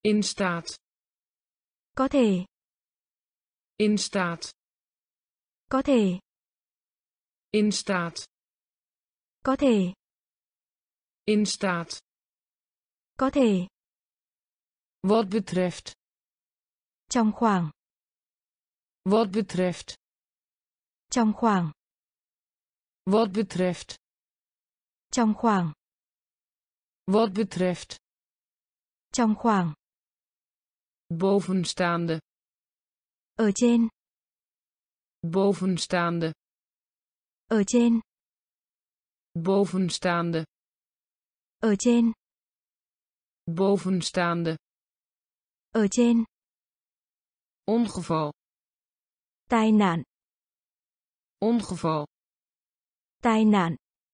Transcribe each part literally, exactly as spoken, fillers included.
In staat. Có thể. In staat. Có thể. In staat. Có thể. In staat. Có thể. Wat betreft. Trong khoảng. Wat betreft. Trong khoảng. Wat betreft. Trong khoảng. Wat betreft. Trong khoảng. Bovenstaande. Ở trên. Bovenstaande. Ở trên. Bovenstaande. Ở trên. Bovenstaande. Ở trên. Ongeval. Tai nạn. Ongeval. Tai nạn.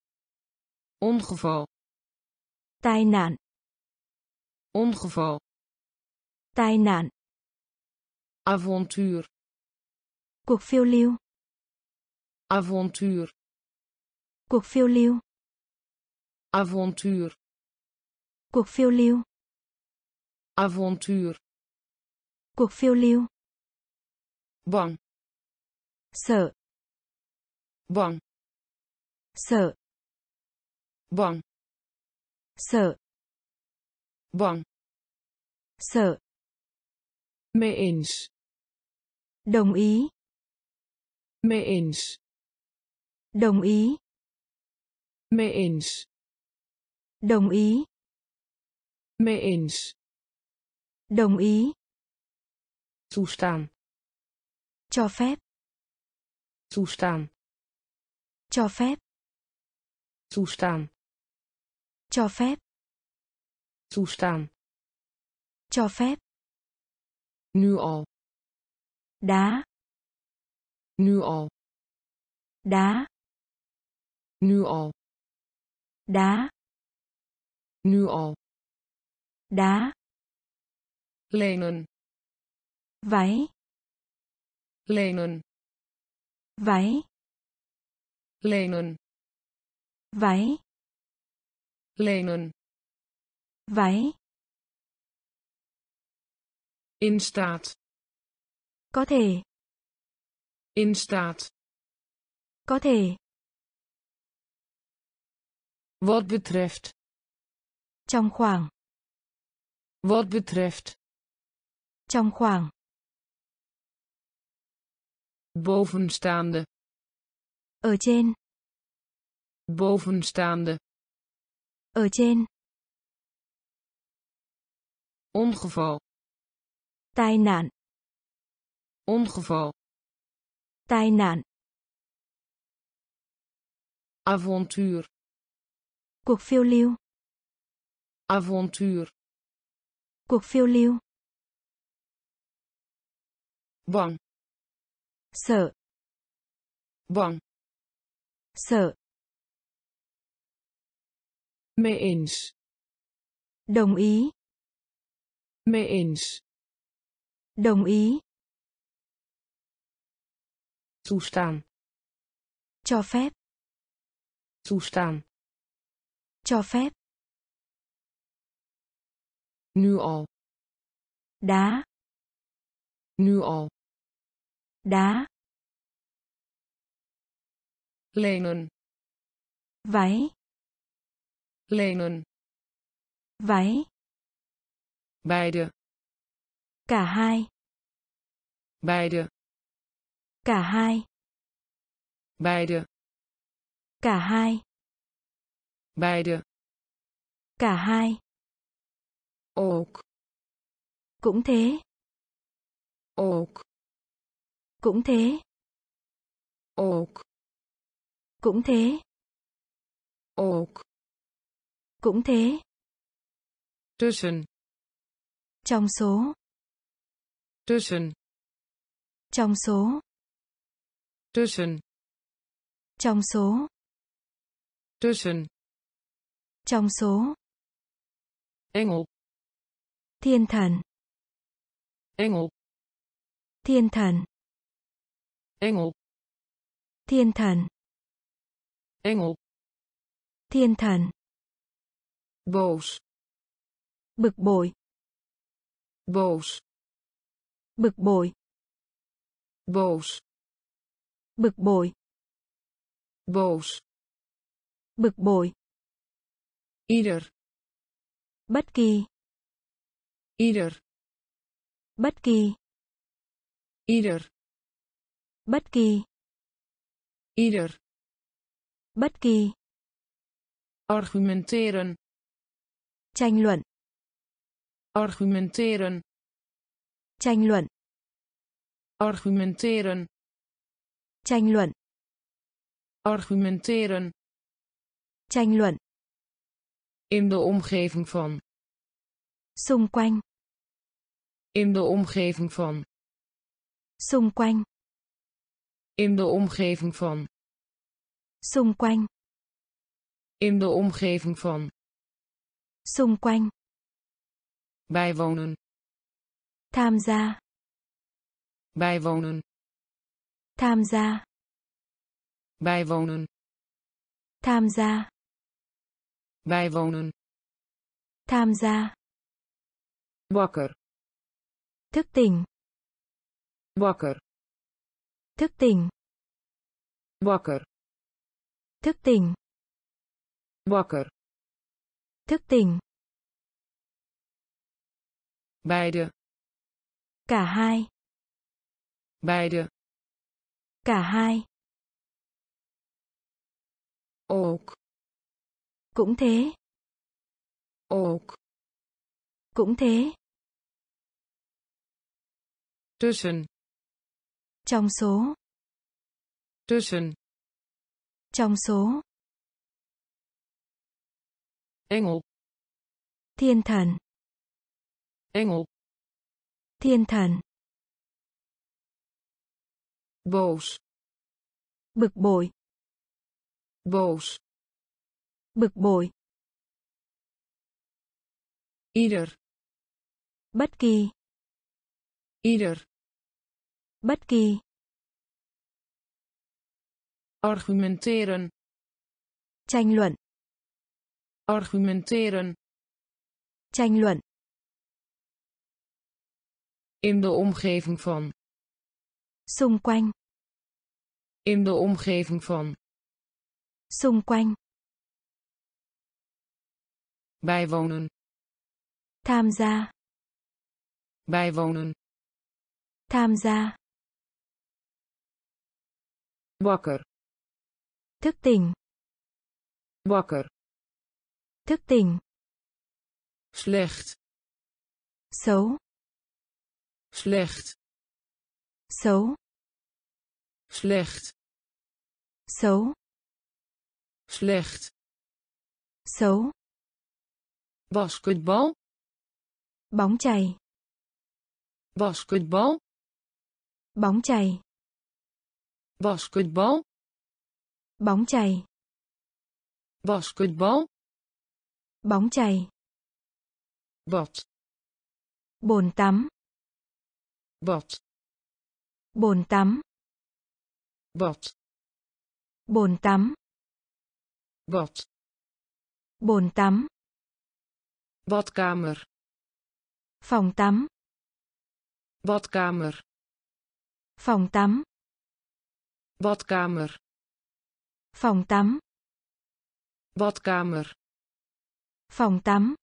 Ongeval. Tai nạn. Ongeval. Tai nạn. Avontuur. Cuộc phiêu lưu. Avontuur. Cuộc phiêu lưu. Avontuur. Cuộc phiêu lưu. Avontuur. Cuộc phiêu lưu. Bang. Sợ. Bang. Sợ. Bang. Sợ. Bang. Sợ. Mee eens. Đồng ý. Mee eens. Đồng ý. Mee eens. Đồng ý. Mee eens. Đồng ý. Toestaan. Cho phép. Toestaan. Cho phép. Toestaan. Cho phép. Toestaan. Cho phép. Nu al. Đá. Nu al. Đá. Nu al. Đá. Nu al. Đá. Lenen. Váy. Lenen. Váy. Lenen. Váy. Lenen. Váy. In staat. Có thể. In staat. Có thể. Wat betreft. Trong khoảng. Wat betreft. Trong khoảng. Bovenstaande. Ở trên. Bovenstaande. Ở trên. Ongeval. Tai nạn. Ongeval. Tai nạn. Avontuur. Cuộc phiêu lưu. Avontuur. Cuộc phiêu lưu. Bang. Sợ. Bang. Sợ. Mee eens. Đồng ý. Mee eens. Đồng ý. Toestaan. Cho phép. Toestaan. Cho phép. Nu al. Đá. Nu al. Đá. Lenen. Váy. Lenen. Váy. Beide. Cả hai. Beide. Cả hai. Beide. Cả hai. Beide. Cả hai. Ook. Cũng thế. Ook. Cũng thế. Ook. Cũng thế. Ook. Cũng thế. Tussen. Trong số. Tussen. Trong số. Tussen. Trong số. Tussen. Trong số. Engel. Thiên thần. Engel. Thiên thần. Engel. Thiên thần. Engel. Thiên thần. Boos. Bực bội. boos, bực bội, boos, bực bội, boos, bực bội, ieder, bất kỳ, ieder, bất kỳ, ieder, bất kỳ, ieder, bất kỳ, argumenteren, tranh luận, argumenteren, tranh luận, argumenteren, tranh luận, argumenteren, tranh luận, in de omgeving van, xung quanh, in de omgeving van, xung quanh, in de omgeving van, xung quanh, in de omgeving van, xung quanh, bijwonen, tham gia, bijwonen, tham gia, bijwonen, tham gia, bijwonen, tham gia, wakker, thức tỉnh, wakker, thức tỉnh, wakker, thức tỉnh, wakker, thức tỉnh, beide, cả hai, beide, cả hai, ook, cũng thế, ook, cũng thế, tussen, trong số, tussen, trong số, engel, thiên thần, engel, thiên thần, boos, bực bội, boos, bực bội, ieder, bất kỳ, ieder, bất kỳ, argumenteren, tranh luận, argumenteren, tranh luận, in de omgeving van, xung quanh, in de omgeving van, xung quanh, bijwonen, tham gia, bijwonen, tham gia, wakker, thức tỉnh, wakker, thức tỉnh, slecht, xấu, slecht, xấu, slecht, xấu, slecht, xấu, basketbal, bóng chày, basketbal, bóng chày, basketbal, bóng chày, basketbal, bóng chày, bad, bồn tắm, bad, bồn tắm, bad, bồn tắm, bad, bồn tắm, badkamer, phòng tắm, badkamer, phòng tắm, badkamer, phòng tắm, badkamer, phòng tắm,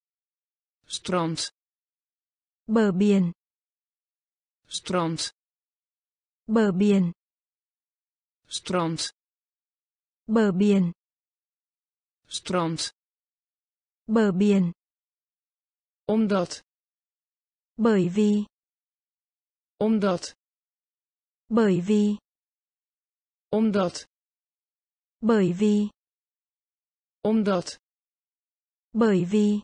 strand, bờ biển, strand, bờ biển, strand, bờ biển, strand, bờ biển, omdat, bởi vì, omdat, bởi vì, omdat, bởi vì, omdat, bởi vì,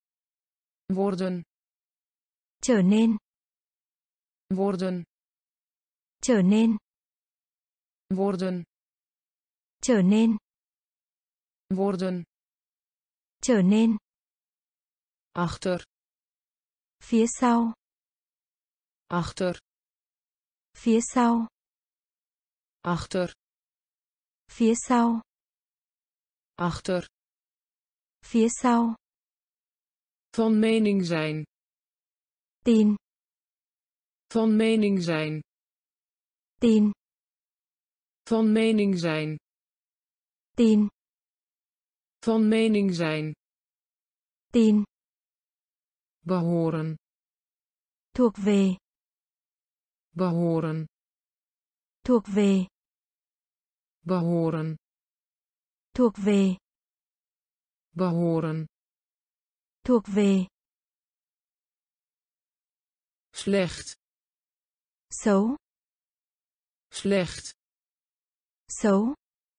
worden, trở nên, worden, trở nên, worden, trở nên, worden, trở nên, achter, phía sau, achter, phía sau, achter, phía sau, achter, phía sau, van mening zijn, Tin. Van mening zijn. Tin. Van mening zijn. Tin. Van mening zijn. Tin. Behoren. Thuộc về. Behoren. Thuộc về. Behoren. Thuộc về. Behoren. Thuộc về. Slecht. Xấu. Slecht. Xấu.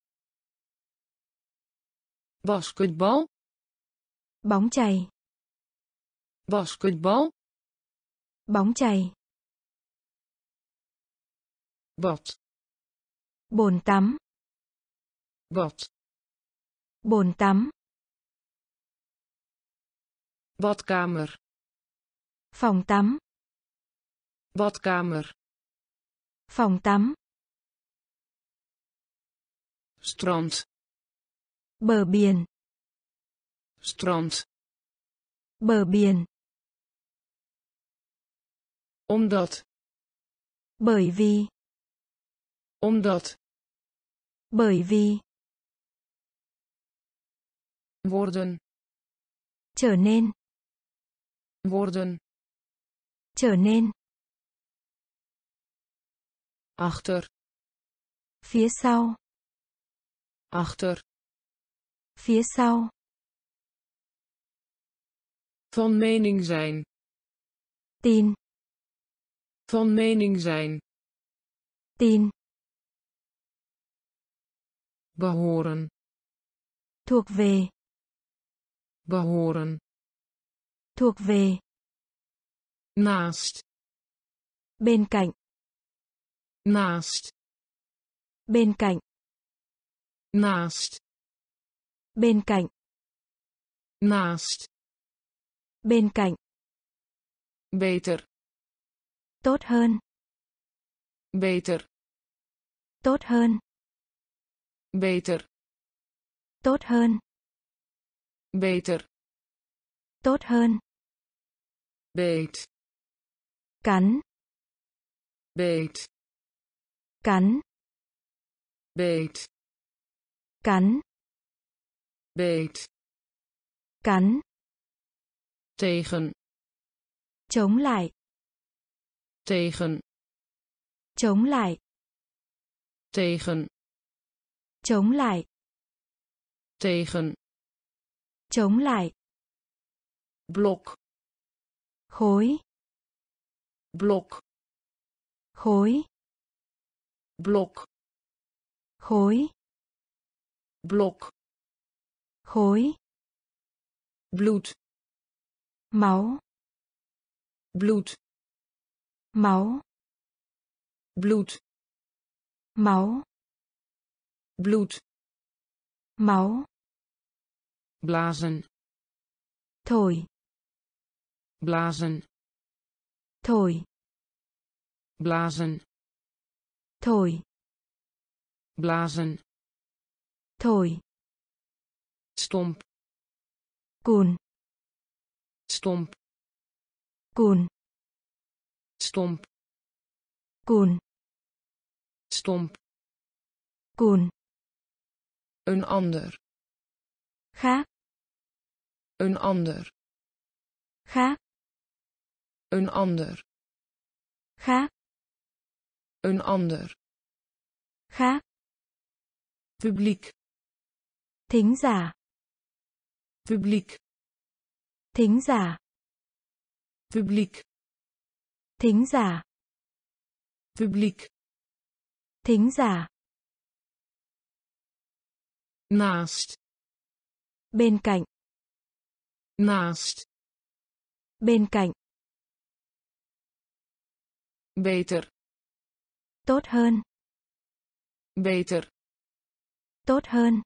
Basketbal. Bóng chày. Basketbal. Bóng chày. Bad. Bồn tắm. Bad. Bồn tắm. Badkamer. Phòng tắm. Badkamer. Phòng tắm. Strand. Bờ biển. Strand. Bờ biển. Omdat. Bởi vì. Omdat. Bởi vì. Worden. Trở nên. Worden. Trở nên. Achter. Phía sau. Achter. Phía sau. Van mening zijn. Tin. Van mening zijn. Tin. Behoren. Thuộc về. Behoren. Thuộc về. Naast. Bên cạnh. Naast. Bên cạnh. Naast. Bên cạnh. Naast. Bên cạnh. Beter. Tốt hơn. Beter. Tốt hơn. Beter. Tốt hơn. Beter. Tốt hơn. Beet. Cắn. Beet. Cắn. Beet. Cắn. Beet. Cắn. Tegen. Chống lại. Tegen. Chống lại. Tegen. Chống lại. Tegen. Chống lại. Blok. Khối. Blok. Khối. Blok. Khối. Blok. Khối. Bloed. Máu. Bloed. Máu. Bloed. Máu. Bloed. Máu. Blazen. Thổi. Blazen. Thổi. Blazen. Thổi. Blazen. Thổi. Stomp. Cùn. Stomp. Cùn. Stomp. Cùn. Stomp. Cùn. Een ander. Khác. Een ander. Khác. Een ander. Khác. Een ander. Khác. Publiek. Thính giả. Publiek. Thính giả. Publiek. Thính giả. Publiek. Thính giả. Naast. Bên cạnh. Naast. Bên cạnh. Beter. Tốt hơn. Beter. Tốt hơn.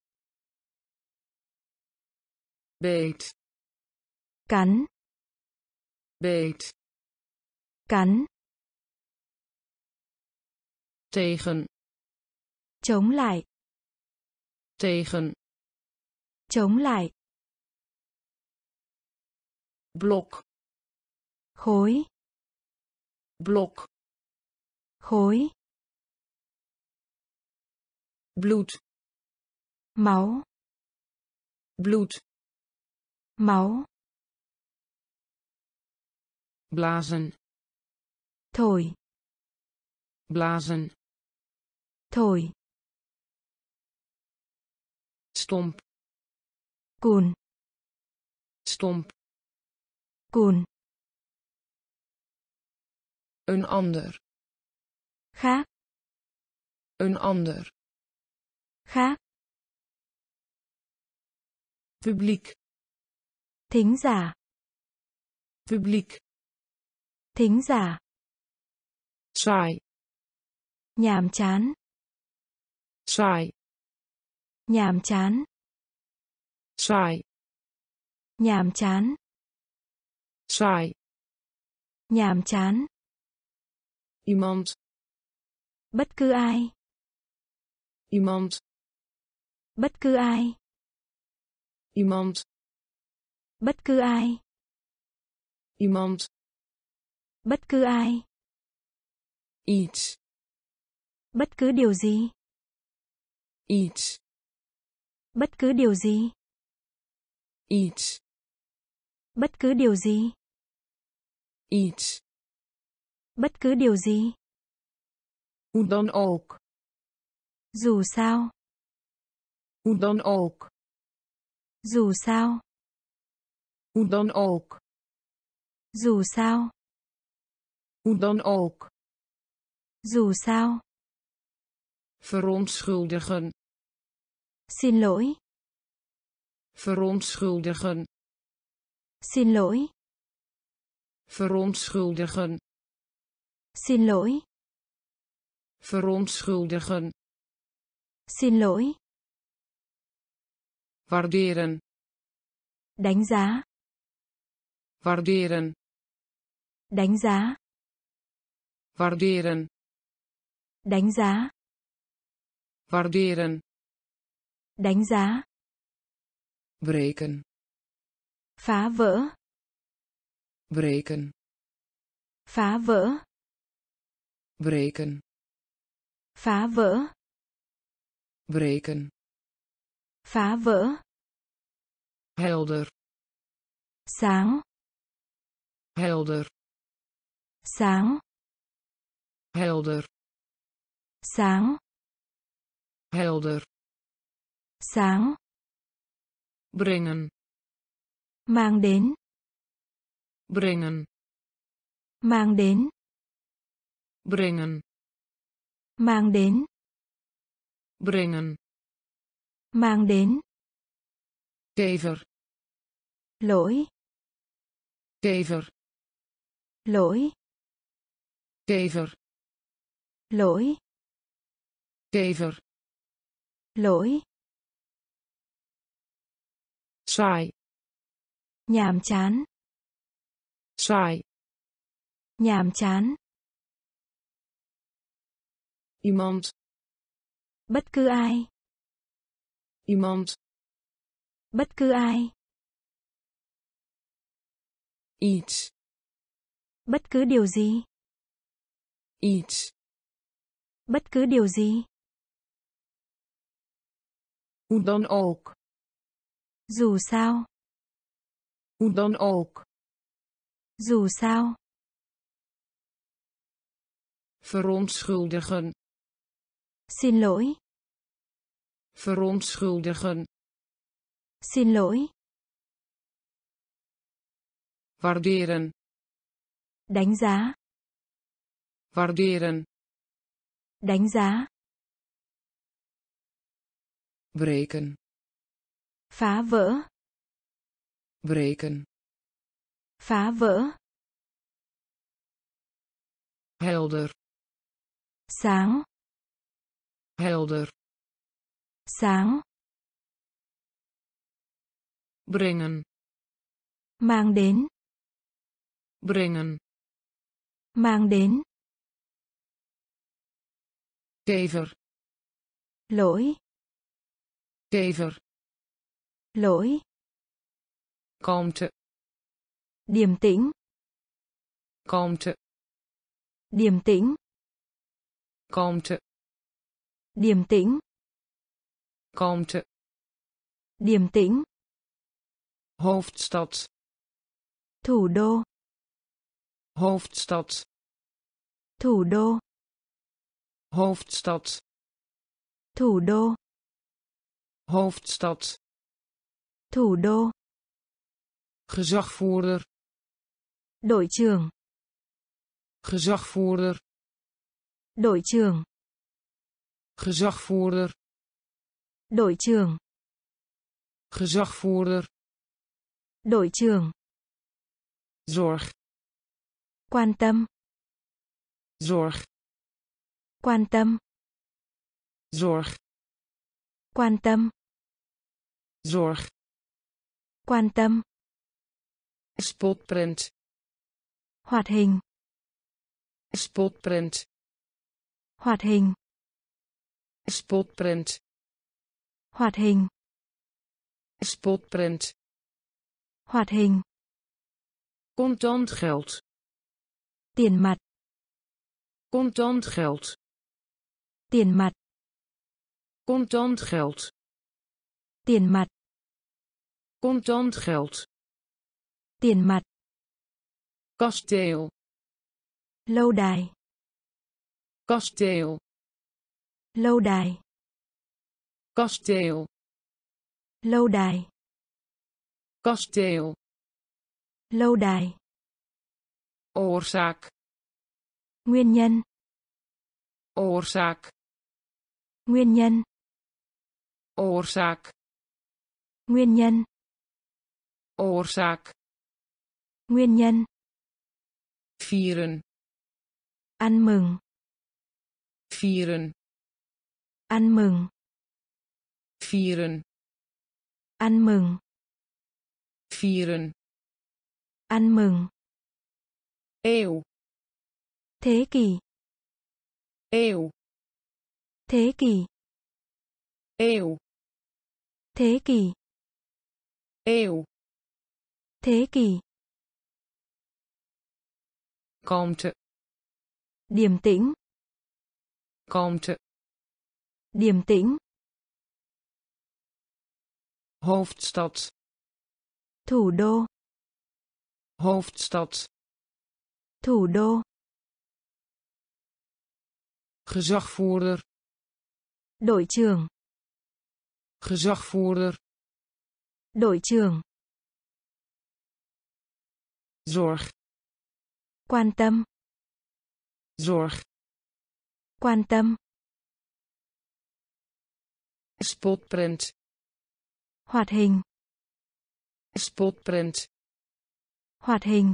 Beet. Cắn. Beet. Cắn. Tegen. Chống lại. Tegen. Chống lại. Blok. Khối. blok, khối, bloed, máu, bloed, máu, blazen, thổi, blazen, thổi, stomp, cùn, stomp, cùn, een ander, khác, een ander, khác, publiek, thính giả, publiek, thính giả, saai, nhàm chán, saai, nhàm chán, saai, nhàm chán, saai, nhàm chán, iemand, bất cứ ai, iemand, bất cứ ai, iemand, bất cứ ai, iemand, bất cứ ai, iets, bất cứ điều gì, iets, bất cứ điều gì, iets, bất cứ điều gì, iets, bất cứ điều gì, hoe dan ook, dù sao, hoe dan ook, dù sao, hoe dan ook, dù sao, hoe dan ook, dù sao, verontschuldigen, xin lỗi, verontschuldigen, xin lỗi, verontschuldigen, xin lỗi, verontschuldigen, xin lỗi, waarderen, đánh giá, waarderen, đánh giá, waarderen, đánh giá, waarderen, đánh giá, breken, phá vỡ, breken, phá vỡ, breken, phá vỡ, breken, phá vỡ, helder, sáng, helder, sáng, helder, sáng, helder, sáng, brengen, mang đến, brengen, mang đến, brengen, mang đến, brengen, mang đến, kever, lỗi, kever, lỗi, kever, lỗi, kever, lỗi, saai, nhàm chán, saai, nhàm chán, iemand, bất cứ ai, iemand, bất cứ ai, iets, bất cứ điều gì, iets, bất cứ điều gì, hoe dan ook, dù sao, hoe dan ook, dù sao, verontschuldigen, xin lỗi, verontschuldigen, xin lỗi, waarderen, đánh giá, waarderen, đánh giá, breken, phá vỡ, breken, phá vỡ, helder, sáng, helder, sáng, brengen, mang đến, brengen, mang đến, kever, lỗi, kever, lỗi, kalmte, điềm tĩnh, kalmte, Điềm tĩnh. kalmte, Điềm tĩnh. kalmte, Điềm tĩnh. hoofdstad, Thủ đô. hoofdstad, Thủ đô. hoofdstad, Thủ đô. hoofdstad, Thủ đô. gezagvoerder, Đội trưởng. gezagvoerder, Đội trưởng. gezagvoerder, Đội trưởng. gezagvoerder, Đội trưởng. zorg, Quan tâm. zorg, Quan tâm. zorg, Quan tâm. zorg, Quan tâm. spotprint, Hoạt hình. spotprint, Hoạt hình. spotprint, Hoạt hình. spotprint, Hoạt hình. contant geld, Tiền mặt. contant geld, Tiền mặt. contant geld, Tiền mặt. contant geld, Tiền mặt. kasteel, Lâu đài. kasteel, Lâu đài. kasteel, Lâu đài. kasteel, Lâu đài. oorzaak, Nguyên nhân. oorzaak, Nguyên nhân. oorzaak, Nguyên nhân. oorzaak, Nguyên nhân. vieren, Ăn mừng. vieren, Ăn mừng. vieren, Ăn mừng. vieren, Ăn mừng. eeuw, Thế kỷ. eeuw, Thế kỷ. eeuw, Thế kỷ. eeuw, Thế kỷ. kalmte, Điềm tĩnh. kalmte, Điềm tĩnh. hoofdstad, Thủ đô. hoofdstad, Thủ đô. gezagvoerder, Đội trưởng. gezagvoerder, Đội trưởng. zorg, Quan tâm. zorg, Quan tâm. spotprint, Hoạt hình. spotprint, Hoạt hình.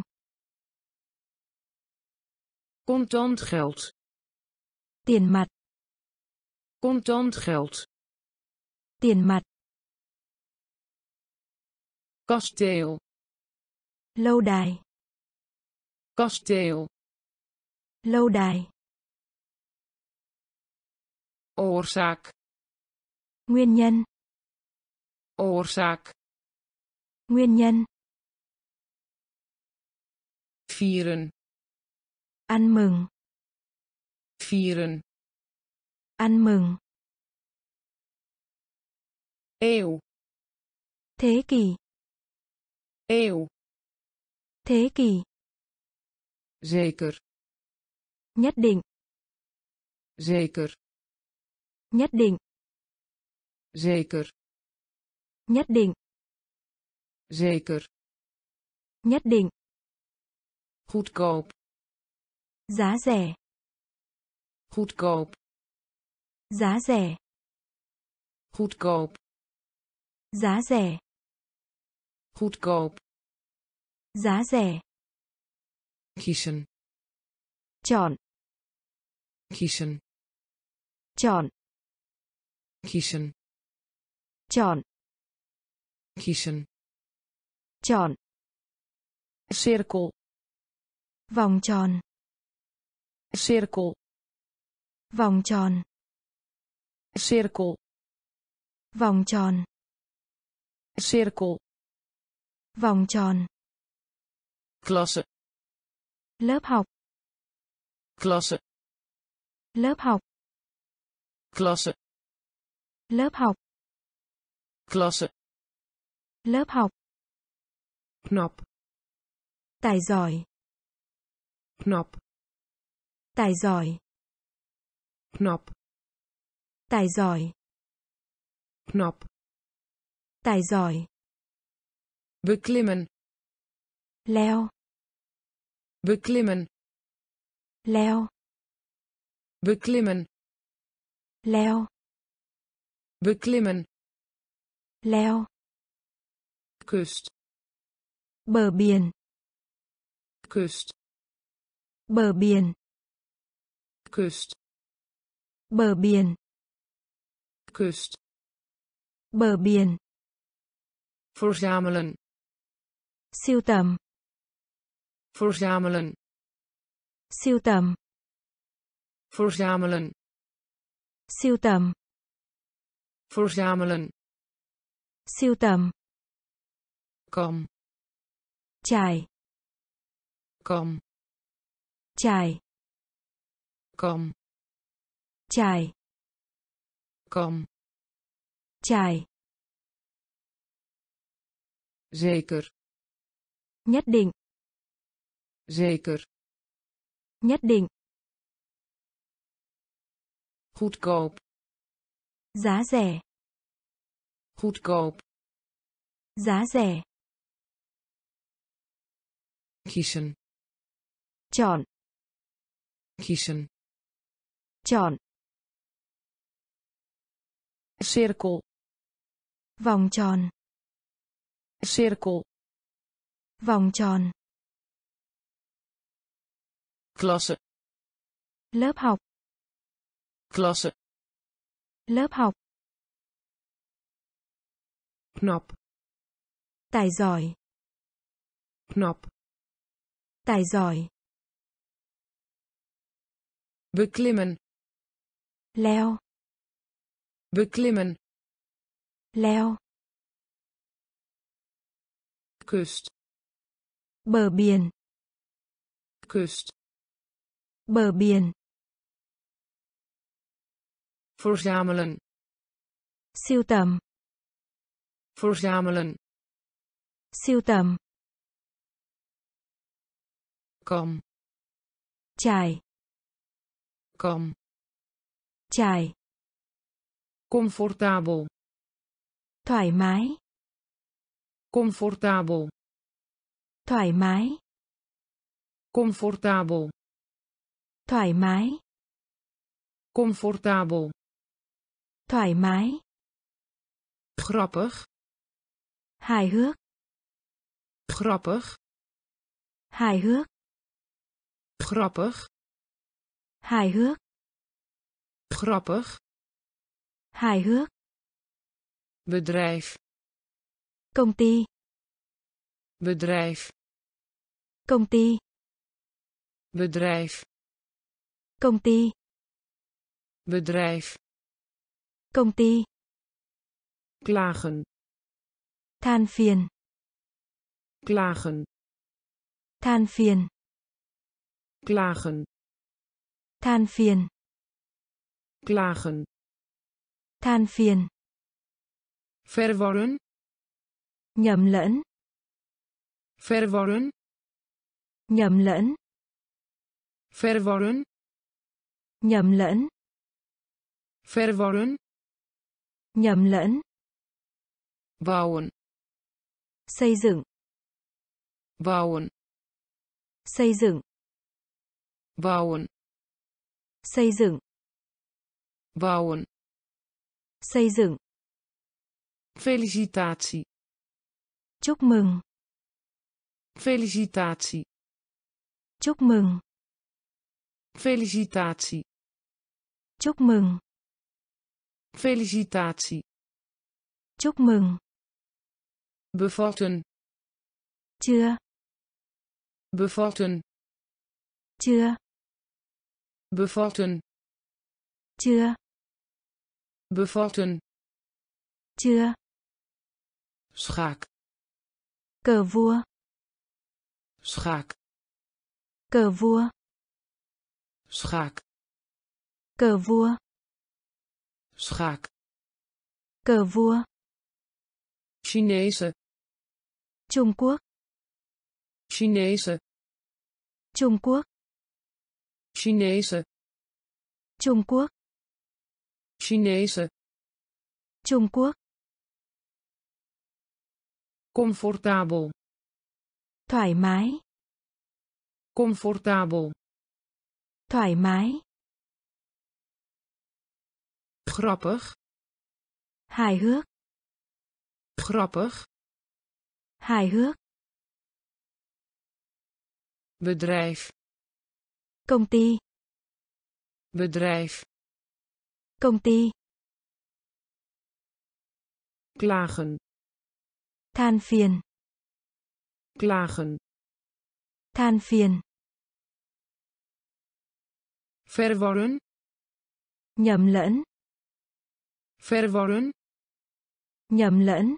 contant geld, Tiền mặt. contant geld, Tiền mặt. kasteel, Lâu đài. kasteel, Lâu đài. oorzaak, Nguyên nhân. oorzaak, Nguyên nhân. vieren, Ăn mừng. vieren, Ăn mừng. eeuw, Thế kỷ. eeuw, Thế kỷ. zeker, Nhất định. zeker, Nhất định. zeker, Nhất định. zeker, Nhất định. goedkoop, Giá rẻ. goedkoop, Giá rẻ. goedkoop, Giá rẻ. goedkoop, Giá rẻ. kiezen, Chọn. kiezen, Chọn. kiezen, Chọn. kiezen, Chọn. cirkel, Vòng tròn. cirkel, Vòng tròn. cirkel, Vòng tròn. cirkel, Vòng tròn. klasse, Lớp học. klasse, lớp học, klasse, lớp học, klasse, lớp học, knap, tài giỏi, knap, tài giỏi, knap, tài giỏi, knap, tài giỏi, beklimmen, leo, beklimmen, leo, beklimmen, leo, beklimmen, leo, kust, bờ biển, kust, bờ biển, kust, bờ biển, kust, bờ biển, verzamelen, sưu tầm, verzamelen, sưu tầm, verzamelen, sưu tầm, verzamelen, sưu tầm, kam, trải, kam, trải, kam, trải, kam, trải, zeker, nhất định, zeker, nhất định, goedkoop, giá rẻ, goedkoop, giá rẻ, kiezen, chọn, kiezen, chọn, cirkel, vòng tròn, cirkel, vòng tròn, klasse, lớp học, klasse, lớp học, knap, tài giỏi, knap, tài giỏi, beklimmen, leo, beklimmen, leo, kust, bờ biển, kust, bờ biển, verzamelen, sưu tầm, verzamelen, sưu tầm, kam, trải, kam, trải, comfortabel, thoải mái, comfortabel, thoải mái, comfortabel, thoải mái, comfortabel, thoải mái, grappig, hài hước, grappig, hài hước, grappig, hài hước, grappig, hài hước, bedrijf, công ty, bedrijf, công ty, bedrijf, công ty, bedrijf, công ty, klagen, than phiền, klagen, than phiền, klagen, than phiền, klagen, than phiền, verworren, nhầm lẫn, verworren, nhầm lẫn, verworren, nhầm lẫn, verworren, nhầm lẫn, bouwen, xây dựng, bouwen, xây dựng, bouwen, xây dựng, bouwen, xây dựng, felicitatie, chúc mừng, felicitatie, chúc mừng, felicitatie, chúc mừng, felicitatie, chúc mừng, bevatten, chưa, bevatten, chưa, bevatten, chưa, bevatten, chưa, schaak, cờ vua, schaak, cờ vua, Schaak. Cờ vua. Schaak. Cờ vua. Chinese. Trung Quốc. Chinese. Trung Quốc. Chinese. Trung Quốc. Chinese. Trung Quốc. Comfortabel. Thoải mái. Comfortabel. Thoải mái. Grappig. Hài hước. Grappig. Hài hước. Bedrijf. Công ty. Bedrijf. Công ty. Klagen. Than phiền. Klagen. Than phiền. Verwarren. Nhầm lẫn. Verwarren. Nhầm lẫn.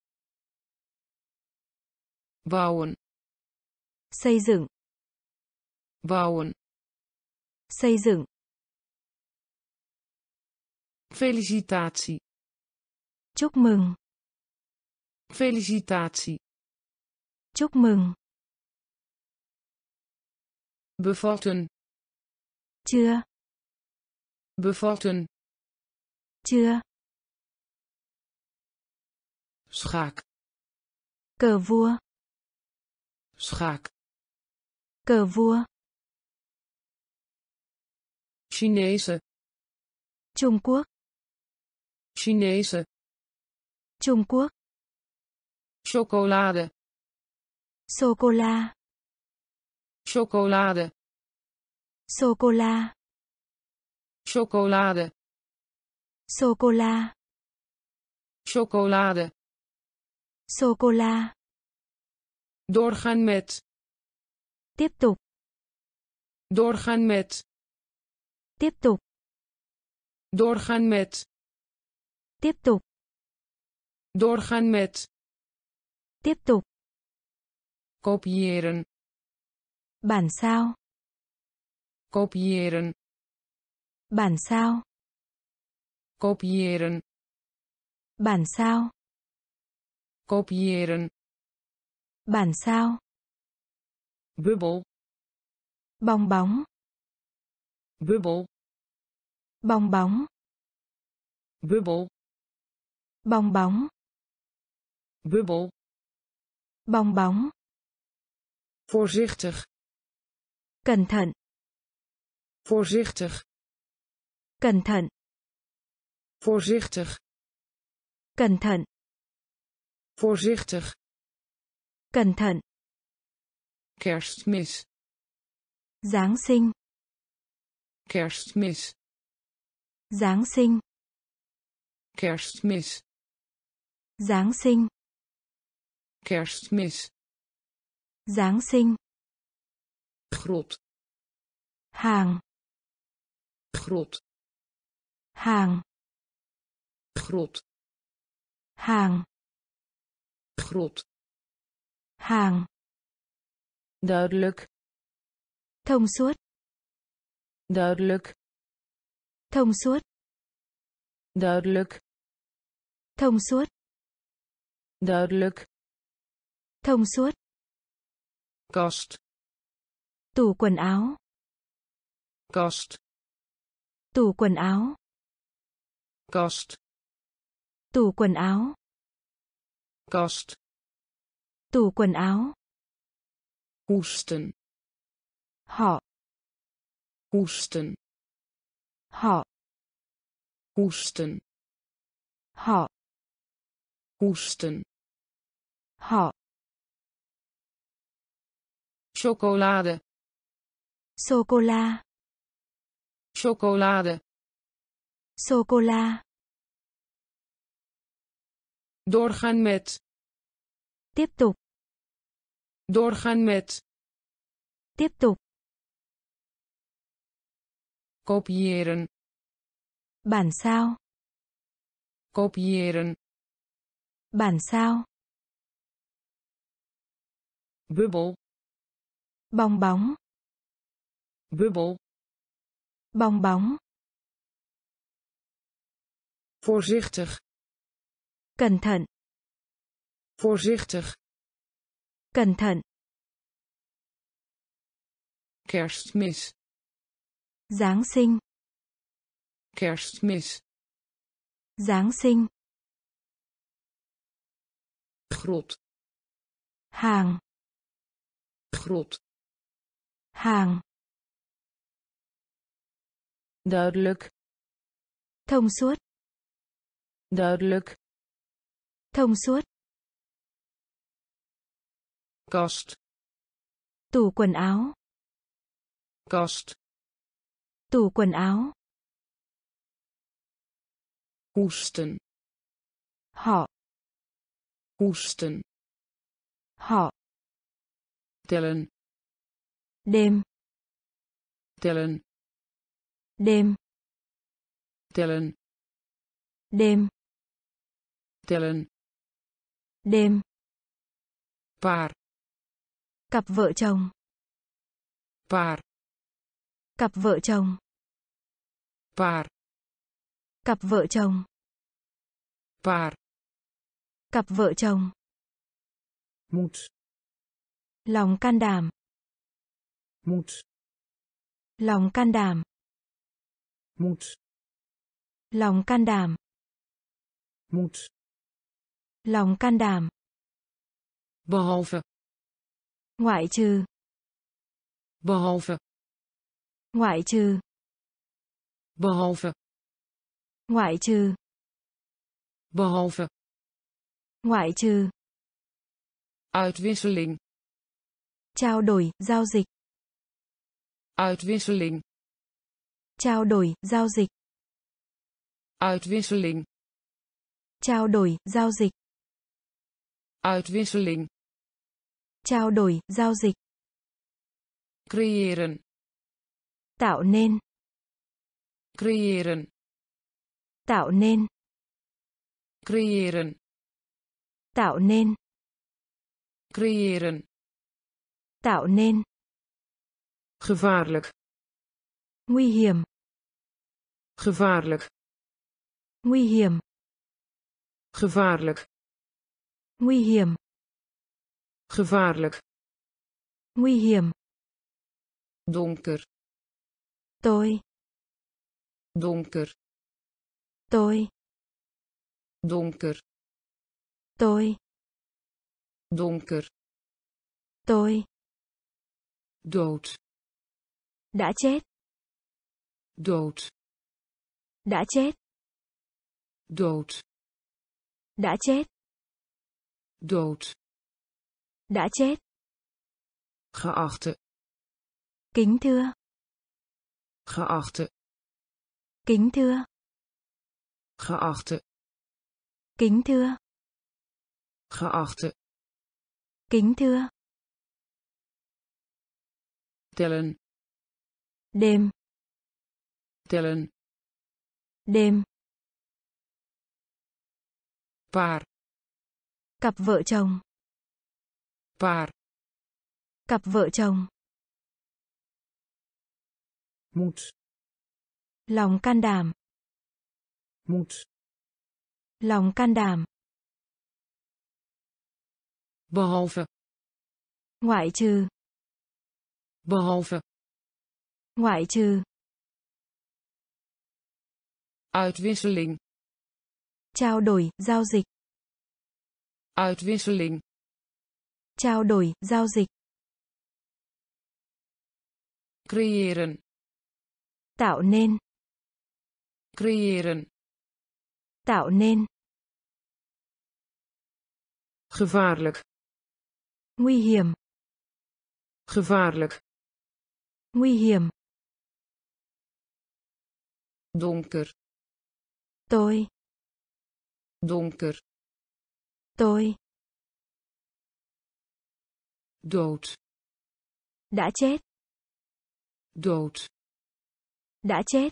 Bouwen. Xây dựng. Bouwen. Xây dựng. Felicitatie. Chúc mừng. Felicitatie. Chúc mừng. Bevatten. Chưa. Bevatten. Chưa. Schaak. Cờ vua. Schaak. Cờ vua. Chinese. Trung Quốc. Chinese. Trung Quốc. Chocolade. Sô-cô-la. Chocolade. Sô-cô-la. Chocolade. Sô-cô-la. Chocolade. Sô-cô-la. Doorgaan met. Tiếp tục. Doorgaan met. Tiếp tục. Doorgaan met. Tiếp tục. Doorgaan met. Tiếp tục. Kopiëren. Bản sao. Kopiëren. Bản sao. Kopiëren. Bản sao. Kopiëren. Bản sao. Bubbel. Bong bóng. Bubbel. Bong bóng. Bubbel. Bong bóng. Bubbel. Bong bóng. Voorzichtig. Cẩn thận. Voorzichtig. Cẩn thận. Voorzichtig. Cẩn thận. Voorzichtig. Cẩn thận. Kerstmis. Giáng sinh. Kerstmis. Giáng sinh. Kerstmis. Giáng sinh. Kerstmis. Giáng sinh. Grot. Hàng. Grot. Hàng. Grot. Hàng. Grot. Hàng. Duidelijk. Thông suốt. Duidelijk. Thông suốt. Duidelijk. Thông suốt. Duidelijk. Thông suốt. Kast. Tủ quần áo. Kast. Tủ quần áo. Kast. Tủ quần áo. Kast. Tủ quần áo. Hoesten. Họ. Hoesten. Họ. Hoesten. Họ. Hoesten. Họ. Chocolade. Sô-cô-la. Chocolade. Sô-cô-la. Doorgaan met. Tiếp tục. Doorgaan met. Tiếp tục. Kopiëren. Bản sao. Kopiëren. Bản sao. Bubbel. Bong bóng. Bubbel. Bong bóng. Voorzichtig. Cẩn thận. Voorzichtig. Cẩn thận. Kerstmis. Giáng sinh. Kerstmis. Giáng sinh. Grot. Hàng. Grot. Hàng. Duidelijk. Thông suốt. Duidelijk. Thông suốt. Kast. Tủ quần áo. Kast. Tủ quần áo. Hoesten. Họ. Hoesten. Họ. Tellen. Đêm. Tellen. Đêm. Tellen. Đêm. Tellen. Đêm. Paar. Cặp vợ chồng. Paar. Cặp vợ chồng. Paar. Cặp vợ chồng. Paar. Cặp vợ chồng. Moed. Lòng can đảm. Moed. Lòng can đảm. Moed. Lòng can đảm. Moed. Lòng can đảm. Behalve. Ngoại trừ. Behalve. Ngoại trừ. Behalve. Ngoại trừ. Behalve. Ngoại trừ. Uitwisseling. Trao đổi, giao dịch. Uitwisseling. Trao đổi, giao dịch. Uitwisseling. Trao đổi, giao dịch. Uitwisseling. Trao đổi, giao dịch. Creëren. Tạo nên. Creëren. Tạo nên. Creëren. Tạo nên. Creëren. Tạo nên. Gevaarlijk. Nguy hiểm. Gevaarlijk. Nguy hiểm. Gevaarlijk. Nguy hiểm. Gevaarlijk. Nguy hiểm. Donker. Tôi. Donker. Tôi. Donker. Tôi. Donker. Tôi. Dood. Đã chết. Dood. Đã chết. Dood. Đã chết. Dood. Đã chết. Geachte. Kính thưa. Geachte. Kính thưa. Geachte. Kính thưa. Geachte. Kính thưa. Tellen. Đêm. Tellen. Đêm. Paar. Cặp vợ chồng. Paar. Cặp vợ chồng. Moed. Lòng can đảm. Moed. Lòng can đảm. Behalve. Ngoại trừ. Behalve. Ngoại trừ. Uitwisseling. Trao đổi, giao dịch. Uitwisseling. Trao đổi, giao dịch. Creëren. Tạo nên. Creëren. Tạo nên. Gevaarlijk. Nguy hiểm. Gevaarlijk. Nguy hiểm. Donker. Tôi. Donker. Tôi. Dood. Đã chết. Dood. Đã chết.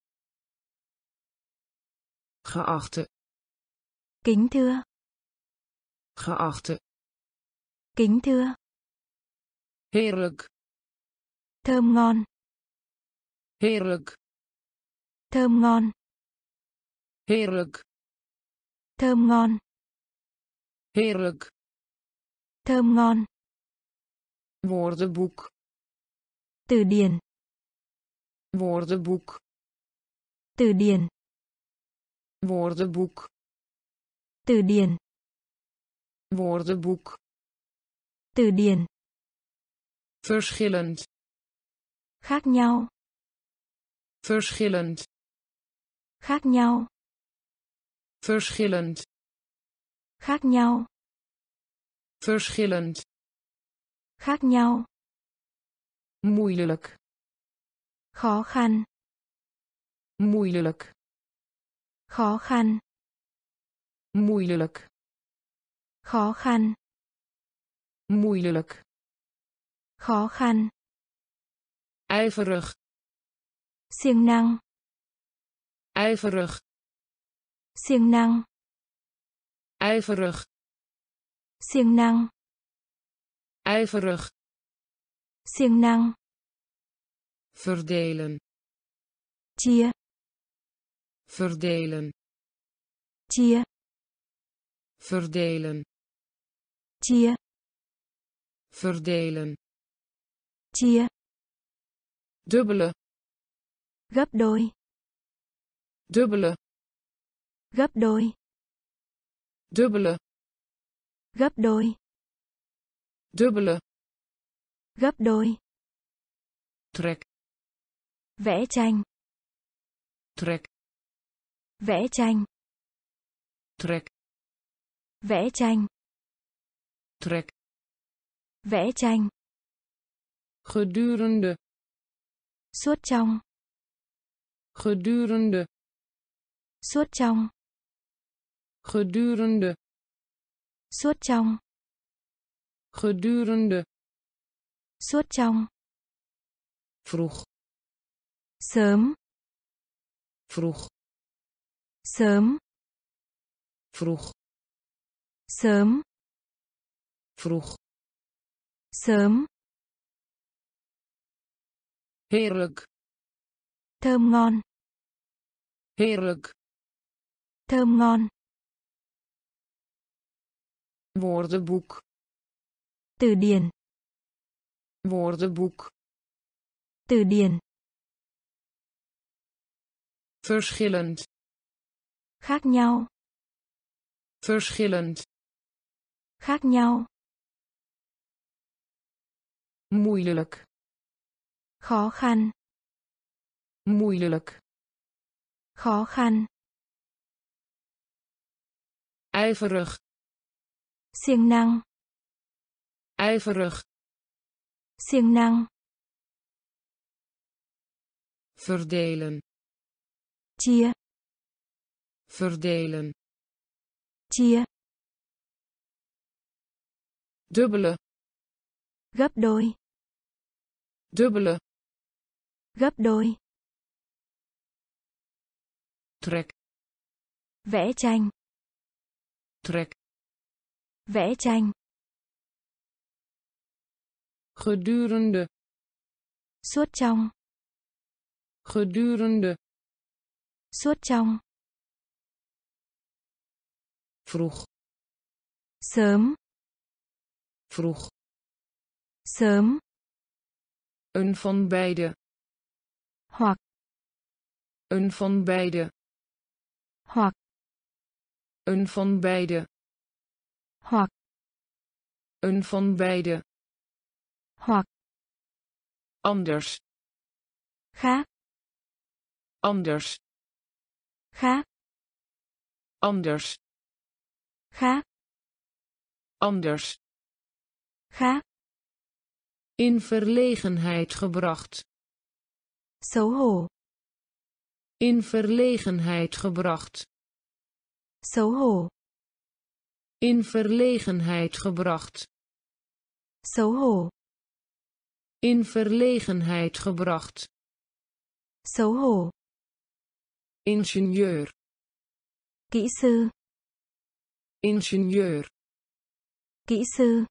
Geachte. Kính thưa. Geachte. Kính thưa. Heerlijk. Thơm ngon. Heerlijk. Thơm ngon. Heerlijk. Thơm ngon. Heerlijk. Thơm ngon. Woordenboek. Từ điển. Woordenboek. Từ điển. Woordenboek. Từ điển. Woordenboek. Từ điển. Verschillend. Khác nhau. Verschillend. Khác nhau. Verschillend. Khác nhau. Verschillend. Khác nhau. Moeilijk. Khó khăn. Moeilijk. Khó khăn. Moeilijk. Khó khăn. Moeilijk. Khó khăn. Ijverig. Siêng năng. Ijverig. Siêng năng. Ijverig. Siêng năng. Ijverig. Siêng năng. Verdelen. Chia. Verdelen. Chia. Verdelen. Chia. Verdelen. Chia. Dubbele. Gấp đôi. Dubbele. Gấp đôi. Dubbele. Gấp đôi. Dubbele. Gấp đôi. Trek. Vẽ tranh. Trek. Vẽ tranh. Trek. Vẽ tranh. Trek. Vẽ tranh. Gedurende. Suốt trong. Gedurende. Suốt trong. Gedurende. Suốt trong. Gedurende. Suốt trong. Vroeg. Sớm. Vroeg. Sớm. Vroeg. Sớm. Vroeg. Sớm. Heerlijk. Thơm ngon. Heerlijk. Thơm ngon. Woordenboek. Từ điển. Woordenboek. Từ điển. Verschillend. Khác nhau. Verschillend. Khác nhau. Moeilijk. Khó khăn. Moeilijk. Khó khăn. Ijverig. Siêng năng. Ijverig. Siêng năng. Verdelen. Chia. Verdelen. Chia. Dubbele. Gấp đôi. Dubbele. Gấp đôi. Trek. Vẽ tranh. Trek. Vẽ tranh. Gedurende. Suốt trong. Gedurende. Suốt trong. Vroeg. Sớm. Vroeg. Sớm. Een van beide. Hoặc. Een van beide. Hoặc. Een van beide. Hoặc. Een van beide. Hoặc. Anders. Khác. Anders. Khác. Anders. Khác. Anders. Khác. In verlegenheid gebracht. Xấu hổ. In verlegenheid gebracht. Xấu hổ. In verlegenheid gebracht. Xấu hổ. In verlegenheid gebracht. Xấu hổ. Ingenieur. Kỹ sư. Ingenieur. Kỹ sư.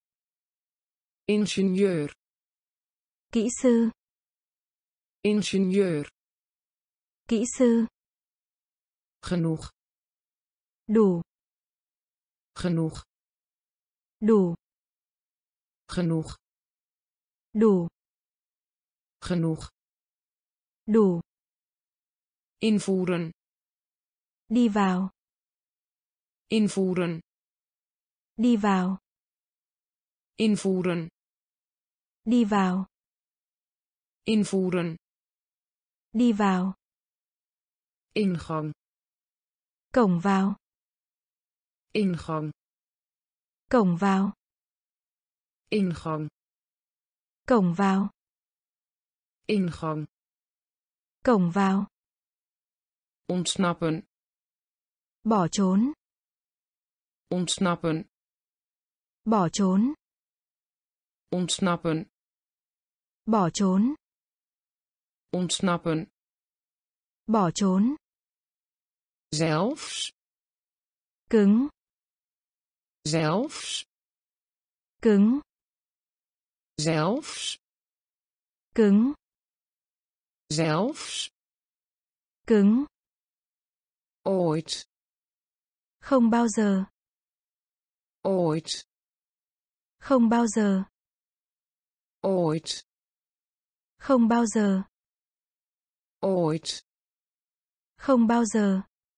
Ingenieur. Kỹ sư. Ingenieur. Kỹ sư. Genoeg. Đủ. Genoeg. Đủ. Genoeg. Đủ. Genoeg. Đủ. Invoeren. Đi vào. Invoeren. Đi vào. Invoeren. Đi vào. Invoeren. Đi vào. Ingang. Cổng vào. Ingang. Cổng vào. Ingang. Cổng vào. Ingang. Cổng vào. Ontsnappen. Bỏ trốn. Ontsnappen. Bỏ trốn. Ontsnappen. Bỏ trốn. Ontsnappen. Bỏ trốn. Zelfs. Cứng. Zelfs. Cứng. Zelfs. Cứng. Zelfs. Cứng. Ooit. Không bao giờ. Ooit. Không bao giờ. Ooit. Không bao giờ. Ooit. Không bao giờ.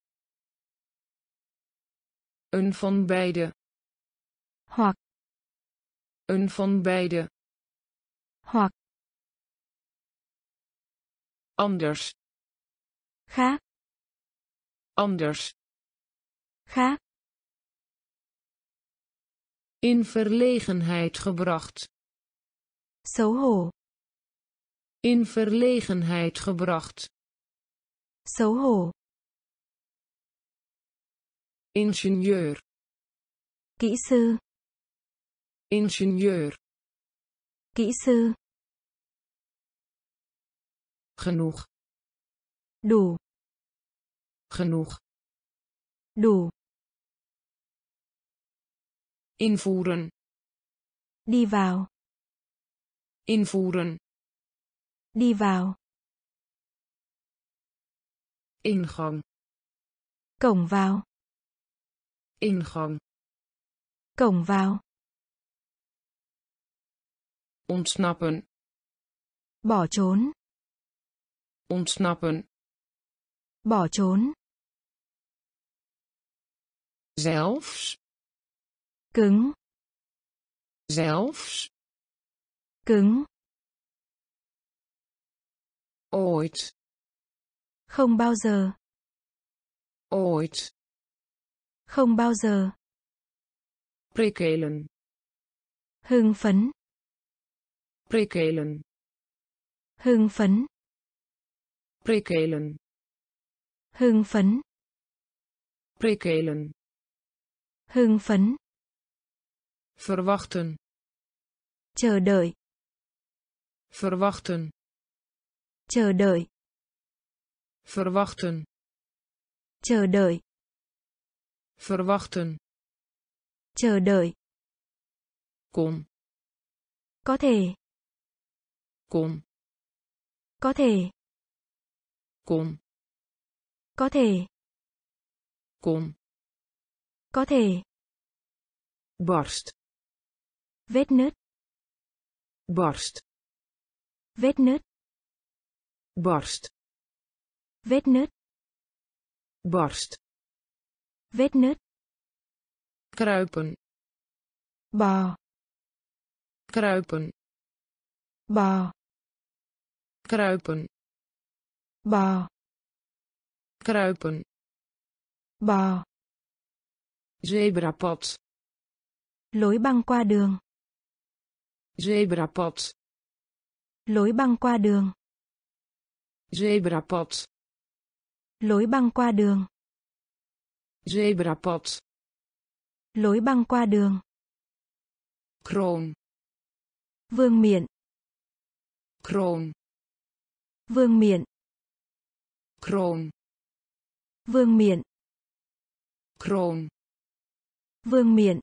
Een van beide. Hoặc. Een van beide. Hoặc. Anders. Khác. Anders. Khác. In verlegenheid gebracht. Xấu hổ. In verlegenheid gebracht. Xấu hổ. Ingenieur. Kỹ sư. Ingenieur. Kỹ sư. Genoeg. Đủ. Genoeg. Đủ. Invoeren. Đi vào. Invoeren. Đi vào. Ingang. Cổng vào. Ingang. Cổng vào. Ontsnappen. Bỏ trốn. Ontsnappen. Bỏ trốn. Zelfs. Cứng. Zelfs. Cứng. Ooit. Không bao giờ. Ooit. Không bao giờ. Prikkelen. Hưng phấn. Prikkelen. Hưng phấn. Prikkelen. Hưng phấn. Prikkelen. Hưng phấn. Verwachten. Chờ đợi. Verwachten. Chờ đợi. Verwachten. Chờ đợi. Verwachten. Chờ đợi. Kom. Có thể. Kom. Có thể. Kom. Có thể. Kom. Có thể. Barst. Vết nứt. Barst. Vết nứt. Barst. Vết nứt. Barst. Vết nứt. Kruipen. Bò. Kruipen. Bò. Kruipen. Bò. Kruipen. Bò. Zebrapad. Lối băng qua đường. Zebrapad. Lối băng qua đường. Zebrapad. Lối băng qua đường. Zebrapad. Lối băng qua đường. Kroon. Vương miện. Kroon. Vương miện. Kroon. Vương miện. Kroon. Vương miện.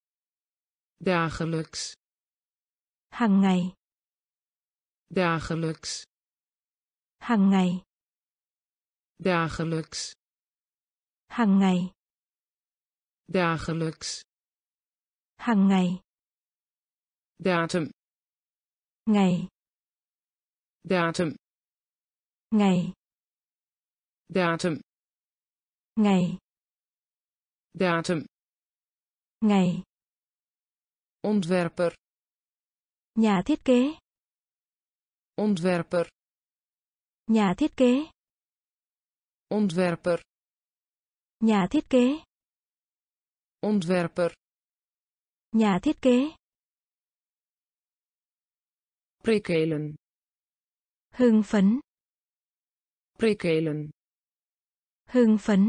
Dagelijks. Hàng ngày. Dagelijks. Hàng ngày. Dagelijks. Hàng ngày. Dagelijks. Hàng ngày. Datum. Ngày. Datum. Ngày. Datum. Ngày. Datum. Ngày. Ontwerper. Nhà thiết kế. Ontwerper. Nhà thiết kế. Ontwerper. Nhà thiết kế. Ontwerper. Nhà thiết kế. Prikkelen. Hưng phấn. Prikkelen. Hưng phấn.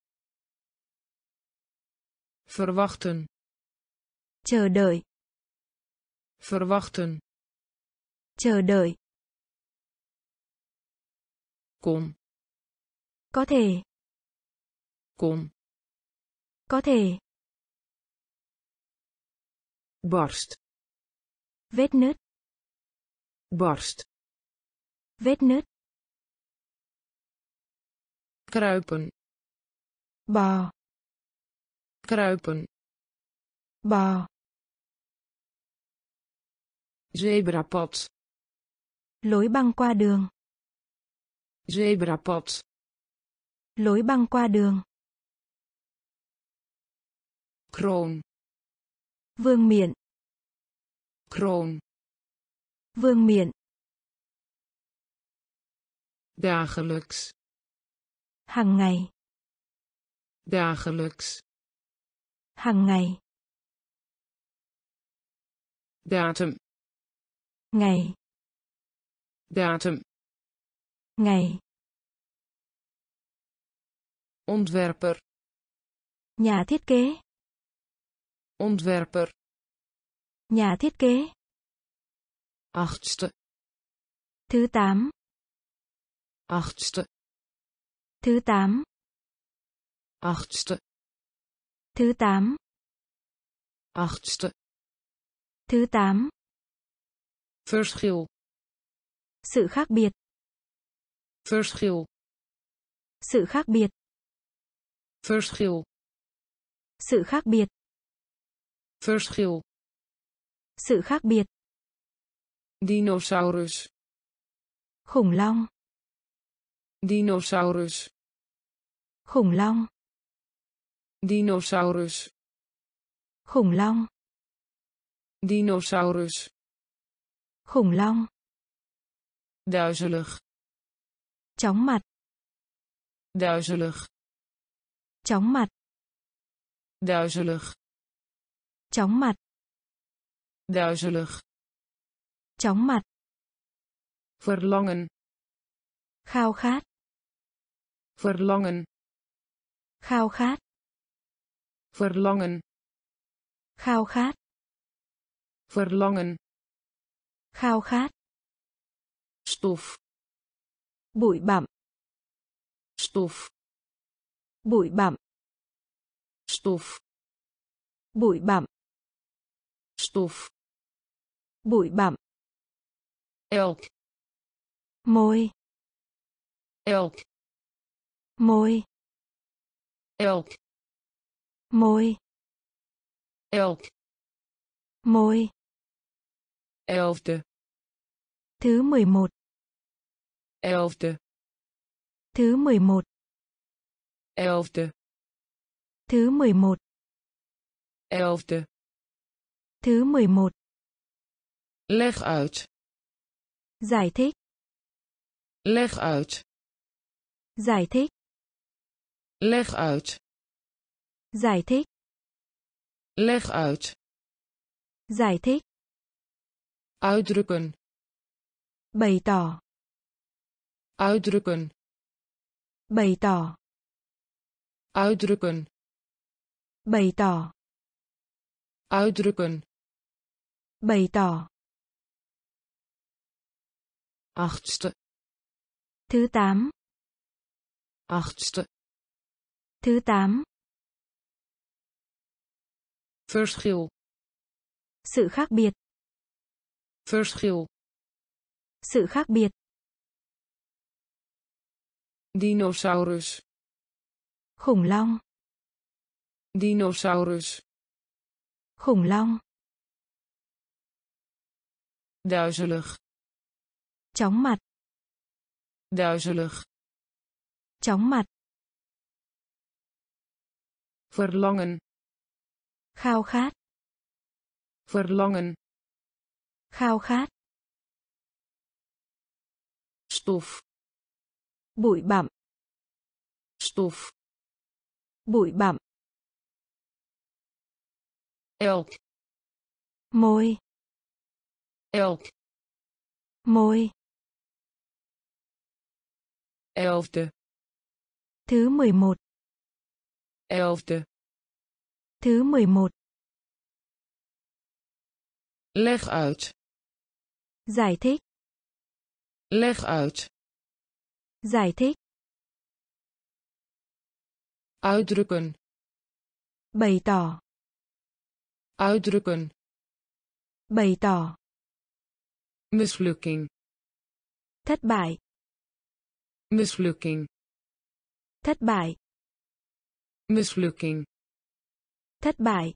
Verwachten. Chờ đợi. Verwachten. Chờ đợi. Kom. Có thể. Kom. Có thể. Barst. Vết nứt. Barst. Vết nứt. Kruipen. Bò. Kruipen. Bò. Zebrapad. Lối băng qua đường. Zebrapad. Lối băng qua đường. Kroon. Vương miện. Kroon. Vương miện. Dagelijks. Hàng ngày. Dagelijks. Hàng ngày. Datum. Ngày. Datum. Ngày. Ontwerper. Nhà thiết kế. Ontwerper. Nhà thiết kế. Achtste. Thứ tám. Achtste. Thứ tám. Achtste. Thứ tám. Achtste. Thứ tám. Verschil. Sự khác biệt. Verschil. Sự khác biệt. Verschil. Sự khác biệt. Verschil. Sự khác biệt. Dinosaurus. Khủng long. Dinosaurus. Khủng long. Dinosaurus. Khủng long. Dinosaurus. Khủng long. Duizelig. Chóng mặt. Duizelig. Chóng mặt. Duizelig. Chóng mặt. Duizelig. Chóng mặt. Verlangen. Khao khát. Verlangen. Khao khát. Verlangen. Khao khát. Verlangen. Khao khát. Stof. Bụi bặm. Stof. Bụi bặm. Stof. Bụi bặm. Stof. Bụi bặm. Elk. Môi. Elk. Môi. Elk. Môi. Elk. Môi. Elfde. Thứ mười một. Elfde. Thứ mười một. Elfde. Thứ mười một. Elfde. Thứ mười một. Leg uit. Giải thích. Leg uit. Giải thích. Leg uit. Giải thích. Leg uit. Giải thích. Uitdrukken. Bày tỏ. Uitdrukken. Bày tỏ. Uitdrukken. Bày tỏ. Uitdrukken. Bày tỏ. Achtste. Thứ tám. Achtste. Thứ tám. Verschil. Sự khác biệt. Verschil. Sự khác biệt. Dinosaurus. Khủng long. Dinosaurus. Khủng long. Duizelig. Chóng mặt. Duizelig. Chóng mặt. Verlangen. Khao khát. Verlangen. Khao khát. Stof. Bụi bặm. Stof. Bụi bặm. Elk. Môi. Elk. Môi. Elfde. Thứ mười một. Elfde. Thứ mười một. Leg uit. Giải thích. Leg uit. Giải thích. Uitdrukken. Bày tỏ. Uitdrukken. Bày tỏ. Mislukking. Thất bại. Mislukking. Thất bại. Mislukking. Thất bại.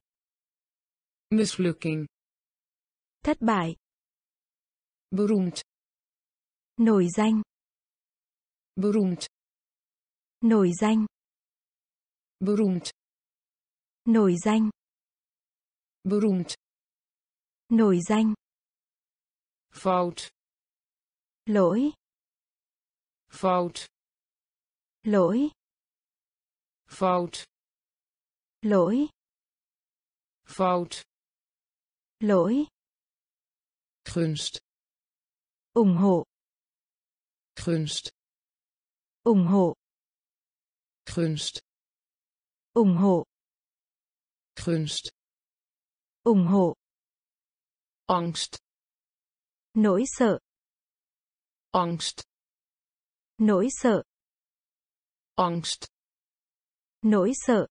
Mislukking. Thất bại. Beroemd. Nổi danh. Beroemd. Nổi danh. Beroemd. Nổi danh. Beroemd. Nổi danh. Fout. Lỗi. Fout. Lỗi. Fout. Lỗi. Fout. Lỗi. Gunst. Ủng hộ. Gunst. Ủng hộ. Gunst. Ủng hộ. Gunst. Ủng hộ. Angst. Nỗi sợ. Angst. Nỗi sợ. Angst. Nỗi sợ.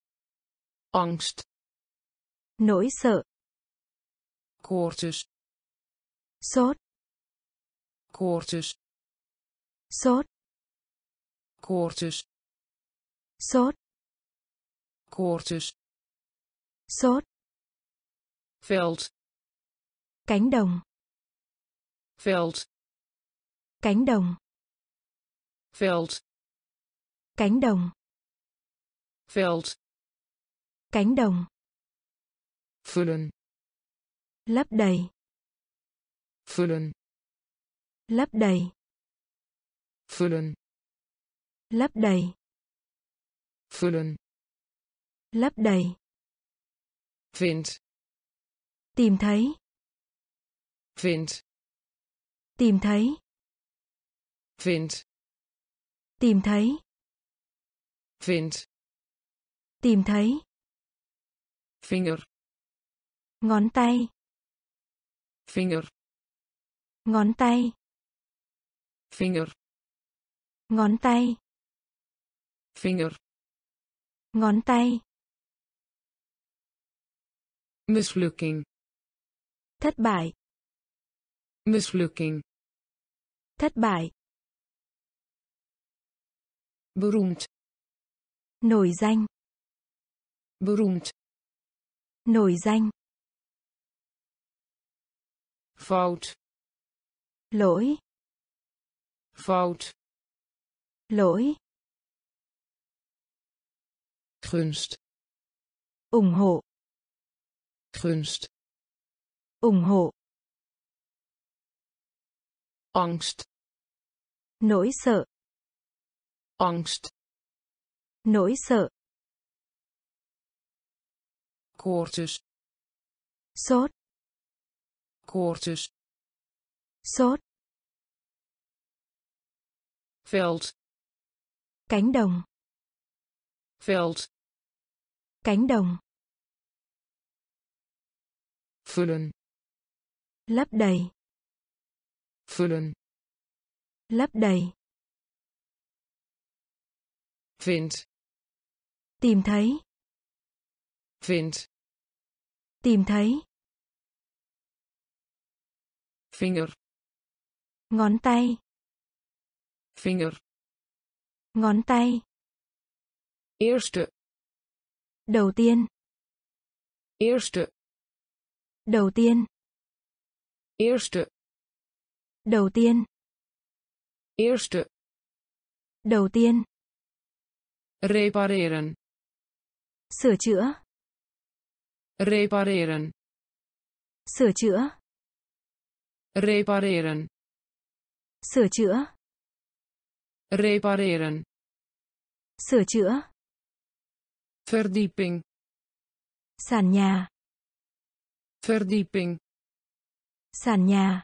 Angst. Nỗi sợ. Koortjes. Sốt. Koortjes. Sốt. Koortjes. Sốt. Koortjes. Sốt. Veld. Cánh đồng. Veld. Cánh đồng. Veld. Cánh đồng. Veld. Cánh đồng. Vullen. Lấp đầy. Vullen. Lấp đầy. Vullen. Lấp đầy. Vullen. Lấp đầy. Vind. Tìm thấy. Vind. Tìm thấy. Vind. Tìm thấy. Vind. Tìm thấy. Vinger. Ngón tay. Vinger. Ngón tay. Vinger. Ngón tay. Vinger. Ngón tay. Mislukking. Thất bại. Mislukking. Thất bại. Beroemd. Nổi danh. Beroemd. Nổi danh. Fout. Lỗi. Fout. Lỗi. Gunst. Ủng hộ. Gunst. Ủng hộ. Angst. Nỗi sợ. Angst. Nỗi sợ. Koortjes. Sốt. Koortjes. Sốt. Veld. Cánh đồng. Veld. Cánh đồng. Vullen. Lấp đầy. Vullen. Lấp đầy. Vind. Tìm thấy. Vind. Tìm thấy. Vinger. Ngón tay. Vinger. Ngón tay. Eerste. Đầu tiên. Eerste. Đầu tiên. Eerste. Đầu tiên. Eerste. Đầu tiên. Repareren. Sửa chữa. Repareren. Sửa chữa. Repareren. Sửa chữa. Repareren. Sửa chữa. Verdieping. Sàn nhà. Verdieping. Sàn nhà.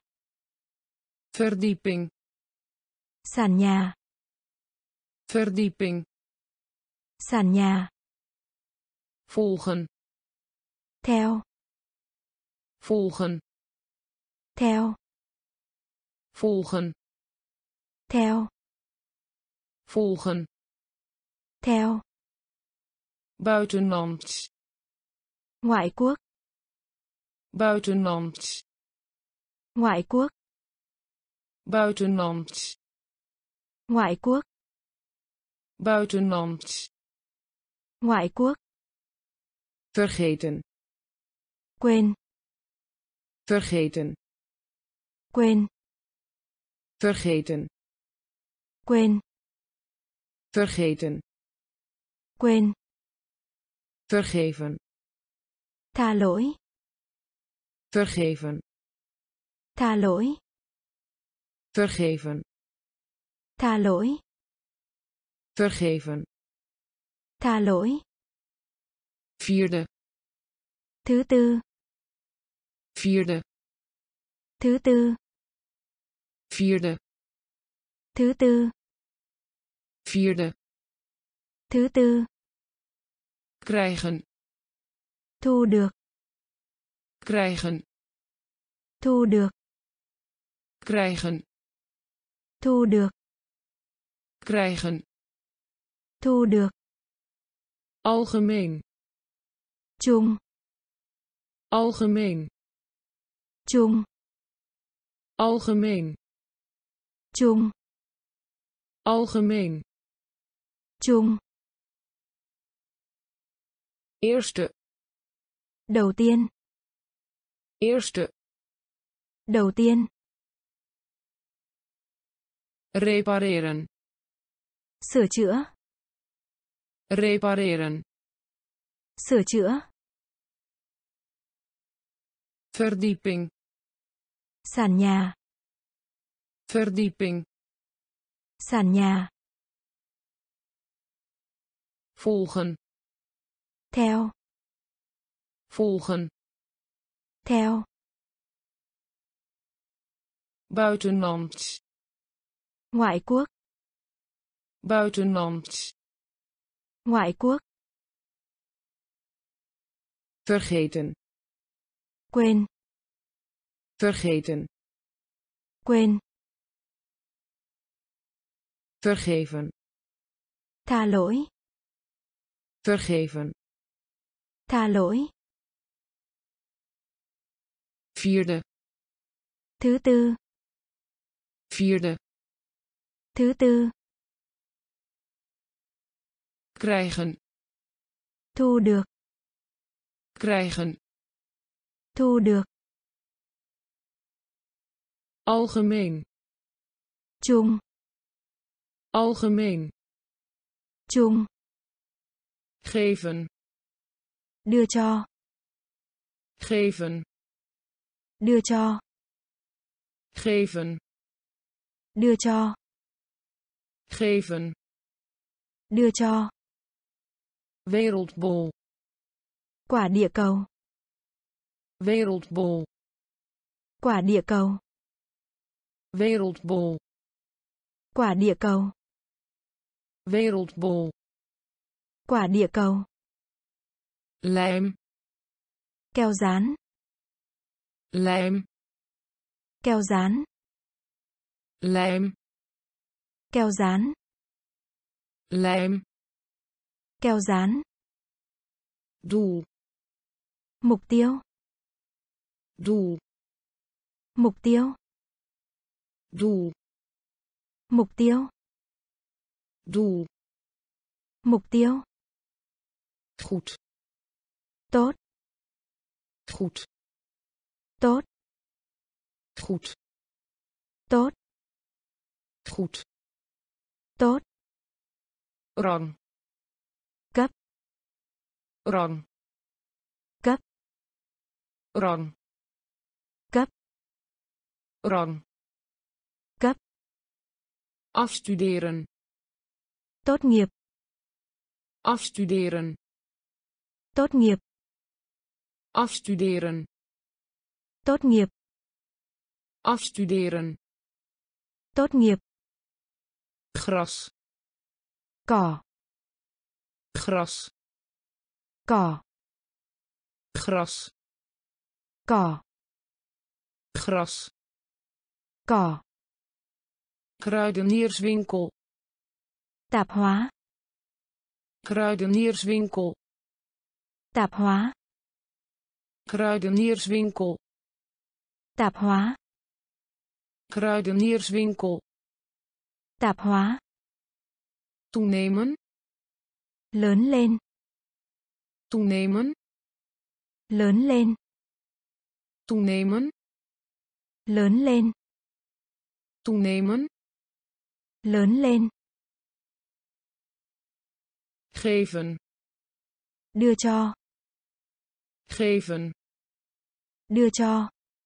Verdieping. Sàn nhà. Verdieping. Sàn nhà. Volgen. Theo. Volgen. Theo. Volgen. Theo. Volgen. Theo. Buitenlands. Ngoại quốc. Buitenlands. Ngoại quốc. Buitenlands. Ngoại quốc. Buitenlands. Ngoại quốc. Vergeten. Quên. Vergeten. Quên. Vergeten. Quên. Vergeten. Quên. Vergeven. Tha lỗi. Vergeven. Tha lỗi. Vergeven. Tha lỗi. Vergeven. Tha lỗi. Vierde. Thứ tư. Vierde. Thứ tư. Vierde. Thứ tư. Vierde. Thứ tư. Krijgen. Thu được. Krijgen. Thu được. Krijgen. Thu được. Krijgen. Thu được. Algemeen. Chung. Algemeen. Chung. Algemeen. Chung. Algemeen. Chung. Eerste. Đầu tiên. Eerste. Đầu tiên. Repareren. Sửa chữa. Repareren. Sửa chữa. Verdieping. Sàn nhà. Verdieping. Sàn nhà. Volgen. Theo. Volgen. Theo. Buitenlands. Ngoại quốc. Buitenlands. Ngoại quốc. Vergeten. Quên. Vergeten. Quên. Vergeven. Tha lỗi. Vergeven. Tha lỗi. Vierde. Thứ tư. Vierde. Thứ tư. Krijgen. Thu được. Krijgen. Thu được. Algemeen. Chung. Algemeen. Chung. Geven. Đưa cho. Geven. Đưa cho. Geven. Đưa cho. Geven. Đưa cho. Wereldbol. Quả địa cầu. Wereldbol. Quả địa cầu. Wereldbol. Quả địa cầu. Wereldbol. Quả địa cầu. Lijm. Keo dán. Lijm. Keo dán. Lijm. Keo dán. Lijm. Keo dán. Doel. Mục tiêu. Doel. Mục tiêu. Doel. Mục tiêu. Doel. Mục tiêu. Goed. Tốt. Goed. Tốt. Goed. Tốt. Goed. Tốt. Rang. Cấp. Rang. Cấp. Rang. Cấp. Rang. Cấp. Afstuderen. Tốt nghiệp. Afstuderen. Tốt nghiệp. Afstuderen. Tốt nghiệp. Afstuderen. Tốt nghiệp. Gras. Cỏ. Gras. Cỏ. Gras. Cỏ. Gras. Cỏ. Kruidenierswinkel. Tạp hóa. Kruidenierswinkel. Tạp hóa. Kruidenierswinkel. Tạp hóa. Kruidenierswinkel. Tạp hóa. Toenemen. Lớn lên. Toenemen. Lớn lên. Toenemen. Lớn lên. Toenemen. Lớn lên. Geven. Đưa cho. Geven. Đưa cho.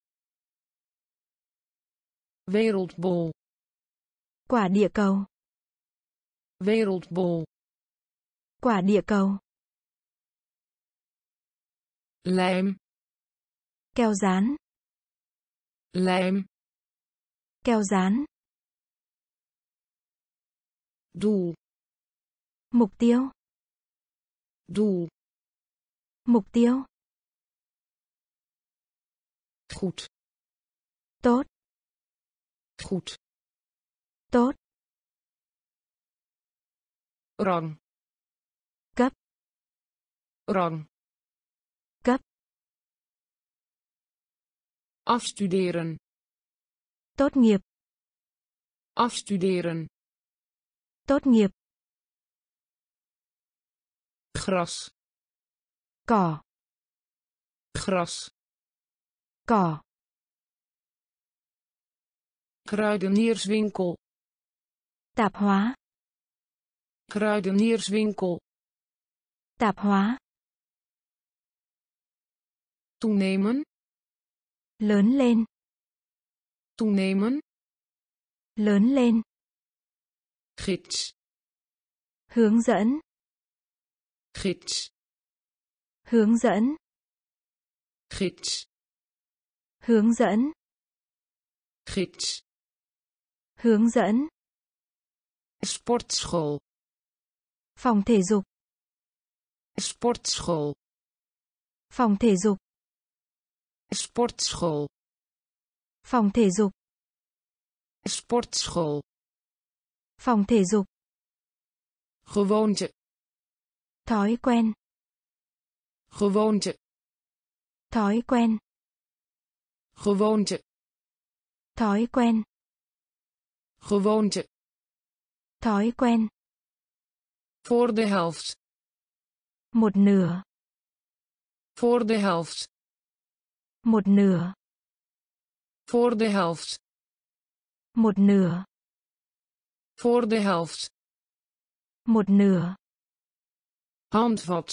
Wereldbol. Quả địa cầu. Wereldbol. Quả địa cầu. Lijm. Keo dán. Lijm. Keo dán. Doel. Mục tiêu. Doel. Mục tiêu. Goed. Tốt. Goed. Tốt. Rang. Cấp. Rang. Cấp. Afstuderen. Tốt nghiệp. Afstuderen. Tốt nghiệp. Gras. Cỏ. Gras. Cỏ. Kruidenierswinkel. Tạp hóa. Kruidenierswinkel. Tạp hóa. Toenemen. Lớn lên. Toenemen. Lớn lên. Gids. Hướng dẫn. Gids. Hướng dẫn. Gids. Hướng dẫn. Gids. Hướng dẫn. Sportschool. Phòng thể dục. Sportschool. Phòng thể dục. Sportschool. Phòng thể dục. Sportschool. Phòng thể dục. Gewoonte. Thói quen. Gewoonte. Thói quen. Gewoonte. Thói quen. Gewoonte. Thói quen. Voor de helft. Một nửa. Voor de helft. Một nửa. Voor de helft. Một nửa. Voor de helft. Một nửa. Handvat.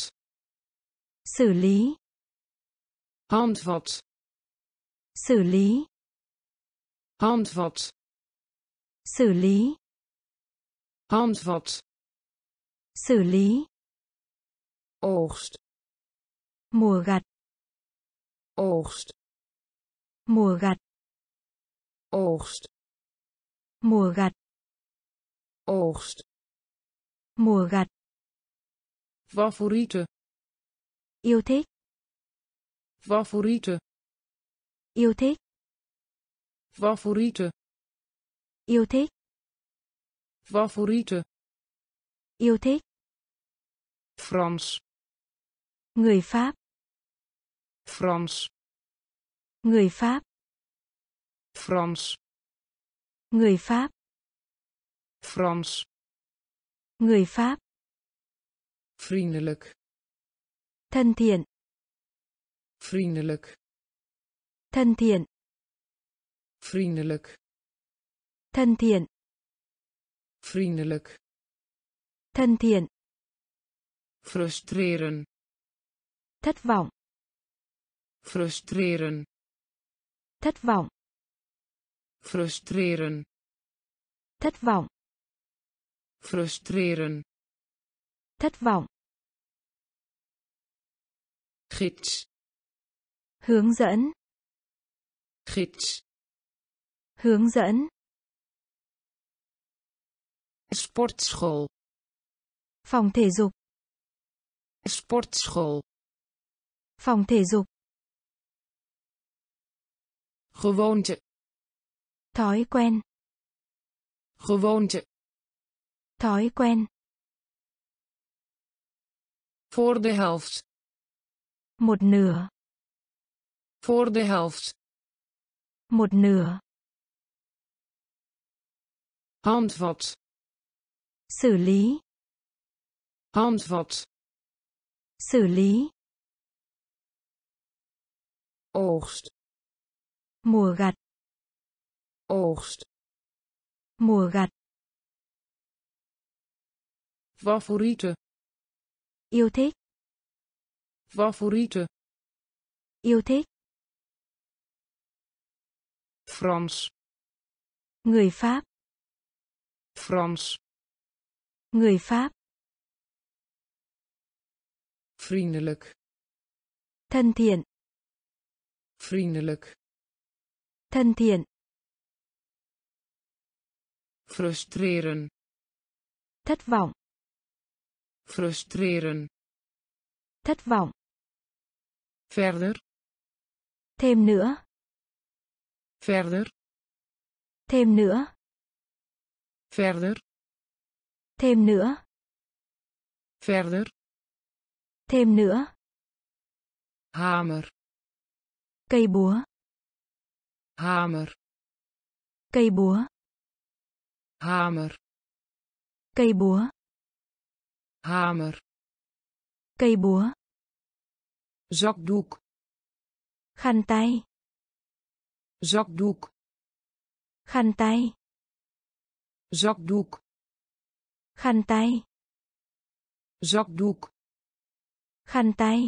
Xử lý. Handvat. Xử lý. Handvat. Xử lý. Handvat. Xử lý. Oogst. Mùa gặt. Oogst. Mùa gặt. Oogst. Mùa gặt. Oogst. Mùa gặt. Favoriete. Yêu thích. Favoriete. Yêu thích. Favoriete. Yêu thích. Favoriete. Yêu thích. Frans. Người Pháp. Frans. Người Pháp. Frans. Người Pháp. Frans. Người Pháp. Vriendelijk. Thân thiện. Vriendelijk. Thân thiện. Vriendelijk. Thân thiện. Vriendelijk. Thân thiện. Frustreren. Thất vọng. Frustreren. Thất vọng. Frustreren. Thất vọng. Frustreren. Thất vọng. Gids. Hướng dẫn. Gids. Hướng dẫn. Sportschool. Phòng thể dục. Sportschool. Phòng thể dục. Gewoonte. Thói quen. Gewoonte. Thói quen. Voor de helft. Một nửa. Voor de helft. Một nửa. Handvat. Xử lý. Handvat. Xử lý. Oogst. Mùa gặt. Oogst. Mùa gặt. Favoriete. Yêu thích. Favoriete. Yêu thích. Frans. Người Pháp. Frans. Người Pháp. Vriendelijk. Thân thiện. Vriendelijk. Thân thiện. Frustreren. Thất vọng. Frustreren. Thất vọng. Verder. Thêm nữa. Verder. Thêm nữa. Verder. Thêm nữa. Verder. Thêm nữa. Hamer. Cây búa. Hamer. Cây búa. Hamer. Cây búa. Hamer. Cây búa. Zakdoek. Khăn tay. Zakdoek. Khăn tay. Zakdoek. Khăn tay. Zakdoek. Khăn tay.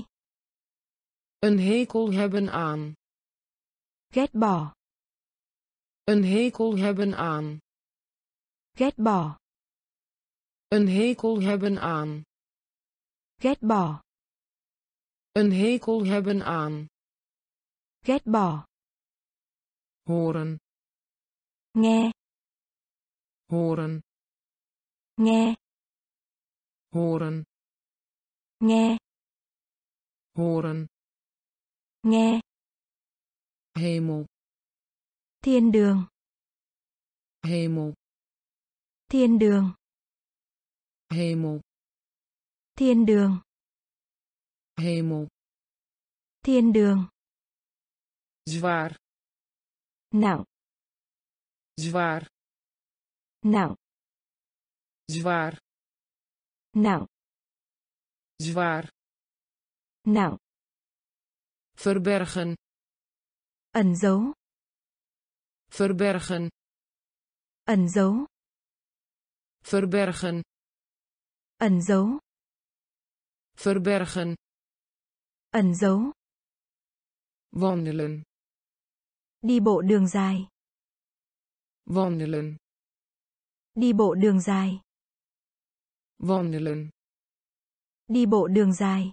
Een hekel hebben aan. Ghét bỏ. Een hekel hebben aan. Ghét bỏ. Een hekel hebben aan. Ghét bỏ. Een hekel hebben aan. Ghét bỏ. Horen. Nghe. Horen. Nghe. Horen. Nghe. Horen. Nghe. Hemel. Thiên đường. Hemel. Thiên đường. Hemel. Thiên đường. Hemel. Thiên đường. Zwaar. Nặng. Zwaar. Nặng. Zwaar. Nặng. Zwaar. Nặng. Verbergen. Ẩn giấu. Verbergen. Ẩn giấu. Verbergen. Ẩn giấu. Verbergen. Ẩn giấu. Wandelen. Đi bộ đường dài. Wandelen. Đi bộ đường dài. Wandelen. Đi bộ đường dài.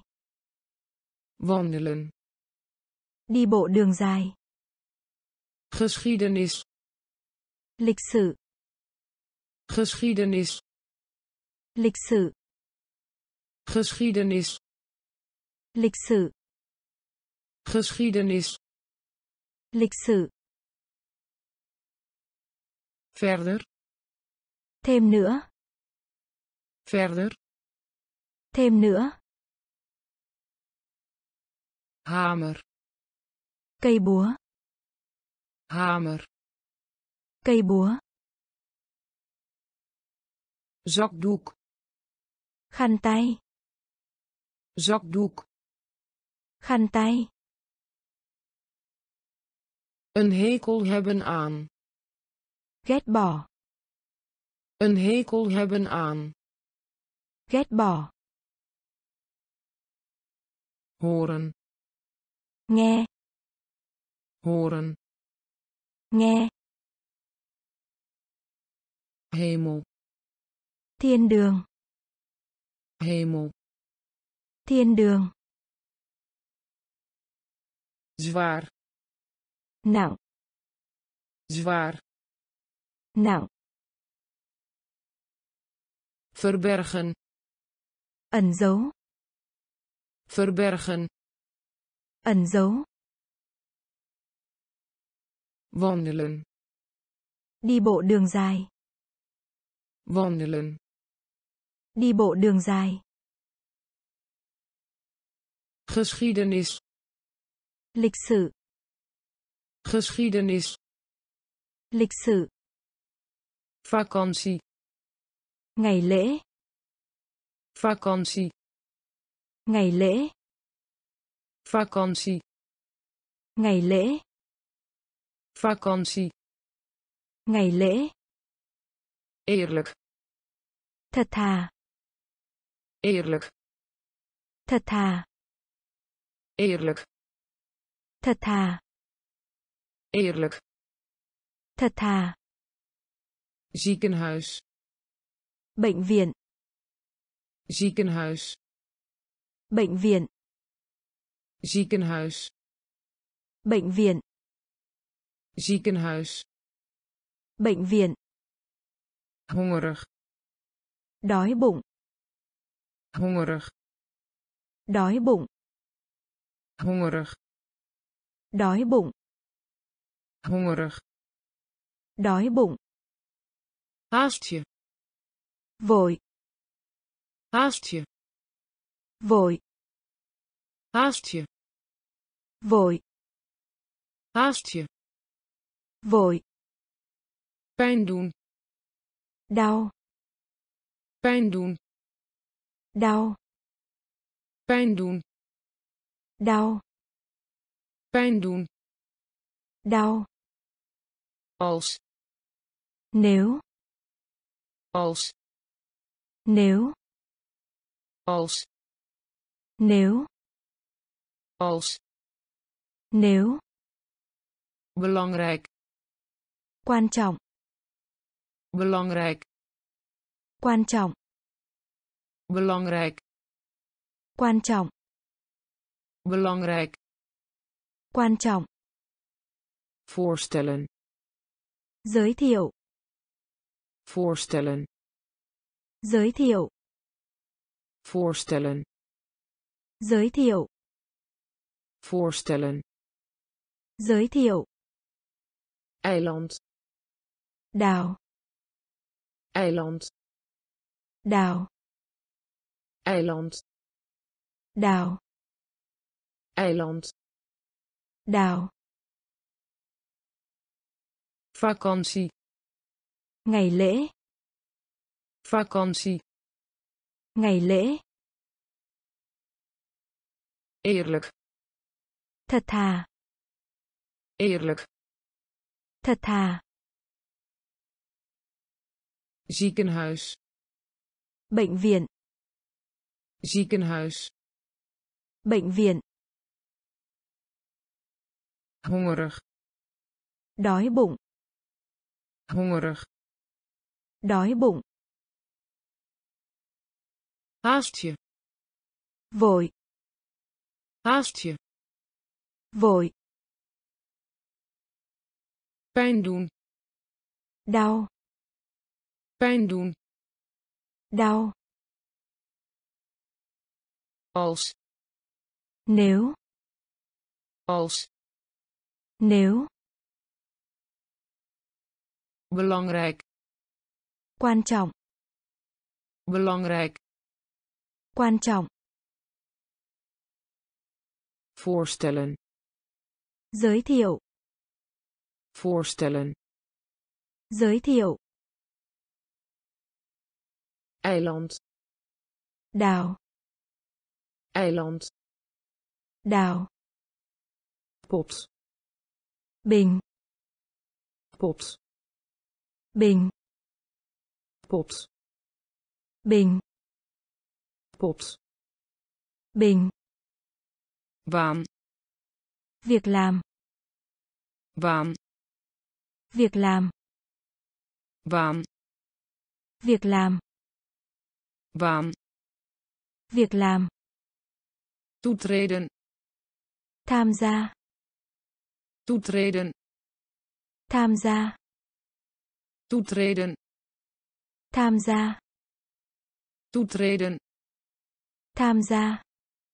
Wandelen. Đi bộ đường dài. Geschiedenis. Lịch sử. Geschiedenis. Lịch sử. Geschiedenis. Lịch sử. Geschiedenis. Lịch sử. Verder. Thêm nữa. Verder. Thêm nữa. Hamer. Cây búa. Hamer. Cây búa. Zakdoek. Khăn tay. zakdoek, Khăn tay. een hekel hebben aan, Ghét bỏ. een hekel hebben aan, Ghét bỏ. horen, Nghe. horen, Nghe. hemel, Thiên đường. hemel, Thiên đường. zwaar, Nặng. zwaar, Nặng. verbergen, Ẩn giấu. verbergen, Ẩn giấu. wandelen, Đi bộ đường dài. wandelen, Đi bộ đường dài. geschiedenis, Lịch sử. geschiedenis, Lịch sử. vakantie, Ngày lễ. vakantie, Ngày lễ. vakantie, Ngày lễ. vakantie, Ngày lễ. eerlijk, Thật thà. eerlijk, Thật thà. eerlijk, Thật thà. eerlijk, Thật thà. ziekenhuis, Bệnh viện. ziekenhuis, Bệnh viện. ziekenhuis, Bệnh viện. ziekenhuis, Bệnh viện. hongerig, Đói bụng. hongerig, Đói bụng. hongerig, Đói bụng. hongerig, Đói bụng. haast je, Vội. haast je, Vội. haast je, Vội. haast je, Vội. pijn doen, Đau. pijn doen, Đau. pijn doen, Đau. pijn doen, Đau. als, Nếu. als, Nếu. als, Nếu. als, Nếu. belangrijk, Quan trọng. belangrijk, Quan trọng. belangrijk, Quan trọng. belangrijk, Quan trọng. voorstellen, Giới thiệu. voorstellen, Giới thiệu. voorstellen, Giới thiệu. voorstellen, Giới thiệu. eiland, Đảo. eiland, Đảo. eiland, Đảo. eiland, Đảo. vakantie, Ngày lễ. vakantie, Ngày lễ. eerlijk, Thật thà. eerlijk, Thật thà. ziekenhuis, Bệnh viện. ziekenhuis, Bệnh viện. hongerig, Đói bụng. hongerig, Đói bụng. haast je, Vội. haast je, Vội. pijn doen, Đau. pijn doen, Đau. als, Nếu. als, Nếu. belangrijk, Quan trọng. belangrijk, Quan trọng. voorstellen, Giới thiệu. voorstellen, Giới thiệu. eiland, Đảo. Eiland. Đảo. Pot. Bình. Pot. Bình. Pot. Bình. Pot. Bình. Baan. Việc làm. Baan. Việc làm. Baan. Việc làm. Baan. Việc làm. Toetreden. Tham gia. Toetreden. Tham gia. Toetreden. Tham gia. Toetreden. Tham gia.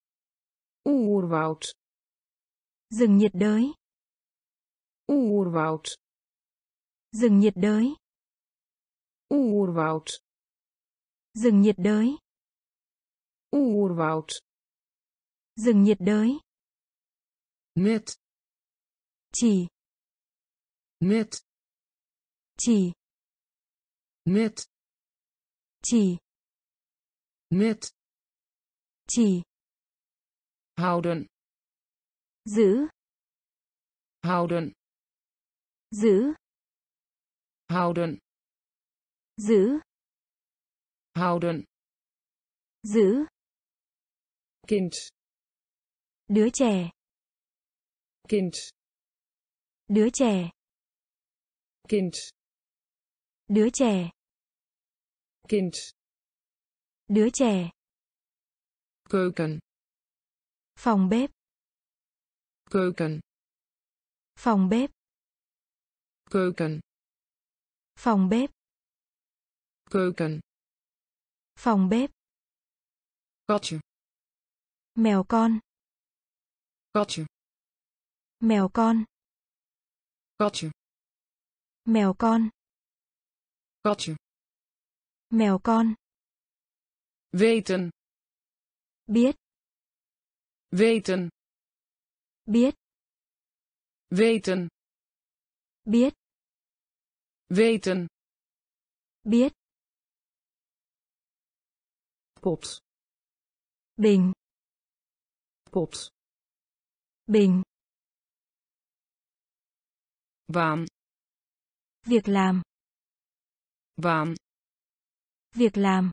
Oerwoud. Rừng nhiệt đới. Oerwoud. Rừng nhiệt đới. Oerwoud. Rừng nhiệt đới. Oerwoud. Rừng nhiệt đới. Met. Chỉ. Met. Chỉ. Met. Chỉ. Met. Chỉ. Houden. Giữ. Houden. Giữ. Houden. Giữ. Houden. Giữ. Kind. Đứa trẻ. Kind. Đứa trẻ. Kind. Đứa trẻ. Kind. Đứa trẻ. Keuken. Phòng bếp. Keuken. Phòng bếp. Keuken. Phòng bếp. Keuken. Phòng bếp. Katje. Mèo con. Katje. Mèo con. Katje. Mèo con. Katje. Mèo con. Weten. Biết. Weten. Biết. Weten. Biết. Weten. Biết. Pot. Bình. Pot. Bình. Baan. Việc làm. Baan. Việc làm.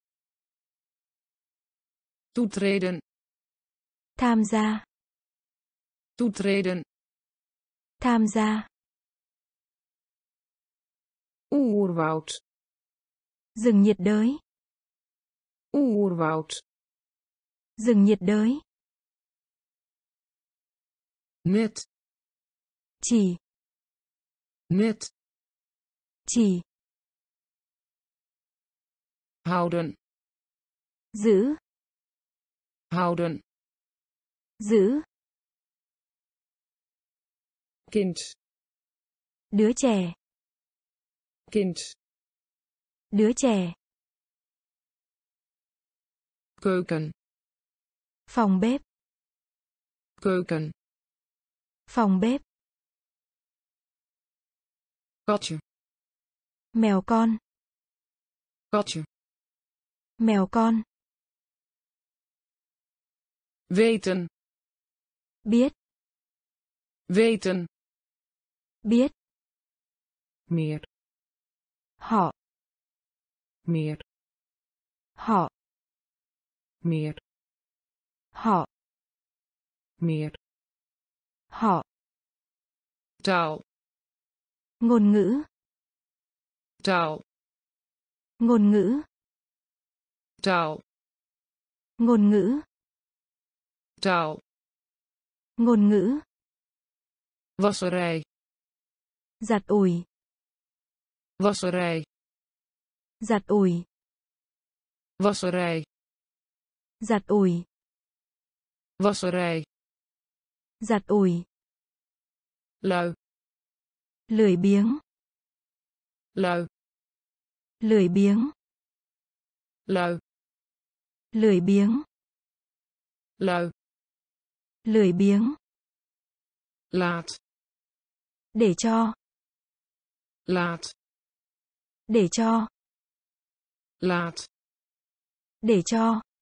Toetreden. Tham gia. Toetreden. Tham gia. Oerwoud. Rừng nhiệt đới. Oerwoud. Rừng nhiệt đới. Met. Chỉ. Met. Chỉ. Houden. Giữ. Houden. Giữ. Kind. Đứa trẻ. Kind. Đứa trẻ. Keuken. Phòng bếp. Keuken. Phòng bếp. Katje. Mèo con. Katje. Mèo con. Weten. Biết. Weten. Biết. Meer. Họ. Meer. Họ. Meer. Họ. Meer. Họ. Taal. Ngôn ngữ. Taal. Ngôn ngữ. Taal. Ngôn ngữ. Taal. Ngôn ngữ. Wasserij. Giặt ủi. Wasserij. Giặt ủi. Wasserij. Giặt ủi. Wasserij. Giặt ủi. Lui. Lười biếng. Lui. Lười biếng. Lui. Lười biếng. Lui. Lười biếng. Laat. Để cho. Laat. Để cho. Laat. Để cho.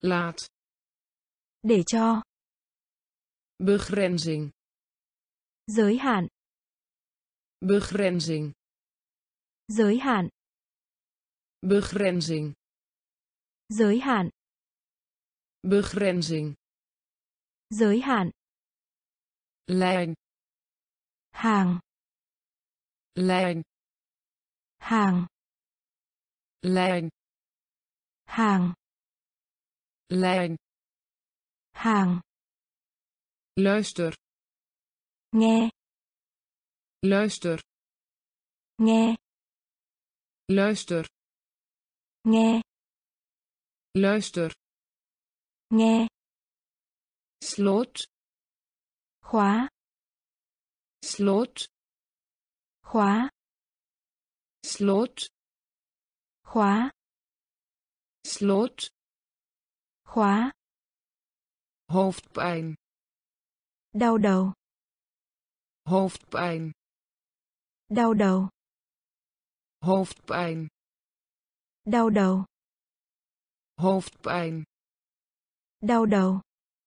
laat, để cho, begrenzing, giới hạn, begrenzing, giới hạn, begrenzing, giới hạn, begrenzing, giới hạn, lijn, hàng, lijn, hàng, lijn, hàng, lijn, hàng, luister, nghe, luister, nghe, luister, nghe, luister, nghe, slot, khóa, slot, khóa, slot, khóa, slot, khóa, hoofdpijn, đau đầu, hoofdpijn, đau đầu, hoofdpijn, đau đầu, hoofdpijn, đau đầu,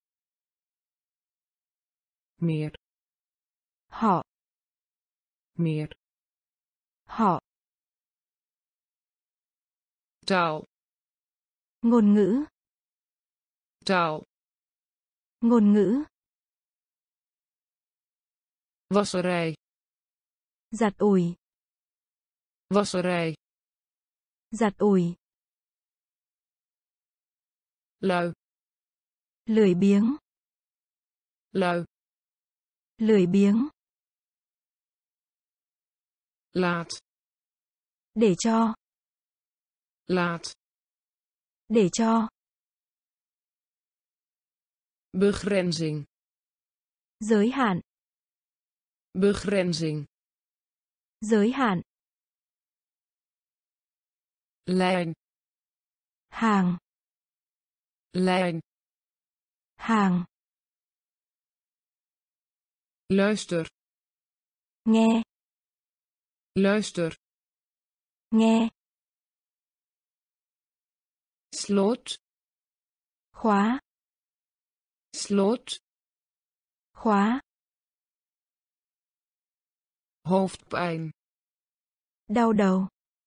meer, họ, meer, họ, taal, ngôn ngữ, taal, ngôn ngữ, wasserij, giặt ủi, wasserij, giặt ủi, lui, lười biếng, lui, lười biếng, laat, để cho, laat, để cho, begrenzing, giới hạn, begrenzing, giới hạn, lijn, hàng, lijn, hàng, luister, nghe, luister, nghe, slot, khóa, slot, khóa, hoofdpijn, đau đầu,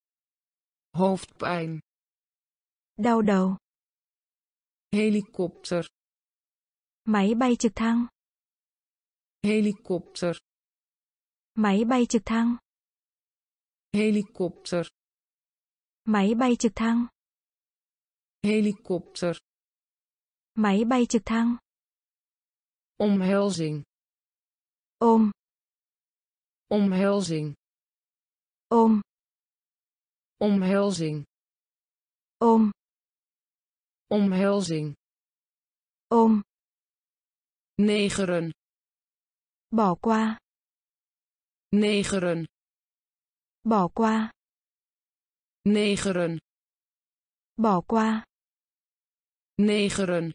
hoofdpijn, đau đầu, helikopter, máy bay trực thăng, helikopter, máy bay trực thăng, helikopter, máy bay trực thăng, helikopter, máy bay trực thăng, omhelzing, ôm, omhelzing, ôm, omhelzing, ôm, omhelzing, ôm, negeren, bỏ qua, negeren, bỏ qua, negeren, bỏ qua, negeren,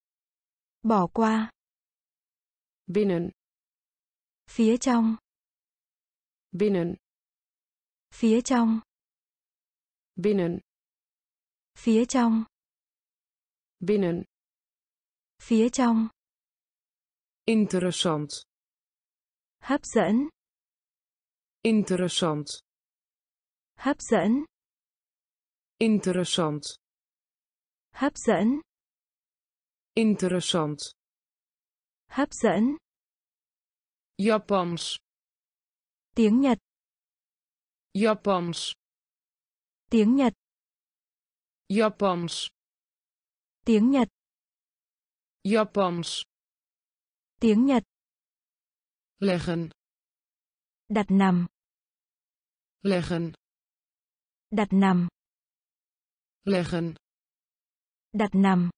bỏ qua, binnen, phía trong, binnen, phía trong, binnen, phía trong, binnen, phía trong, interessant, hấp dẫn, interessant, hấp dẫn, interessant, hấp dẫn, interessant, hấp dẫn, Japans, tiếng Nhật, Japans, tiếng Nhật, Japans, tiếng Nhật, Japans, tiếng Nhật, leggen, đặt nằm, leggen, đặt nằm, leggen, đặt nằm,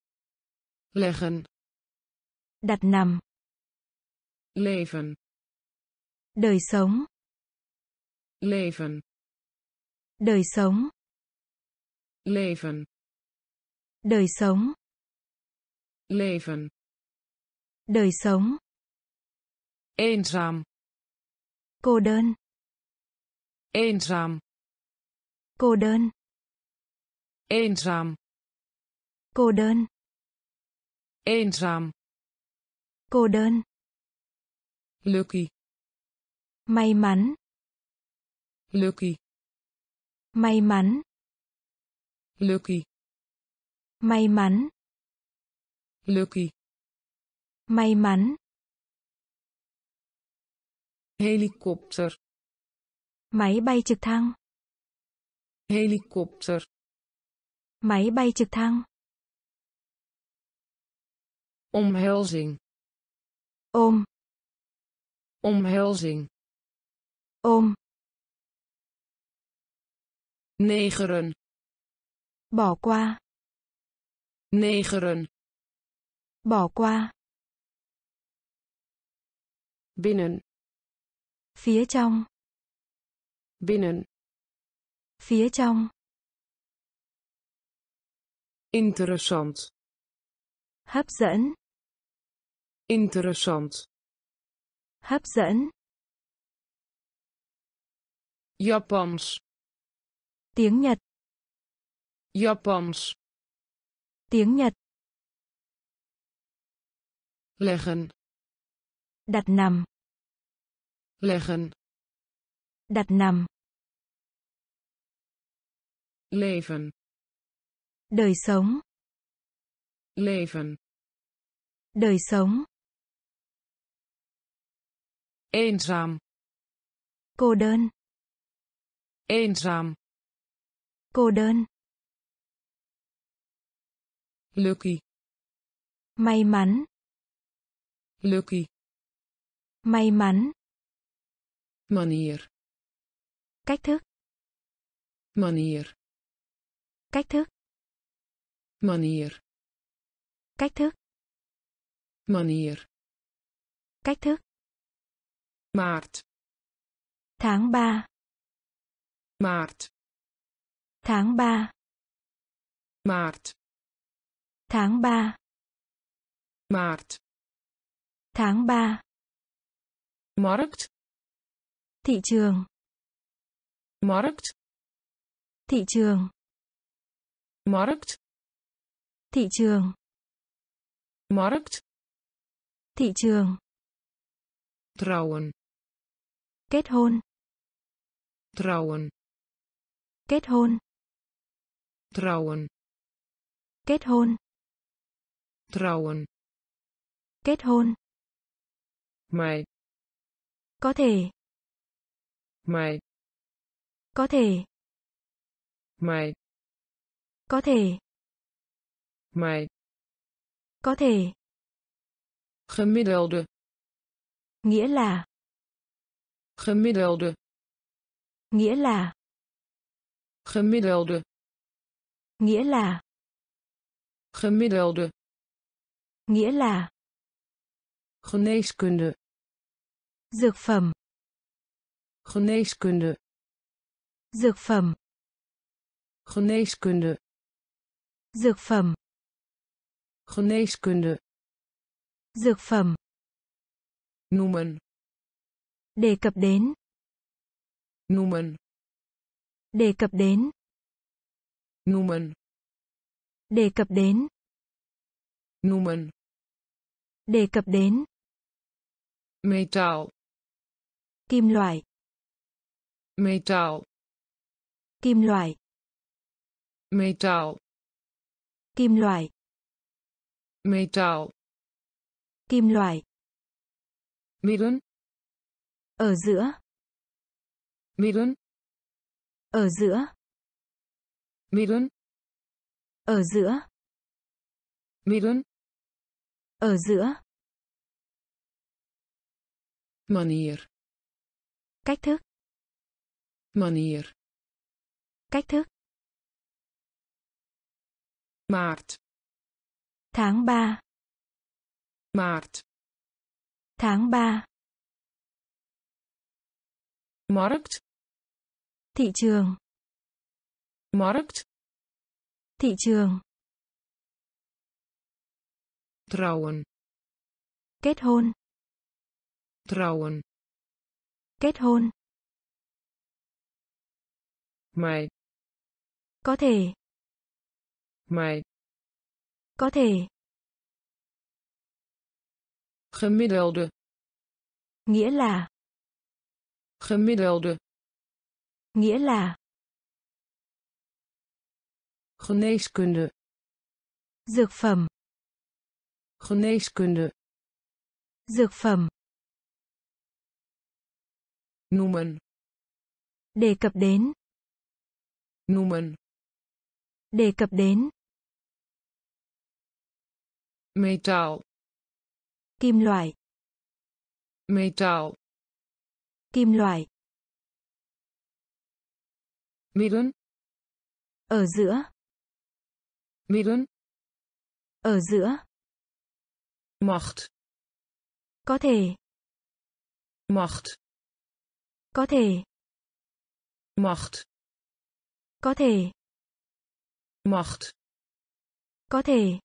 leggen, đặt nằm, leven, đời sống, leven, đời sống, leven, đời sống, leven, đời sống, eenzaam, cô đơn, eenzaam, cô đơn, eenzaam, cô đơn, eenzaam, cô đơn, lucky, may mắn, lucky, may mắn, lucky, may mắn, lucky, may mắn, helikopter, máy bay trực thăng, helikopter, máy bay trực thăng, omhelzing, ôm, omhelzing, ôm, negeren, bỏ qua, negeren, bỏ qua, binnen, phía trong, binnen, phía trong, interessant, hấp dẫn, interessant, hấp dẫn, Japans, tiếng Nhật, Japans, tiếng Nhật, leggen, đặt nằm, leggen, đặt nằm, leven, đời sống, leven, đời sống, eenzaam, cô đơn, eenzaam, cô đơn, lucky, may mắn, lucky, may mắn, manier, cách thức, manier, cách thức, manier, cách thức, manier, cách thức, maart, tháng ba, maart, tháng ba, maart, tháng ba, maart, tháng ba, markt, thị trường, markt, thị trường, markt, thị trường, markt, thị trường, trouwen, kết hôn, trouwen, kết hôn, trouwen, kết hôn, trouwen, kết hôn, mij, có thể, mij, có thể, mij, có thể, mij, có thể, gemiddelde, nghĩa là, gemiddelde, nghĩa là, gemiddelde, nghĩa là, gemiddelde, nghĩa là, geneeskunde, dược phẩm, geneeskunde, dược phẩm, geneeskunde, dược phẩm, geneeskunde, dược phẩm, noemen, đề cập đến, noemen, đề cập đến, noemen, đề cập đến, noemen, đề cập đến, metaal, kim loại, metaal, kim loại, metaal, kim loại, metaal, kim loại, midden, ở giữa, midden, ở giữa, midden, ở giữa, midden, ở giữa, manier, cách thức, manier, cách thức, maart, tháng ba, maart, tháng ba, markt, thị trường, markt, thị trường, trouwen, kết hôn, trouwen, kết hôn, mij, có thể, mij, có thể, Gemiddelde. Nghĩa là. Gemiddelde. Nghĩa là. Geneeskunde. Dược phẩm. Geneeskunde. Dược phẩm. Noemen. Đề cập đến. Noemen. Đề cập đến. Metaal. Kim loại. Metaal. Kim loại. Midden. Ở giữa. Midden. Ở giữa. Macht. Có thể. Macht. Có thể. Macht. Có thể. Macht. Có thể.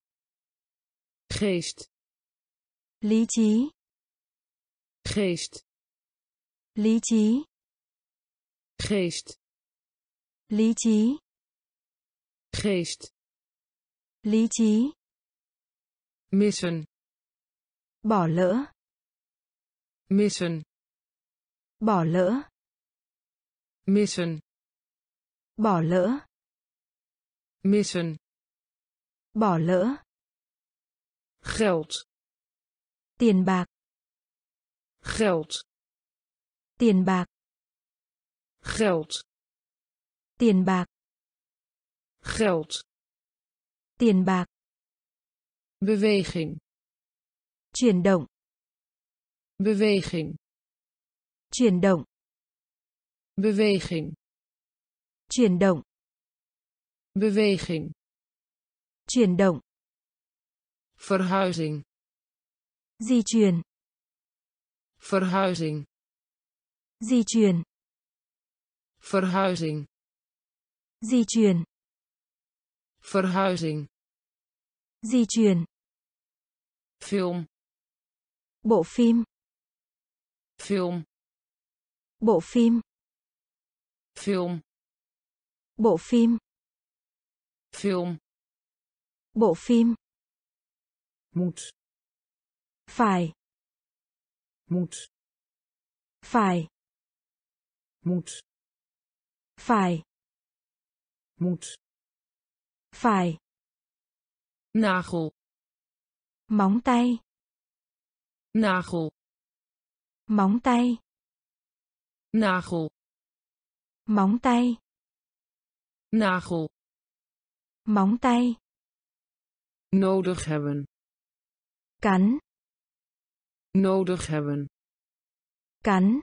Geest. Lý trí. Geest. Lý trí. Geest. Lý trí. Geest. Lý trí. Missen. Bỏ lỡ. Missen. Bỏ lỡ. Missen. Bỏ lỡ. Missen. Bỏ lỡ. Geld. Tiền bạc. Geld. Tiền bạc. Geld. Tiền bạc. Geld. Tiền bạc. Beweging. Chuyển động. Beweging. Chuyển động. Beweging. Chuyển động. Beweging. Chuyển động. Verhuizing. Di chuyển. Verhuizing. Di chuyển. Verhuizing. Di chuyển. Verhuizing. Di chuyển. Film. Bộ phim. Film. Bộ phim. Film. Bộ phim. Film. Bộ phim. Moet. Phải. Moet. Phải. Moet. Phải. Moet. Phải. Nagel. Móng tay. Nagel. Móng tay. Nagel. Móng tay. Nagel. Móng tay. Nodig hebben. Cắn. Nodig hebben. Cắn.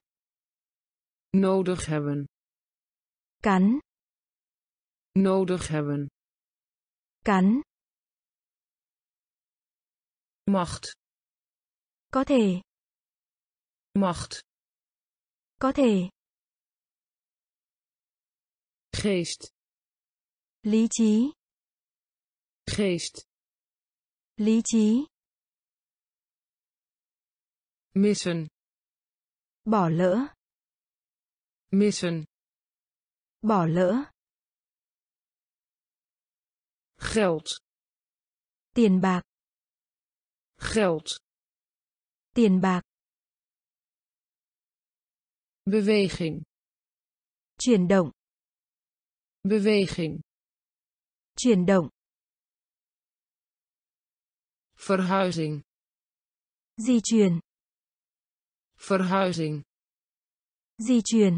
Nodig hebben. Cắn. Nodig hebben. Cắn. Macht. Có thể. Macht. Có thể. Geest. Lý trí. Geest. Lý trí. Missen. Bỏ lỡ. Missen. Bỏ lỡ. Geld. Tiền bạc. Geld. Tiền bạc. Beweging. Chuyển động. Beweging. Chuyển động. Verhuizing. Di chuyển. Verhuizing. Di chuyển.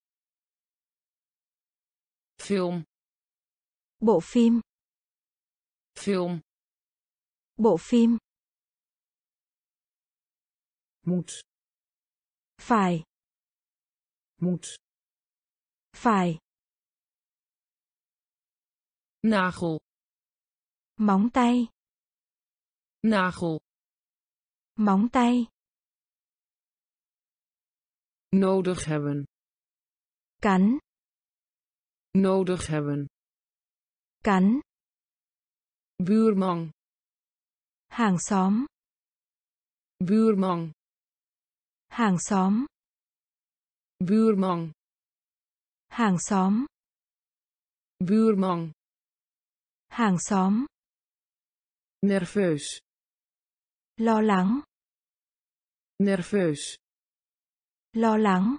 Film. Bộ phim. Film. Bộ phim. Moet. Phải. Moet. Phải. Nagel. Móng tay. Nagel. Móng tay. Nodig hebben. Cắn. Nodig hebben. Cắn. Buurman. Hàng xóm. Buurman. Hàng xóm. Buurman. Hàng xóm. Buurman. Hàng xóm. Nerveus. Lo lắng. nerveus, lo lắng,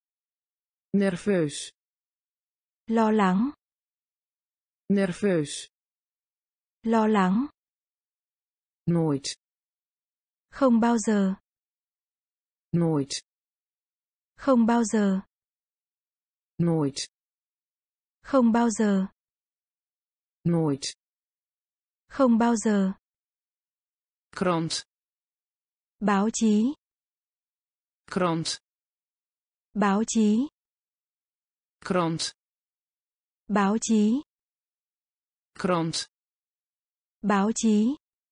nerveus, lo lắng, nerveus, lo lắng, nooit, không bao giờ, nooit, không bao giờ, nooit, không bao giờ, nooit, không bao giờ, krant, báo chí, krant, báo chí, krant, báo chí, krant, báo chí,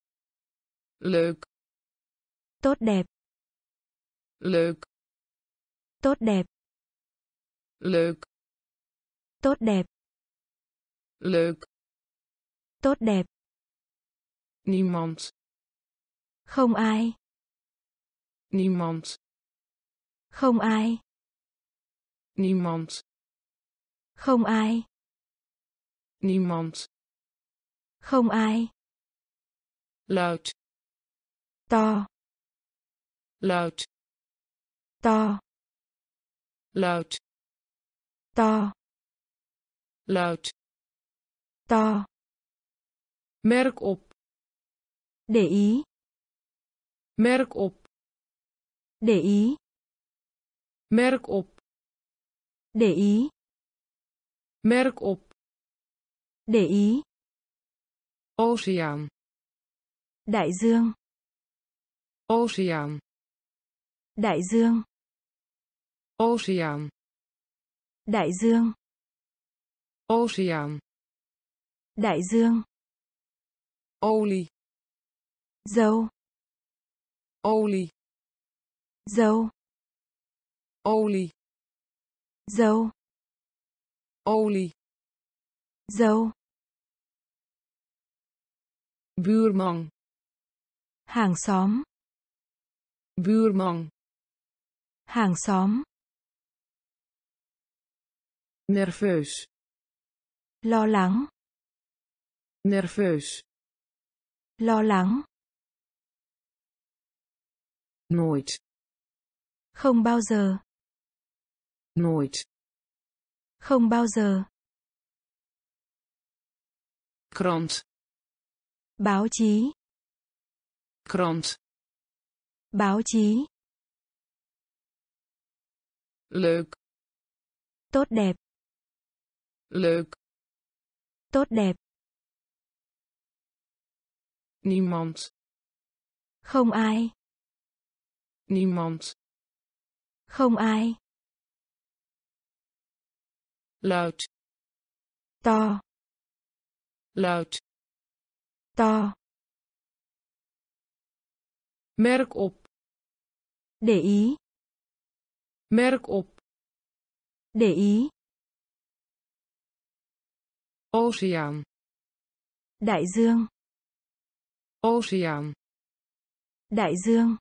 leuk, tốt đẹp, leuk, tốt đẹp, leuk, tốt đẹp, leuk, tốt đẹp, niemand, không ai, niemand, không ai, niemand, không ai, niemand, không ai, luid, to, luid, to, luid, to, luid, to, merk op, để ý, merk op, để ý, merk op, để ý, merk op, để ý, oceaan, đại dương, oceaan, đại dương, oceaan, đại dương, oceaan, đại dương, olie, dầu, olie, dầu, olie, dầu, olie, dầu, buurman, hàng xóm, buurman, hàng xóm, nerveus, lo lắng, nerveus, lo lắng, nooit, không bao giờ, nooit, không bao giờ, krant, báo chí, krant, báo chí, leuk, tốt đẹp, leuk, tốt đẹp, niemand, không ai, niemand, không ai, luid, to, luid, to, merk op, để ý, merk op, để ý, oceaan, đại dương, oceaan, đại dương,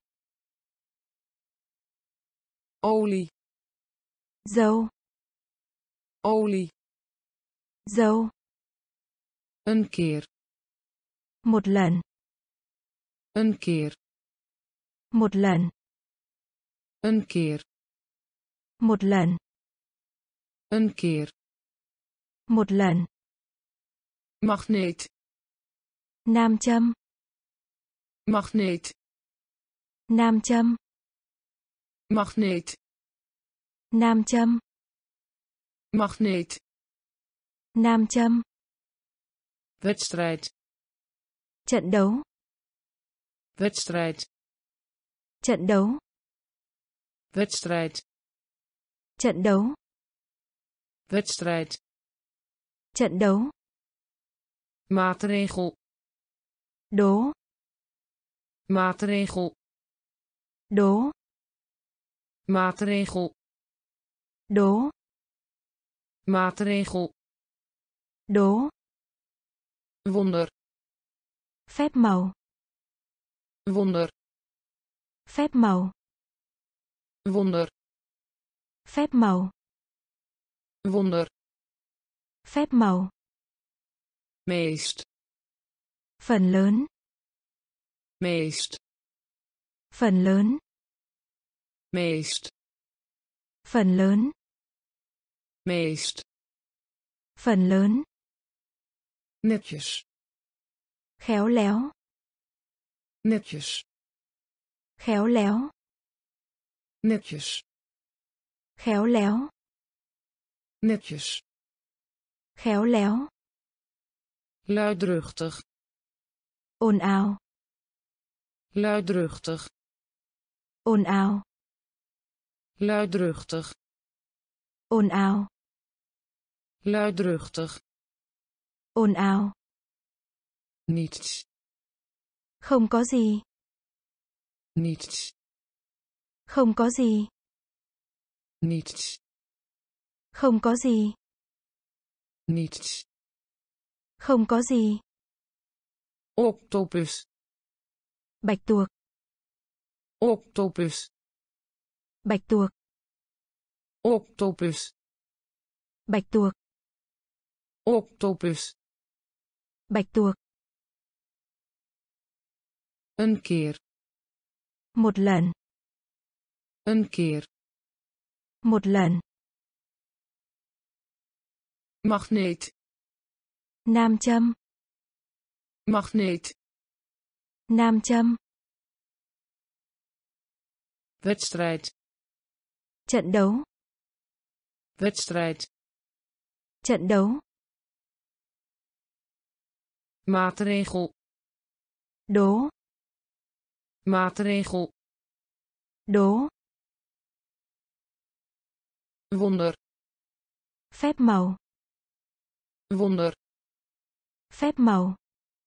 olie, dầu, olie, dầu, een keer, một lần, een keer, một lần, een keer, một lần, een keer, một lần, magneet, nam châm, magneet, nam châm, magneet, nam châm, magneet, nam châm, wedstrijd, trận đấu, wedstrijd, trận đấu, wedstrijd, trận đấu, wedstrijd, trận đấu, maatregel, đố, maatregel, đố, maatregel, đố, maatregel, đố, wonder, phép màu, wonder, phép màu, wonder, phép màu, wonder, phép màu, meest, phần lớn, meest, phần lớn, meest, Phần lớn. meest, Phần lớn. netjes, Khéo léo. netjes, Khéo léo. netjes, Khéo léo. netjes, Khéo léo. luidruchtig, Ồn ào. luidruchtig, Ồn ào. luidruchtig, Ồn ào. luidruchtig, Ồn ào. niets, Không có gì. niets, Không có gì. niets, Không có gì. niets, Không có gì. octopus, Bạch tuộc. octopus, Bạch tuộc. octopus, Bạch tuộc. octopus, Bạch tuộc. een keer, Một lần. een keer, Một lần. magneet, Nam châm. magneet, Nam châm. wedstrijd, Trận đấu. wedstrijd, Trận đấu. maatregel, Đố. maatregel, Đố. wonder, Phép màu. wonder, Phép màu.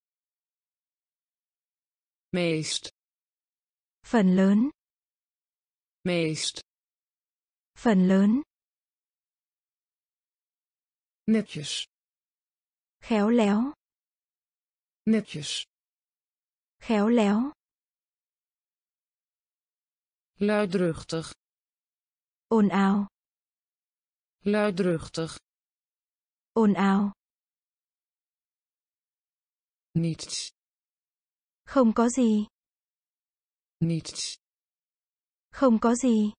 meest, Phần lớn. meest, Phần lớn. netjes, Khéo léo. netjes, Khéo léo. luidruchtig, Ồn ào. luidruchtig, Ồn ào. niets, Không có gì. niets, Không có gì.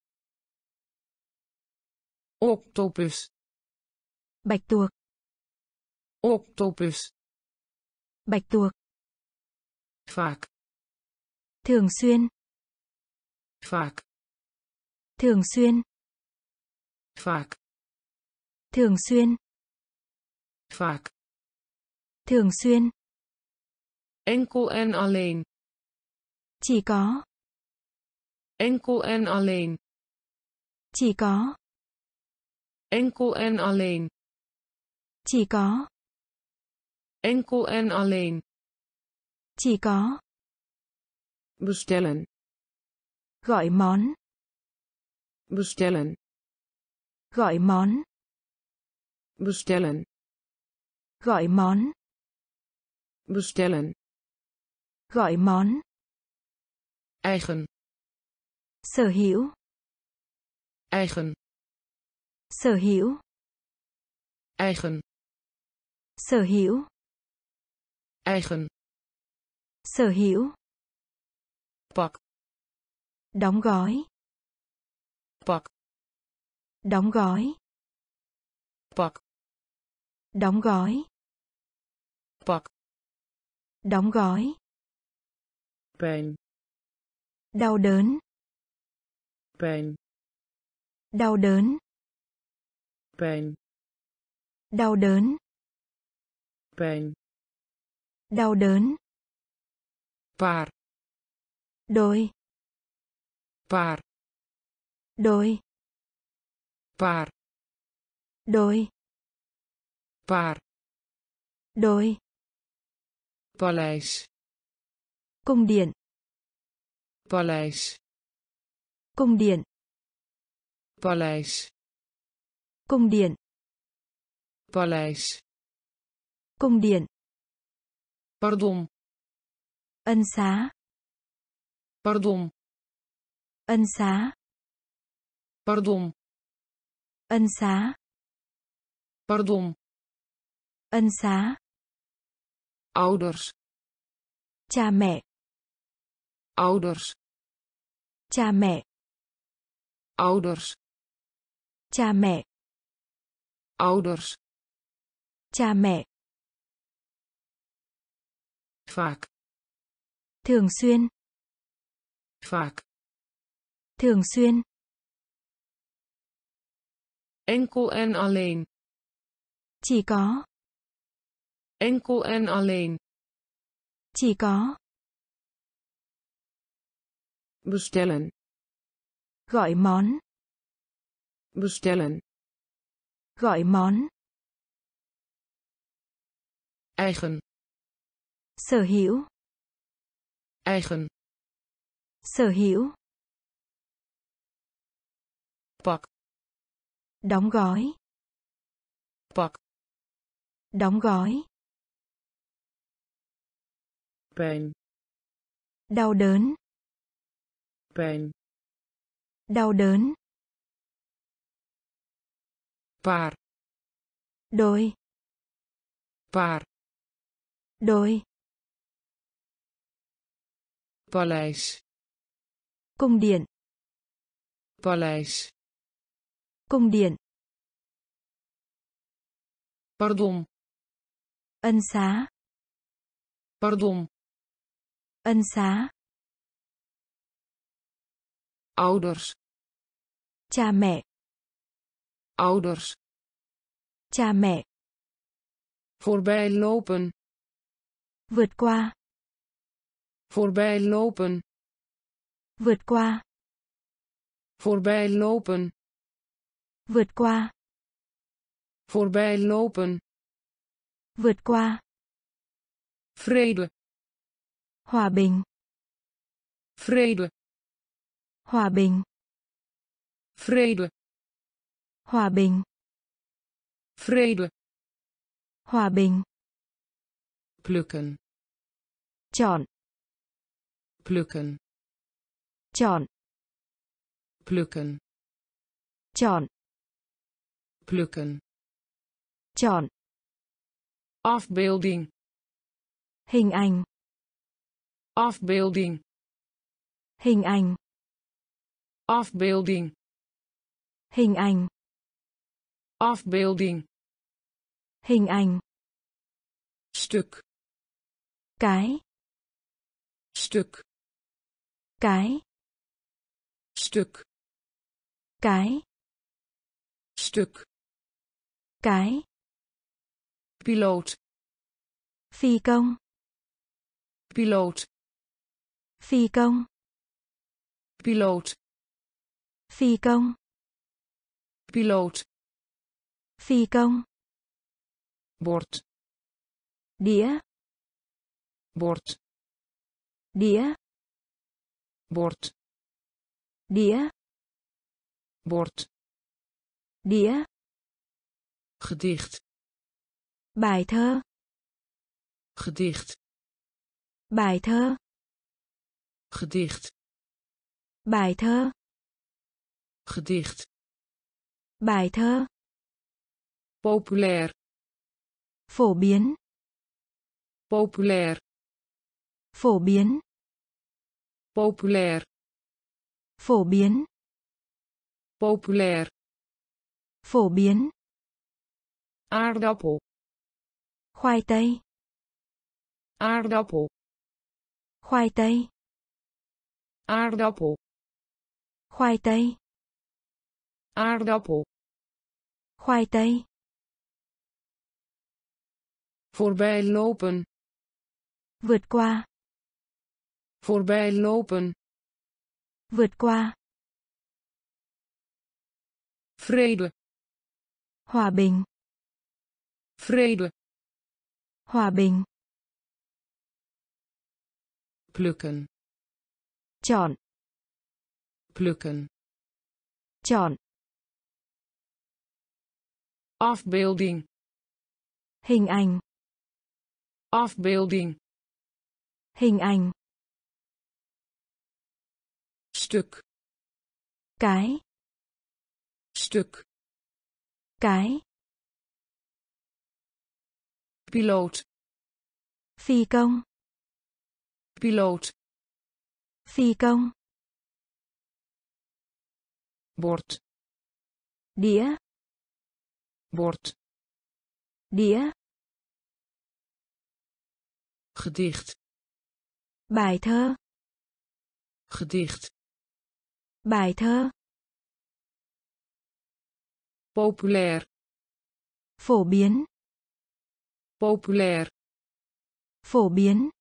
octopus, Bạch tuộc. octopus, Bạch tuộc. vaak, Thường xuyên. vaak, Thường xuyên. vaak, Thường xuyên. vaak, Thường xuyên. enkel en alleen, Chỉ có. enkel en alleen, Chỉ có. enkel en alleen, Chỉ có. enkel en alleen, Chỉ có. bestellen, Gọi món. bestellen, Gọi món. bestellen, Gọi món. bestellen, Gọi món. eigen, Sở hữu. eigen, Sở hữu. eigen, Sở hữu. eigen, Sở hữu. pak, Đóng gói. pak, Đóng gói. pak, Đóng gói. pak, Đóng gói. pijn, Đau đớn. pijn, Đau đớn. pijn, Đau đớn. pijn, Đau đớn. paar, Đôi. paar, Đôi. paar, Đôi. paar, Đôi. paleis, Cung điện. paleis, Cung điện. paleis, Cung điện. paleis, Cung điện. pardon, Ân xá. pardon, Ân xá. pardon, Ân xá. pardon, Ân xá. ouders, Cha mẹ. ouders, Cha mẹ. Ouders. Cha mẹ. Ouders. Cha mẹ. Vaak. Thường xuyên. Vaak. Thường xuyên. Enkel en alleen. Chỉ có. Enkel en alleen. Chỉ có. Bestellen. Gọi món. Bestellen. Gọi món. Eigen. Sở hữu. Eigen. Sở hữu. Pak. Đóng gói. Pak. Đóng gói. Pijn. Đau đớn. Pijn. Đau đớn. Paar. Đôi. Paar. Đôi. Paleis. Cung điện. Paleis. Cung điện. Pardon. Ân xá. Pardon. Ân xá. Ouders. Cha mẹ. Ouders. Cha mẹ. Voorbijlopen. Vượt qua. Voorbijlopen. Vượt qua. Voorbijlopen. Vượt qua. Voorbijlopen. Vượt qua. Vrede. Hòa bình. Vrede. Hòa bình. Vrede. Hòa bình. Vrede. Hòa bình. Plukken. Chọn. Plukken. Chọn. Plukken. Chọn. Plukken. Chọn. Afbeelding. Hình ảnh. Afbeelding. Hình ảnh. Afbeelding. Hình ảnh. Afbeelding. Hình ảnh. Stuk. Cái. Stuk. Cái. Stuk. Cái. Stuk. Cái. Piloot. Phi công. Piloot. Phi công. Piloot. Phi công. Piloot. Phi công. Bord. Đĩa. Bord. Đĩa. Bord. Đĩa. Bord. Đĩa. Gedicht. Bài thơ. Gedicht. Bài thơ. Gedicht. Bài thơ. Gedicht. Bài thơ. Populair. Phổ biến. Populair. Phổ biến. Populair. Phổ biến. Populair. Phổ biến. Aardappel. Khoai tây. Aardappel. Khoai tây. Aardappel. Khoai tây. Aardappel. Khoai tây. Voorbijlopen. Vượt qua. Voorbijlopen. Vượt qua. Vrede. Hòa bình. Vrede. Hòa bình. Plukken. Chọn. Plukken. Chọn. Afbeelding. Hình ảnh. Afbeelding. Hình ảnh. Stuk. Cái. Stuk. Cái. Piloot. Phi công. Piloot. Phi công. bord, đĩa, bord, đĩa, gedicht, bài thơ, gedicht, bài thơ, populair, phổ biến, populair, phổ biến,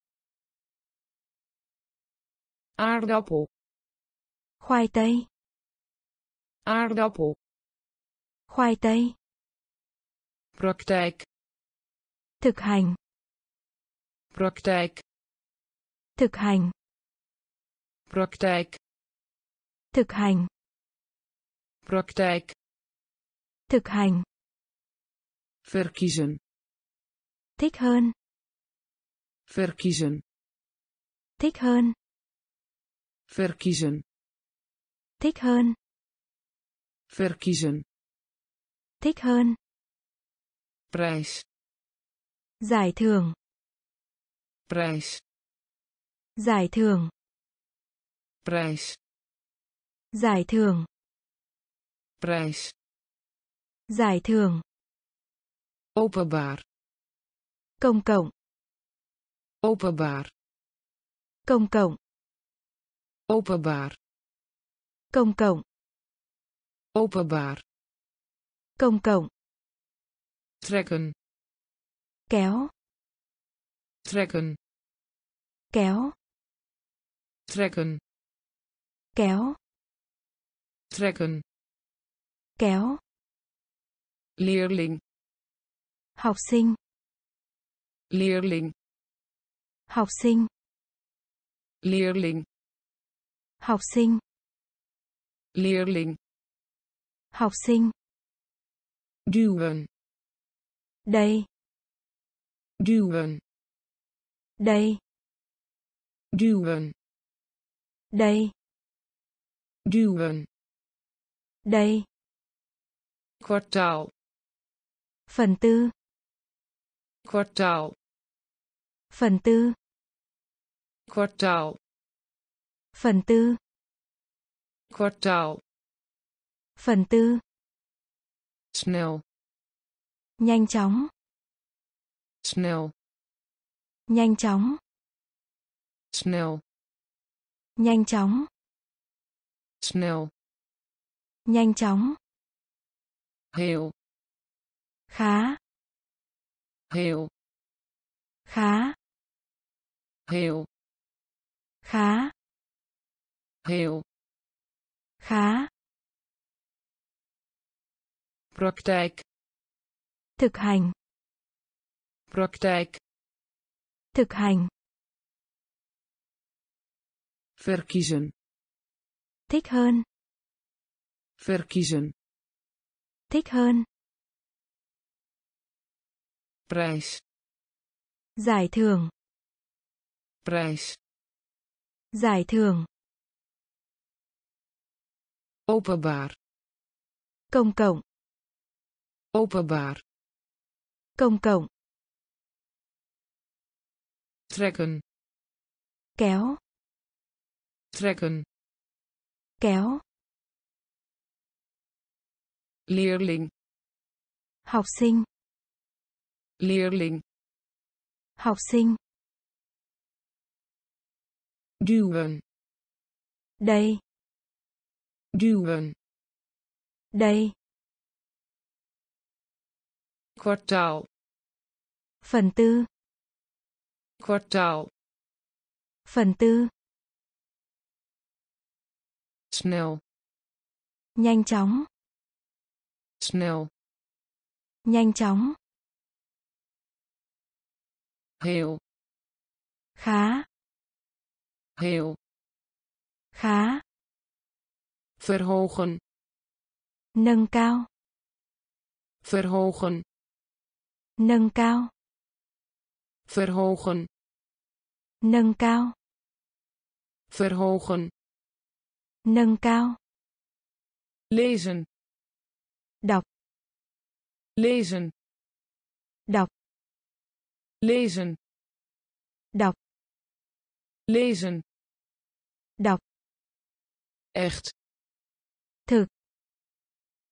aardappel, khoai tây, aardappel, khoai tây, praktijk, thực hành, praktijk, thực hành, praktijk, thực hành, praktijk, thực hành, verkiezen, thích hơn, verkiezen, thích hơn, verkiezen, thích hơn, verkiezen, thích hơn, prijs, giải thưởng, prijs, giải thưởng, prijs, giải thưởng, prijs, giải thưởng, openbaar, công cộng, openbaar, công cộng, openbaar, công cộng, openbaar, công cộng, trekken, kéo, trekken, kéo, trekken, kéo, trekken, kéo, leerling, học sinh, leerling, học sinh, leerling, học sinh, leerling, học sinh, duwen, đây, duwen, đây, duwen, đây, duwen, đây, kwartaal, phần tư, kwartaal, phần tư, kwartaal, phần tư, kwartaal, phần tư, snel, nhanh chóng, snel, nhanh chóng, snel, nhanh chóng, snel, nhanh chóng, heel, khá, heel, khá, heel, khá, heel, khá, praktijk, thực hành, praktijk, thực hành, verkiezen, thích hơn, verkiezen, thích hơn, prijs, giải thưởng, prijs, giải thưởng, openbaar, công cộng, openbaar, công cộng, trekken, kéo, trekken, kéo, leerling, học sinh, leerling, học sinh, duwen, đây, duwen, đây, kwartaal, phần tư, kwartaal, phần tư, snel, nhanh chóng, snel, nhanh chóng, heel, khá, heel, khá, verhogen, nâng cao, verhogen, nâng cao, verhogen, nâng cao, verhogen, nâng cao, lezen, đọc, lezen, đọc, lezen, đọc, lezen, đọc, echt, thực,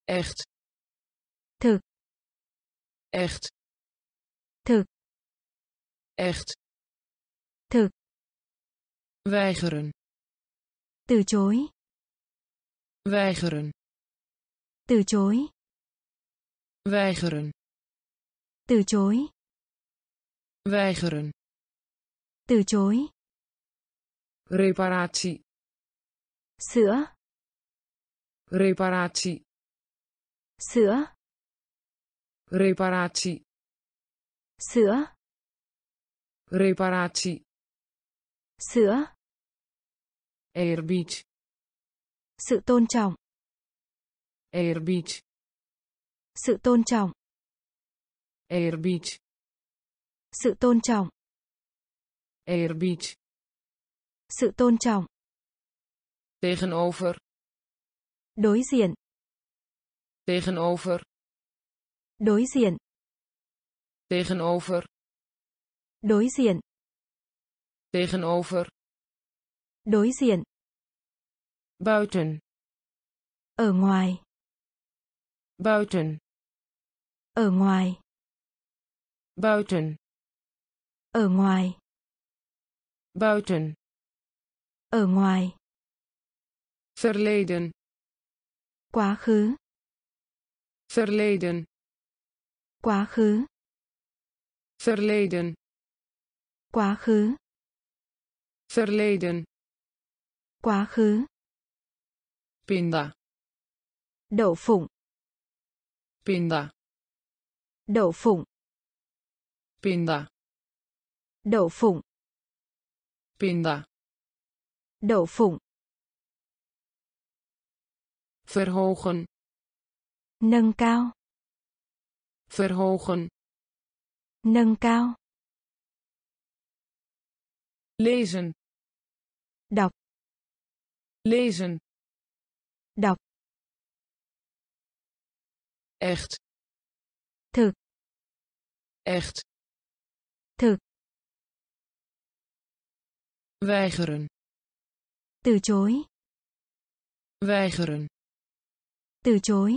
Echt. Thực. Echt. Thực. Echt. Thực. Weigeren. Từ chối. Weigeren. Từ chối. Weigeren. Từ chối. Weigeren. Từ chối. Reparatie. Sữa. Reparatie. Sữa. Reparatie. Sữa. Reparatie. Sữa. Eerbied. Sự tôn trọng. Eerbied. Sự tôn trọng. Eerbied. Sự tôn trọng. Eerbied. Sự tôn trọng. Tegenover. Đối diện. Tegenover. Đối diện. Tegenover. Đối diện. Tegenover. Đối diện. Buiten. Ở ngoài. Buiten. Ở ngoài. Buiten. Ở ngoài. Buiten. Ở ngoài. Verleden. Quá khứ. Verleden. Quá khứ. Verleden. Quá khứ. Verleden. Quá khứ. Pinda. Đậu phụng. Pinda. Đậu phụng. Pinda. Đậu phụng. Pinda. Đậu phụng. Verhogen. Nâng cao. Verhogen. Nâng cao. Lezen. Đọc. Lezen. Đọc. Echt. Thực. Echt. Thực. Weigeren. Từ chối. Weigeren. Từ chối.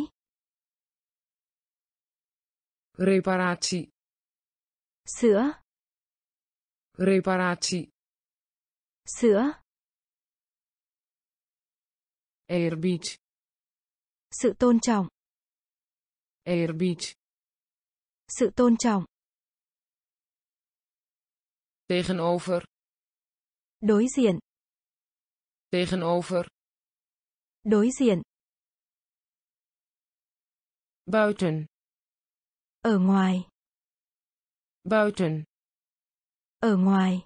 Reparatie. Sữa. Reparatie. Sữa. Eerbied. Sự tôn trọng. Eerbied. Sự tôn trọng. Tegenover. Đối diện. Tegenover. Đối diện. Buiten. Ở ngoài. Buiten. Ở ngoài.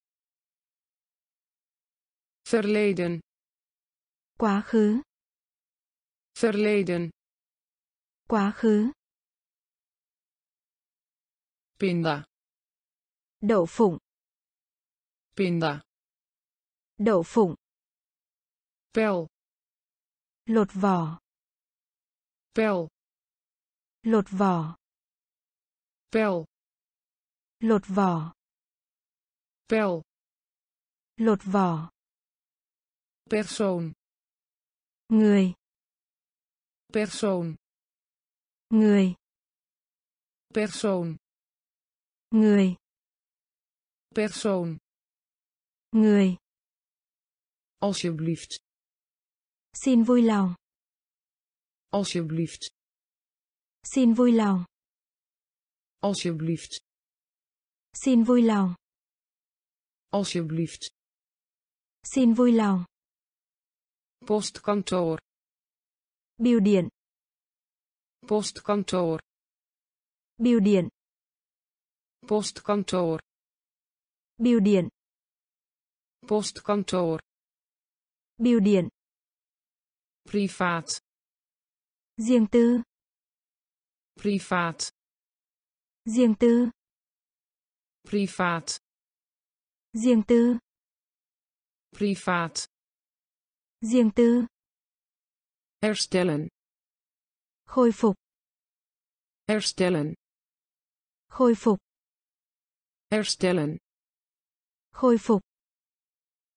Verleden. Quá khứ. Verleden. Quá khứ. Pinda. Đậu phụng. Pinda. Đậu phụng. Pel. Lột vỏ. Pel. Lột vỏ. Pel. Lột vỏ. Pel. Lột vỏ. Persoon. Người. Persoon. Người. Persoon. Người. Persoon. Người. Alsjeblieft. Xin vui lòng. Alsjeblieft. Xin vui lòng. Alsjeblieft. Xin vui lòng. Alsjeblieft. Xin vui lòng. Postkantoor. Bưu điện. Postkantoor. Bưu điện. Postkantoor. Bưu điện. Postkantoor. Bưu điện. Privaat. Riêng tư. Privaat. Riêng tư. Privaat. Riêng tư. Privaat. Riêng tư. Herstellen. Khôi phục. Herstellen. Khôi phục. Herstellen. Khôi phục.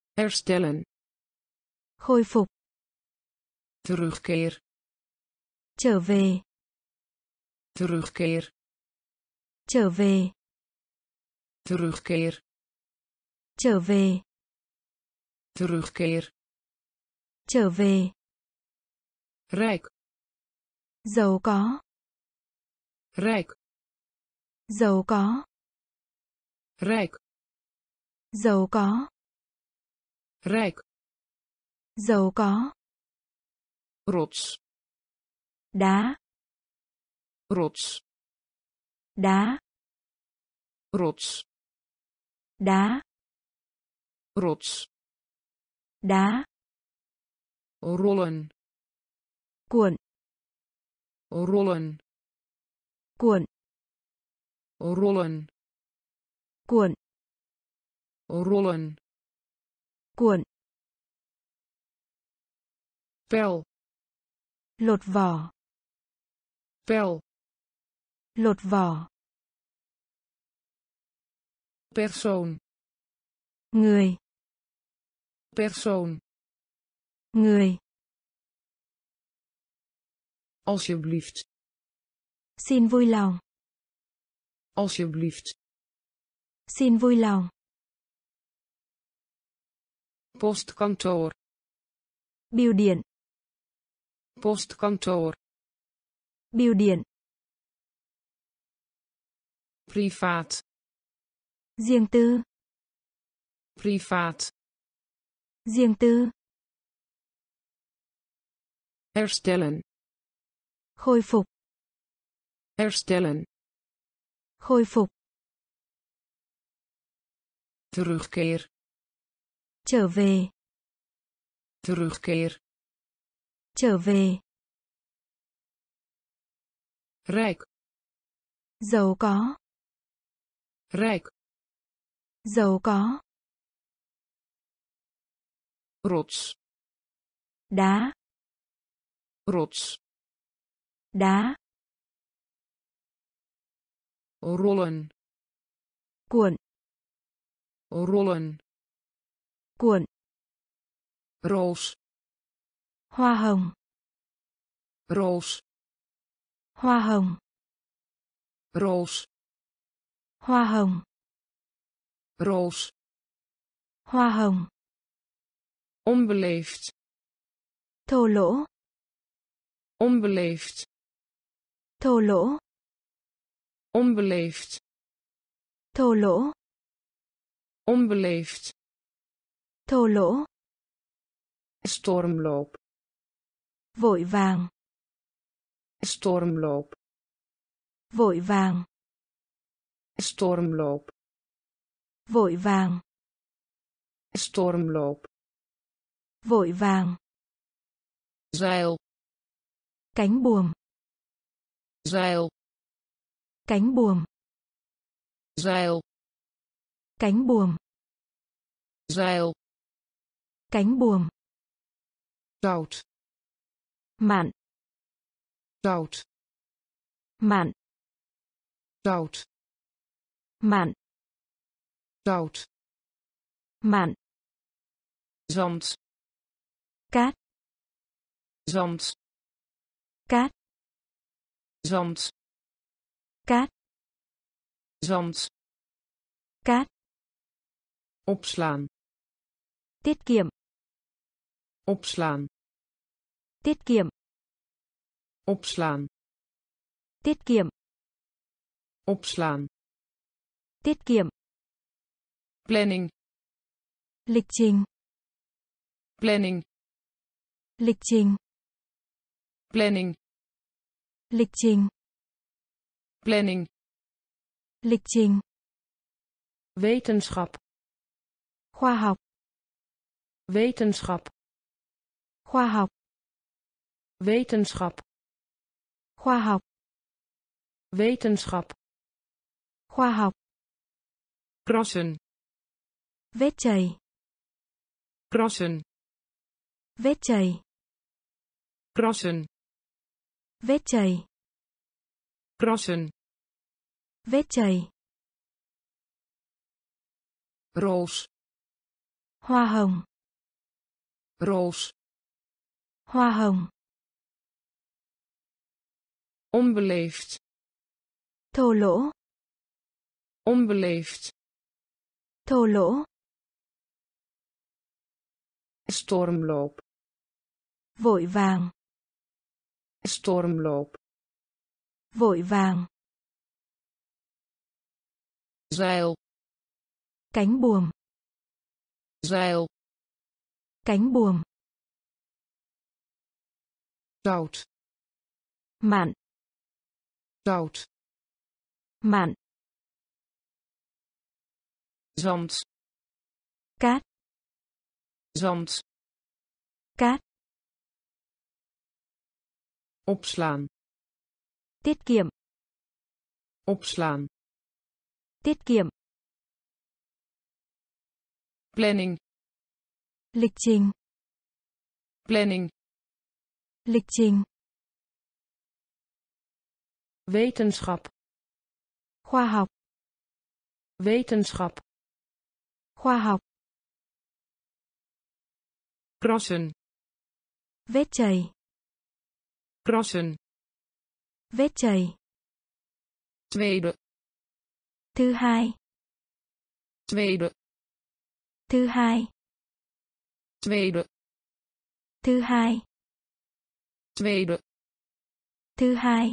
Herstellen. Khôi phục. Terugkeer. Trở về. Terugkeer. Trở về. Terugkeer. Trở về. Terugkeer. Trở về. Rijk. Giàu có. Rijk. Giàu có. Rijk. Giàu có. Rijk. Giàu có. Rots. Đá. Rots. Đá. Rots. Đá. Rots. Đá. Rollen. Cuộn. Rollen. Cuộn. Rollen. Cuộn. Rollen. Cuộn. Pel. Lột vỏ. Pel. Lột vỏ. Persoon. Người. Persoon. Người. Alsjeblieft. Xin vui lòng. Alsjeblieft. Xin vui lòng. Postkantoor. Bưu điện. Postkantoor. Bưu điện. Privaat. Riêng tư. Privaat. Riêng tư. Herstellen. Khôi phục. Herstellen. Khôi phục. Terugkeer. Trở về. Terugkeer. Trở về. Rijk. Giàu có. Rijk. Giàu có. Rots. Đá. Rots. Đá. Rollen. Cuộn. Rollen. Cuộn. Roos. Hoa hồng. Roos. Hoa hồng. Roos. Hoa hồng. Roos. Hoa hồng. Onbeleefd. Thô lỗ. Onbeleefd. Thô lỗ. Onbeleefd. Thô lỗ. Onbeleefd. Thô lỗ. Stormloop. Vội vàng. Stormloop. Vội vàng. Stormloop. Vội vàng. Stormloop. Vội vàng. Zeil. Cánh buồm. Zeil. Cánh buồm. Zeil. Cánh buồm. Zeil. Cánh buồm. Zout. Mặn. Zout. Mặn. Zout. Mặn. Zout. Mặn. Zand. Cát. Zand. Cát. Zand. Cát. Zand. Cát. Opslaan. Tiết kiệm. Opslaan. Tiết kiệm. Opslaan. Tiết kiệm. Opslaan. Tiết kiệm. Planning. Lịch trình. Planning. Lịch trình. Planning. Lịch trình. Planning. Lịch trình. Wetenschap. Khoa học. Wetenschap. Khoa học. Wetenschap. Khoa học. Wetenschap. Khoa học. Krassen. Vết chảy. Krassen. Vết chảy. Krassen. Vết chảy. Krassen. Vết chảy. Roos. Hoa hồng. Roos. Hoa hồng. Onbeleefd. Thô lỗ. Onbeleefd. Thô lỗ. Stormloop. Vội vàng. Stormloop. Vội vàng. Zeil. Cánh buồm. Zeil. Cánh buồm. Zout. Mặn. Zout. Mặn. Zand. Cát. Zand. Cát. Opslaan. Tiết kiệm. Opslaan. Tiết kiệm. Planning. Lịch trình. Planning. Lịch trình. Wetenschap. Khoa học. Wetenschap. Khoa học. Krassen. Vết chày. Krassen. Vết chày. Tweede. Thứ hai. Tweede. Thứ hai. Tweede. Thứ hai. Tweede. Thứ hai.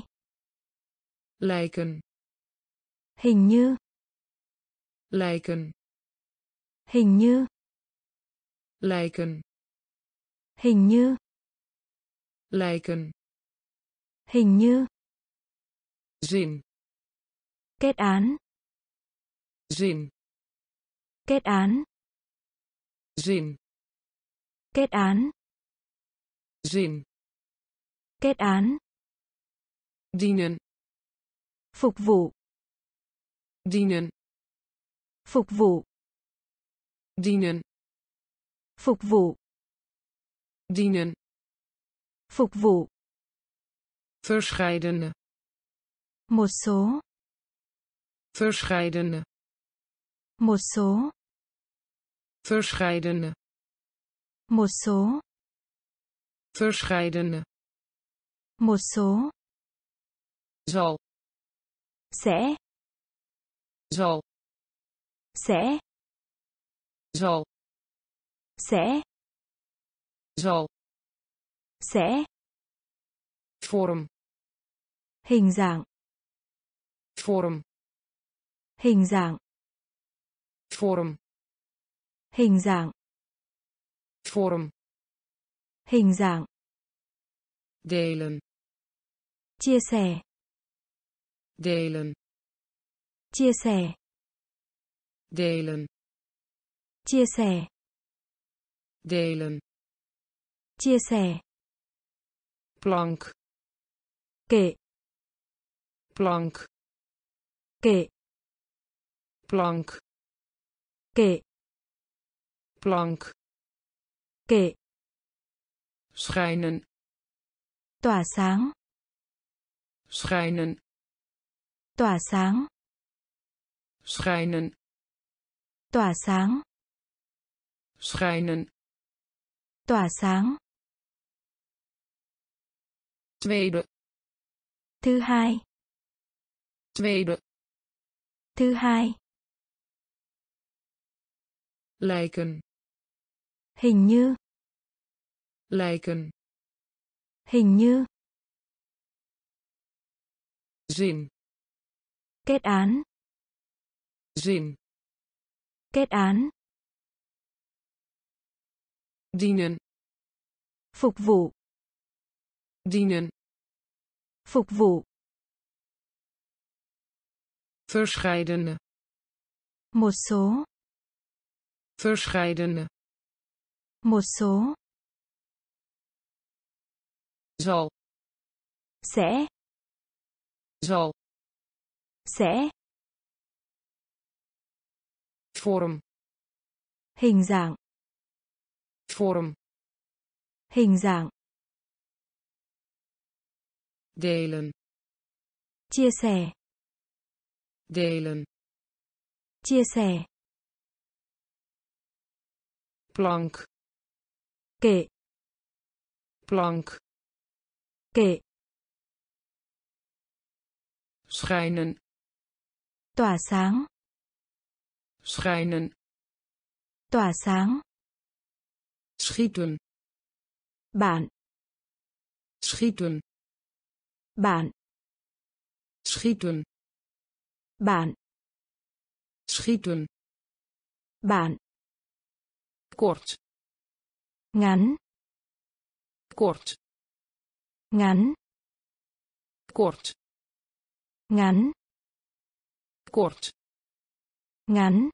Lijken. Hình như. Lijken. Hình như. Lijken. Hình như. Lijken. Hình như. Zin. Kết án. Zin. Kết án. Zin. Kết án. Zin. Kết án. Dienen. Phục vụ. Dienen. Phục vụ. Dienen. Phục vụ. Dienen. Phục vụ. Verscheidene. Một số. Verscheidene. Một số. Verscheidene. Một số. Verscheidene. Một số. Zal. Sẽ. Zal. Sẽ. Zal. Sẽ. Zal. Sẽ. Vorm. Hình dạng. Vorm. Hình dạng. Vorm. Hình dạng. Vorm. Hình dạng. Delen. Chia sẻ. Delen. Chia sẻ. Delen. Chia sẻ. Delen. Chia sẻ. Plank. Kệ. Plank. Kệ. Plank. Kệ. Plank. Kệ. Schijnen. Tỏa sáng. Schijnen. Tỏa sáng. Schijnen. Tỏa sáng. Schijnen. Tỏa sáng. Tweede. Thứ hai. Tweede. Thứ hai. Lijken. Hình như. Lijken. Hình như. Zin. Kết án. Zin. Kết án. Dienen. Phục vụ. Dienen. Phục vụ. Verscheidene. Một số. Verscheidene. Một số. Zal. Sẽ. Zal. Sẽ. Vorm. Hình dạng. Vorm. Hình dạng. Delen. Chia sẻ. Delen. Chia sẻ. Plank. Kệ. Plank. Kệ. schijnen, tỏa sáng, schijnen, tỏa sáng, schieten, bạn, schieten, bạn, schieten, bạn, schieten, bạn, kort, ngắn, kort, ngắn, kort, ngắn, kort, ngắn,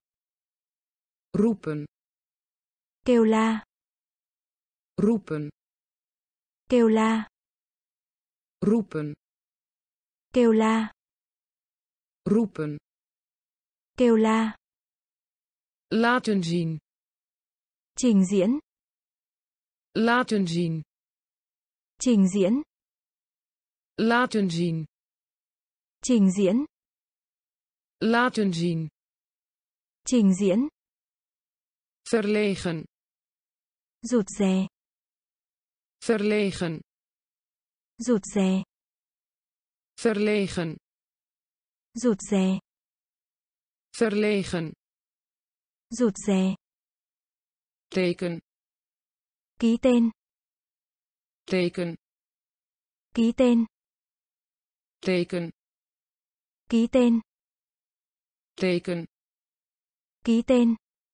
roepen, kêu la, roepen, kêu la, roepen, kêu la, roepen, kêu la, laten zien, trình diễn, laten zien, trình diễn, laten zien, trình diễn, laten zien, trình diễn, verlegen, rụt rè, verlegen, rụt rè, verlegen, rụt rè, verlegen, rụt rè, teken, ký tên, teken, ký tên, teken, ký tên, teken, ký tên,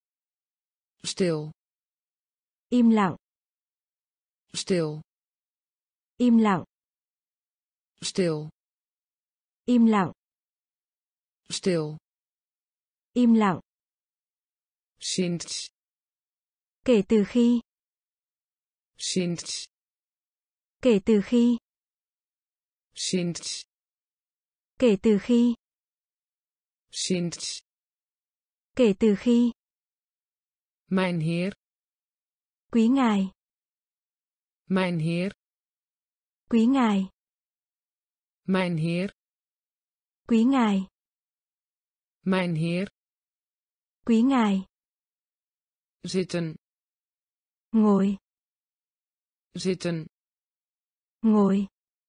stil, im lặng, stil, im lặng, stil, im lặng, stil, im lặng, sinds, kể từ khi, sinds, kể từ khi, sinds, kể từ khi, sinds, kể từ khi, mijn heer, quý ngài, mijn heer, quý ngài, mijn heer, quý ngài, mijn heer, quý ngài, zitten, ngồi, zitten, ngồi,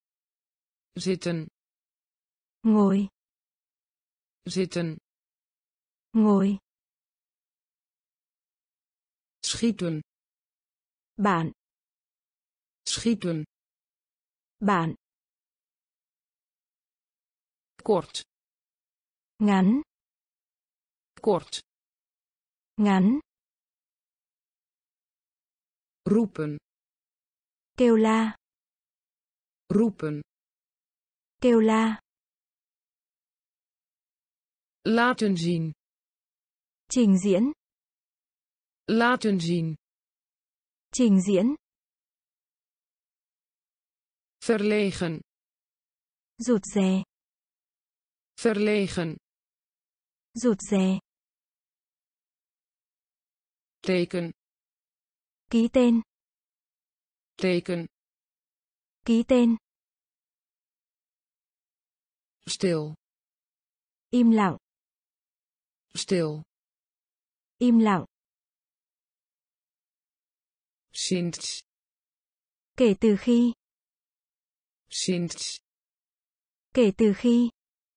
zitten, ngồi, zitten, ngồi, schieten, bạn, schieten, bạn, kort, ngắn, kort, ngắn, roepen, kêu la, roepen, kêu la, laten zien, trình diễn, laten zien, trình diễn, verlegen, rụt rè, verlegen, rụt rè, teken, ký tên, teken, ký tên, stil, im lặng, stil, im lặng, sinds, kể từ khi, sinds, kể từ khi,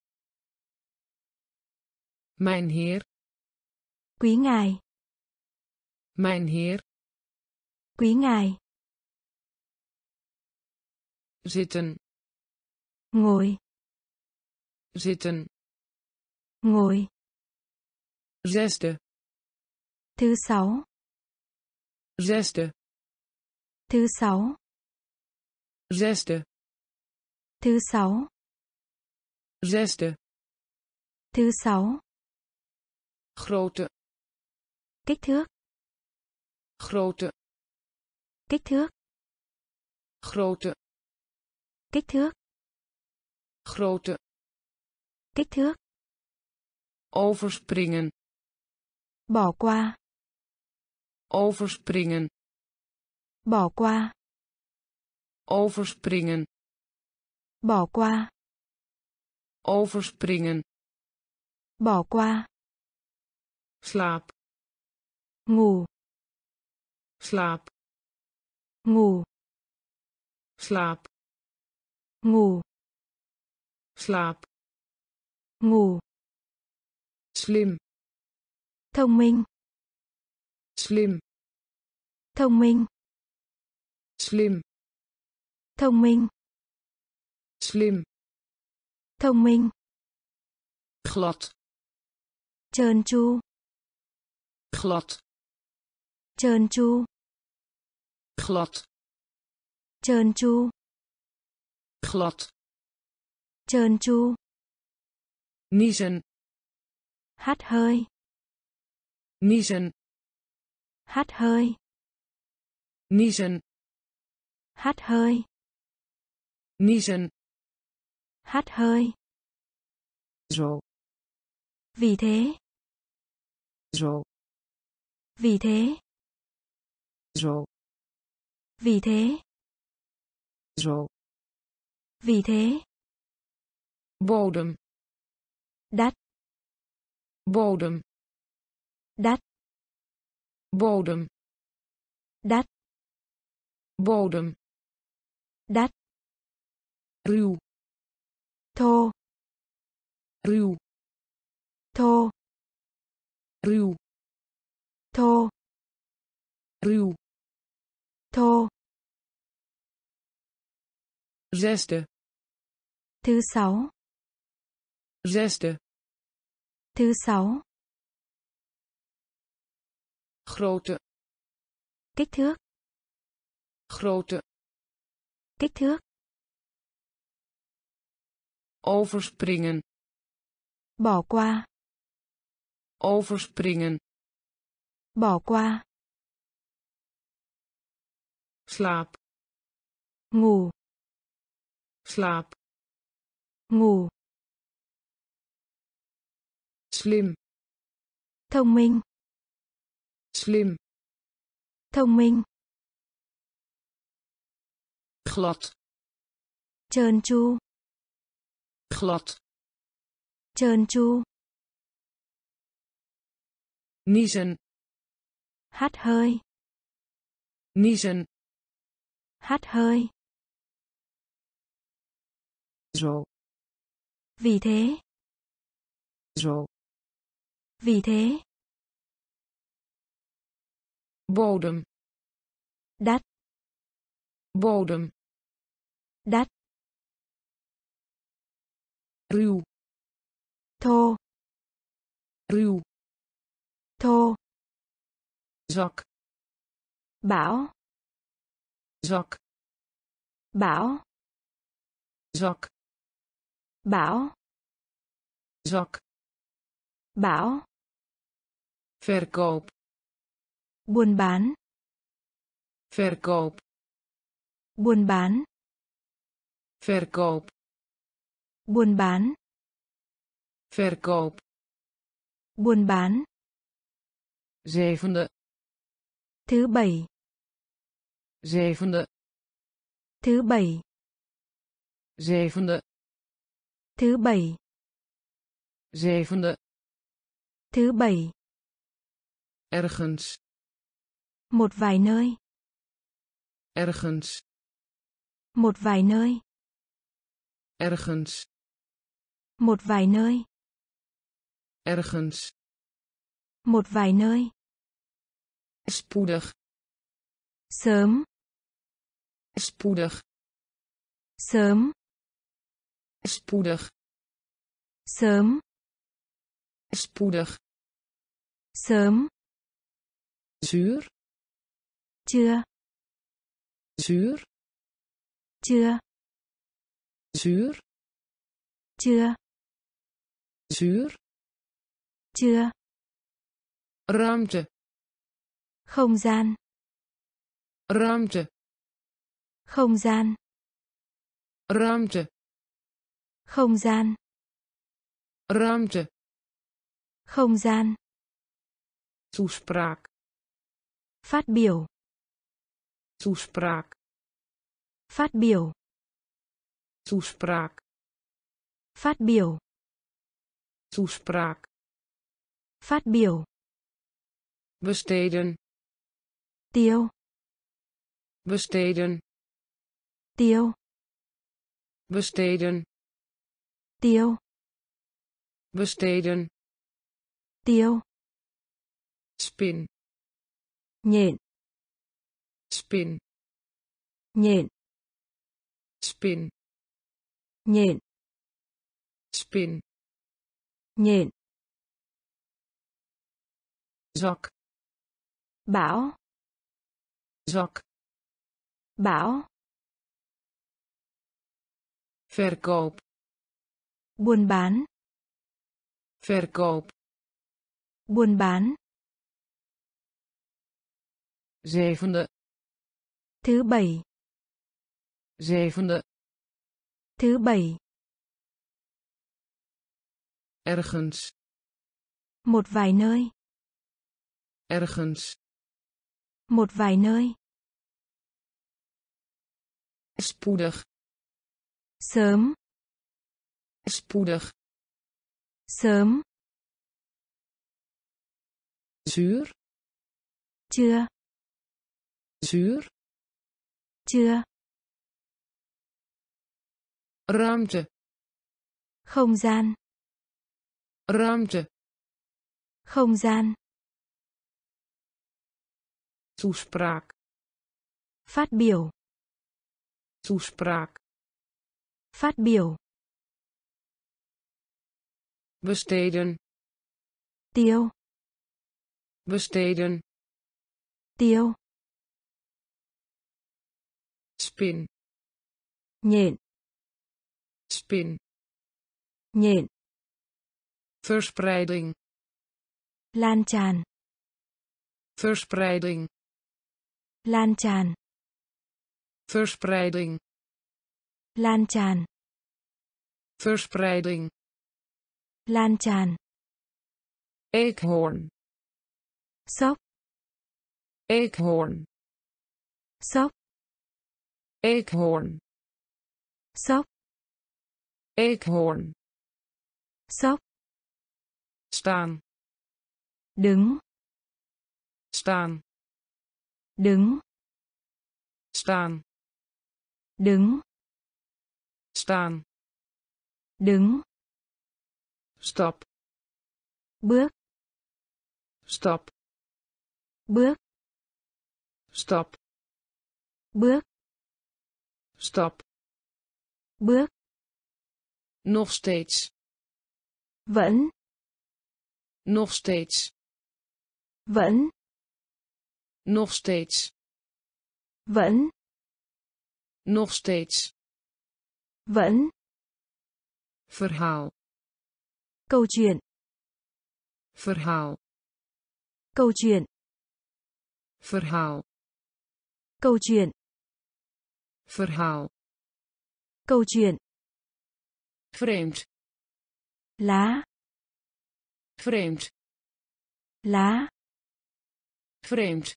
mijn heer, quý ngài, mijn heer, quý ngài, zitten, ngồi, zitten, ngồi, zesde, thứ sáu, zesde, thứ sáu, zesde, thứ sáu, zesde, thứ sáu, grote, kích thước, grote, kích thước, grote, kích thước, grote, kích thước, overspringen, bỏ qua, overspringen, bỏ qua, overspringen, bỏ qua, overspringen, bỏ qua, slaap, ngủ, slaap, ngủ, slaap, ngủ, slaap, ngủ, slim, thông minh, slim, thông minh, slim, thông minh, slim, thông minh, glad, trơn tru, glad, trơn tru, glad, trơn tru, glad, trơn tru, niezen, hắt hơi, niezen, hắt hơi, niezen, hắt hơi, niezen, hắt hơi, zo, vì thế, zo, vì thế, zo, vì thế, zo, vì thế, bodem, đắt, bodem, đắt, bodem, đắt, bodem, đắt, ruw, thô, ruw, thô, ruw, thô, ruw, thô, zesde, thứ sáu, zesde, thứ sáu, grote, kích thước, grote, kích thước, overspringen, bỏ qua, overspringen, bỏ qua, slaap, ngủ, slaap, ngủ, slim, thông minh, slim, thông minh, glad, trơn tru, glad, trơn tru, niezen, hắt hơi, niezen, hắt hơi, zo, vì thế, zo, vì thế, bodem, đắt, bodem, đắt, ruw, thô, ruw, thô, zak, bão, zak, bão, zak, bão, zak, bão, verkoop, buôn bán, verkoop, buôn bán, verkoop, buôn bán, verkoop, buôn bán, zevende, thứ bảy, zevende, thứ bảy, zevende, thứ bảy, zevende, thứ bảy, ergens, một vài nơi, ergens, một vài nơi, ergens, một vài nơi, ergens, một vài nơi, spoedig, sớm, spoedig, sớm, spoedig, sớm, spoedig, sớm, zuur, chưa, zuur, chưa, zuur, chưa, zuur, chưa, ruimte, không gian, ruimte, không gian, ruimte, không gian, ruimte, không gian, toespraak, phát biểu, toespraak, phát biểu, toespraak, phát biểu, toespraak, phát biểu, besteden, tiêu, besteden, tiêu, besteden, tiêu, besteden, tiêu, spin, nhện, spin, nhện, spin, nhện, spin, nhện, zak, bão, zak, bão, verkoop, buôn bán, verkoop, buôn bán, zevende, thứ bảy, zevende, thứ bảy, ergens, một vài nơi, ergens, một vài nơi, spoedig, sớm, spoedig, sớm, zuur, chưa, zuur, chưa, ruimte, không gian, ruimte, không gian, toespraak, phát biểu, toespraak, phát biểu, besteden, tiêu, besteden, tiêu, spin, nhện, spin, nhện, verspreiding, lan tràn, verspreiding, lan tràn, verspreiding, lan tràn, verspreiding, lan tràn, eekhoorn, sóc, eekhoorn, sóc, eekhoorn, sóc, eekhoorn, sóc, staan, đứng, staan, đứng, staan, đứng, staan, đứng, stap, bước, stap, bước, stap, bước, stap, bước, nog steeds, vẫn, nog steeds, vẫn, nog steeds, vẫn, nog steeds, vẫn, verhaal, câu chuyện, verhaal, câu chuyện, verhaal, câu chuyện, verhaal, câu chuyện, vreemd, lá, vreemd, lá, vreemd,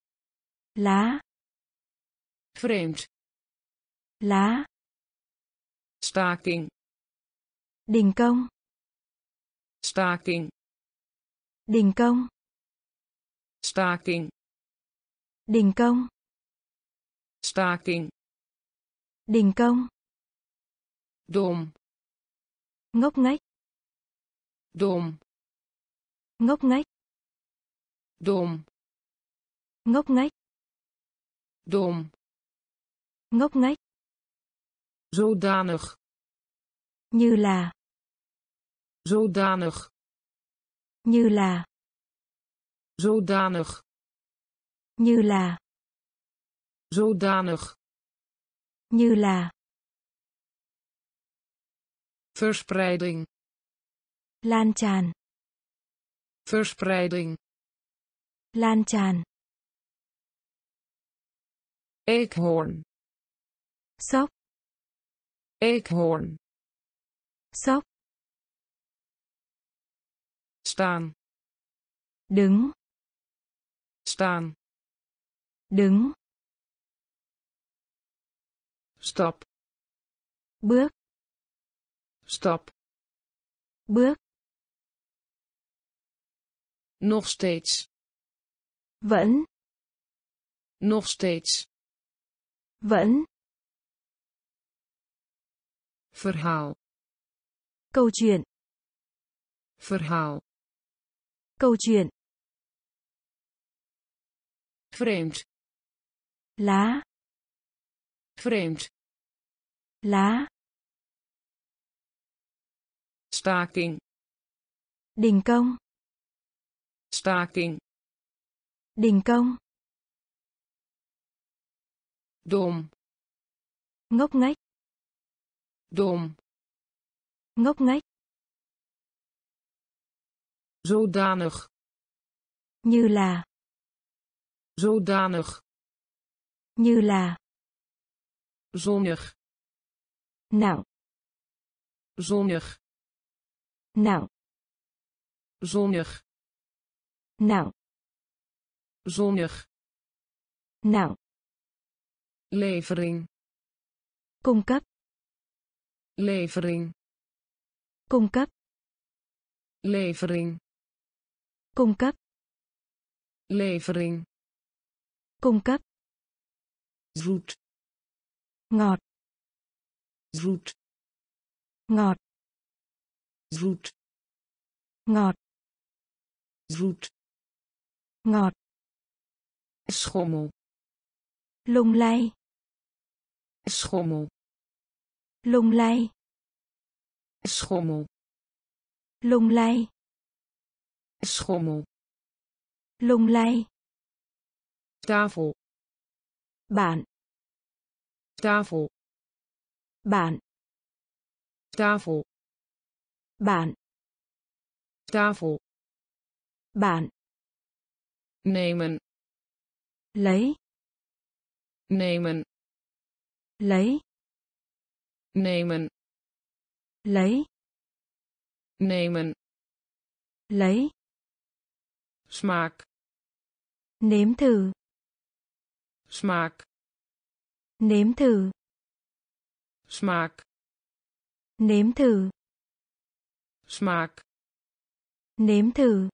lá, vreemd, lá, staking, đình công, staking, đình công, staking, đình công, staking, đình công, dom, ngốc nghếch, dom, ngốc nghếch, dom, ngốc nghếch, dom, ngốc nghếch, zodanig, như là, zodanig, như là, zodanig, như là, zodanig, như là, verspreiding, lan tràn, verspreiding, lan tràn, eekhoorn, sóc, eekhoorn, sóc, staan, đứng, staan, đứng, stap, bước, stap, bước, nog steeds, vẫn, nog steeds, vẫn, verhaal, câu chuyện, verhaal, câu chuyện, vreemd, lá, vreemd, lá, staking, đình công, staking, đình công, dom, ngốc nghếch, dom, ngốc nghếch, zodanig, như là, zodanig, như là, zonnig, nặng, zonnig, nặng, zonnig, nặng, zonnig, nặng, levering, cung cấp, levering, cung cấp, levering, cung cấp, levering, cung cấp, zoet, ngọt, zoet, ngọt, zoet, ngọt, zoet, ngọt, schommel, lung lay, schommel, lung lay, schommel, lung lay, schommel, lung lay, tafel, bạn, tafel, bạn, tafel, bạn, tafel, bạn, nemen, lấy, nemen, lấy, nemen, lấy, nemen, lấy, smaak, nếm thử, smaak, nếm thử, smaak, nếm thử, smaak, nếm thử,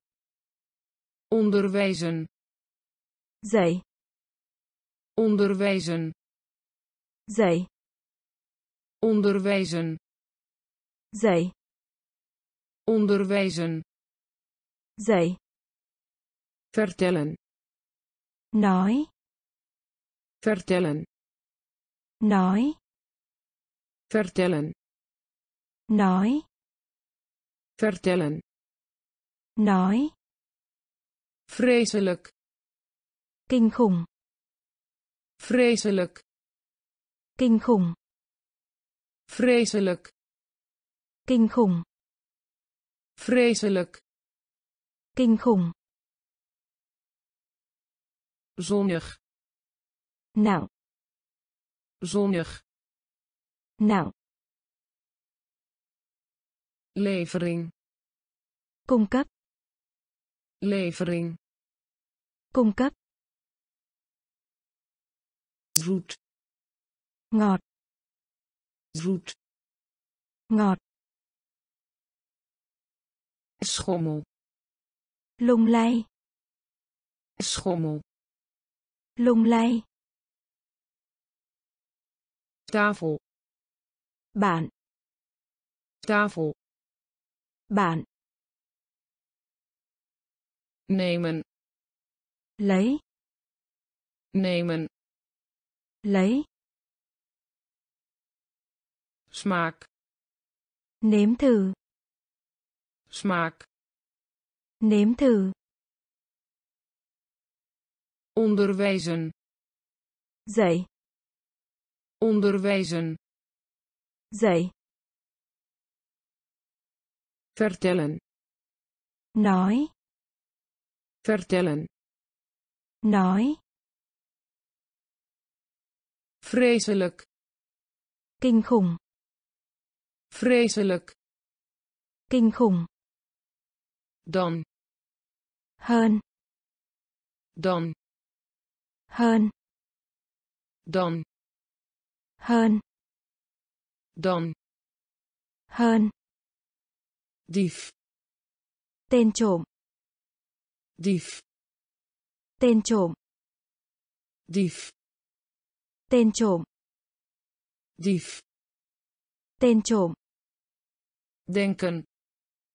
onderwijzen, dạy, onderwijzen, dạy, onderwijzen, dạy, onderwijzen, dạy, vertellen, nói, vertellen, nói, vertellen, nói, vertellen, nói, vreselijk, kinh khủng, vreselijk, kinh khủng, vreselijk, kinh khủng, vreselijk, kinh khủng, zonnig, nặng, zonnig, nặng, levering, cung cấp, levering, cung cấp, zoet, ngọt, zoet, ngọt, schommel, lung lay, schommel, lung lay, tafel, bạn, tafel, bạn, nemen, lấy, nemen, lấy, smaak, nếm thử, smaak, nếm thử, onderwijzen, dạy, onderwijzen, dạy, vertellen, nói, vertellen, nói, vreselijk, kinh khủng, vreselijk, kinh khủng, dan, hơn, dan, hơn, dan, hơn, dan, hơn, dief, tên trộm, dief, tên trộm, dief, tên trộm, dief, tên trộm, denken,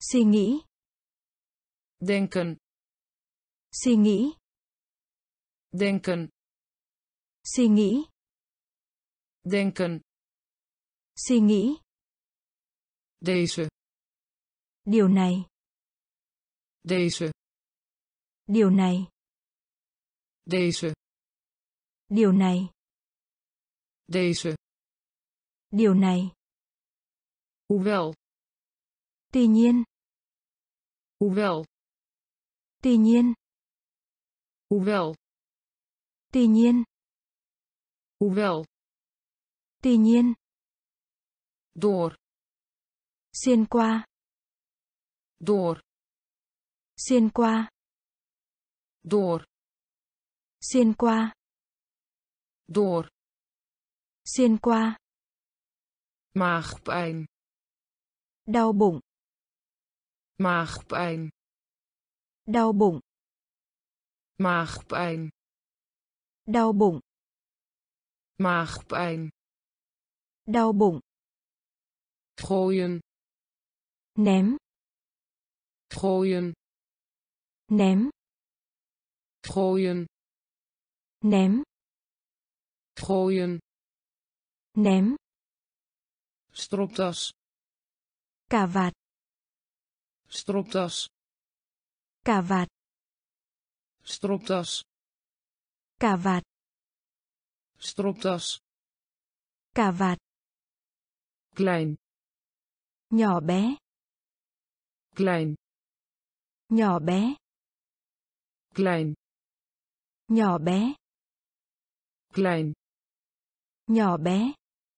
Suy nghĩ. denken, Suy nghĩ. denken, Suy nghĩ. denken, Suy nghĩ. deze, Điều này. deze, Điều này. deze, Điều này. deze, Điều này. hoewel, Tuy nhiên. hoewel, Tuy nhiên. hoewel, Tuy nhiên. hoewel, Tuy nhiên. door, Xuyên qua. door, Xuyên qua. door, Xuyên qua. door, Xuyên qua. maagpijn, Đau bụng. maagpijn, Đau bụng. maagpijn, Đau bụng. maagpijn, Đau bụng. gooien, Ném. gooien, Ném. gooien, Ném. gooien, Ném. stropdas, Cà vạt. stropdas, Cà vạt. stropdas, Cà vạt. stropdas, Cà vạt. klein, Nhỏ bé. klein, Nhỏ bé. klein, Nhỏ bé. klein, Nhỏ bé.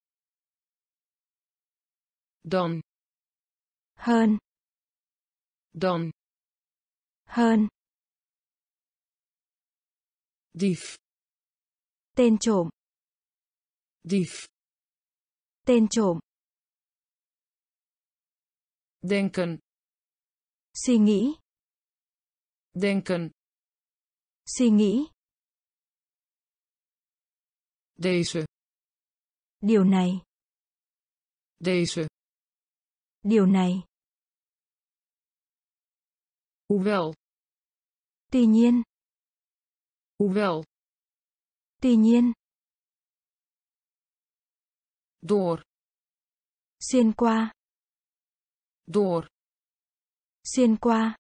dan, Hơn. dan, Hơn. dief, Tên trộm. dief, Tên trộm. denken, Suy nghĩ. denken, Suy nghĩ. deze, Điều này. deze, Điều này. hoewel, Tuy nhiên. hoewel, Tuy nhiên. door, Xuyên qua. door, Xuyên qua.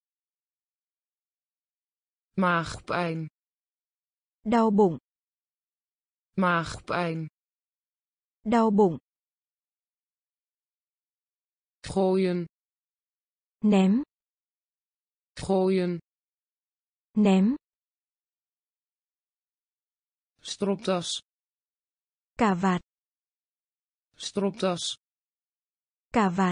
maagpijn, Đau bụng. maagpijn, Đau bụng. gooien, Ném. gooien, Ném. stropdas, Cà vạt. stropdas, Cà vạt.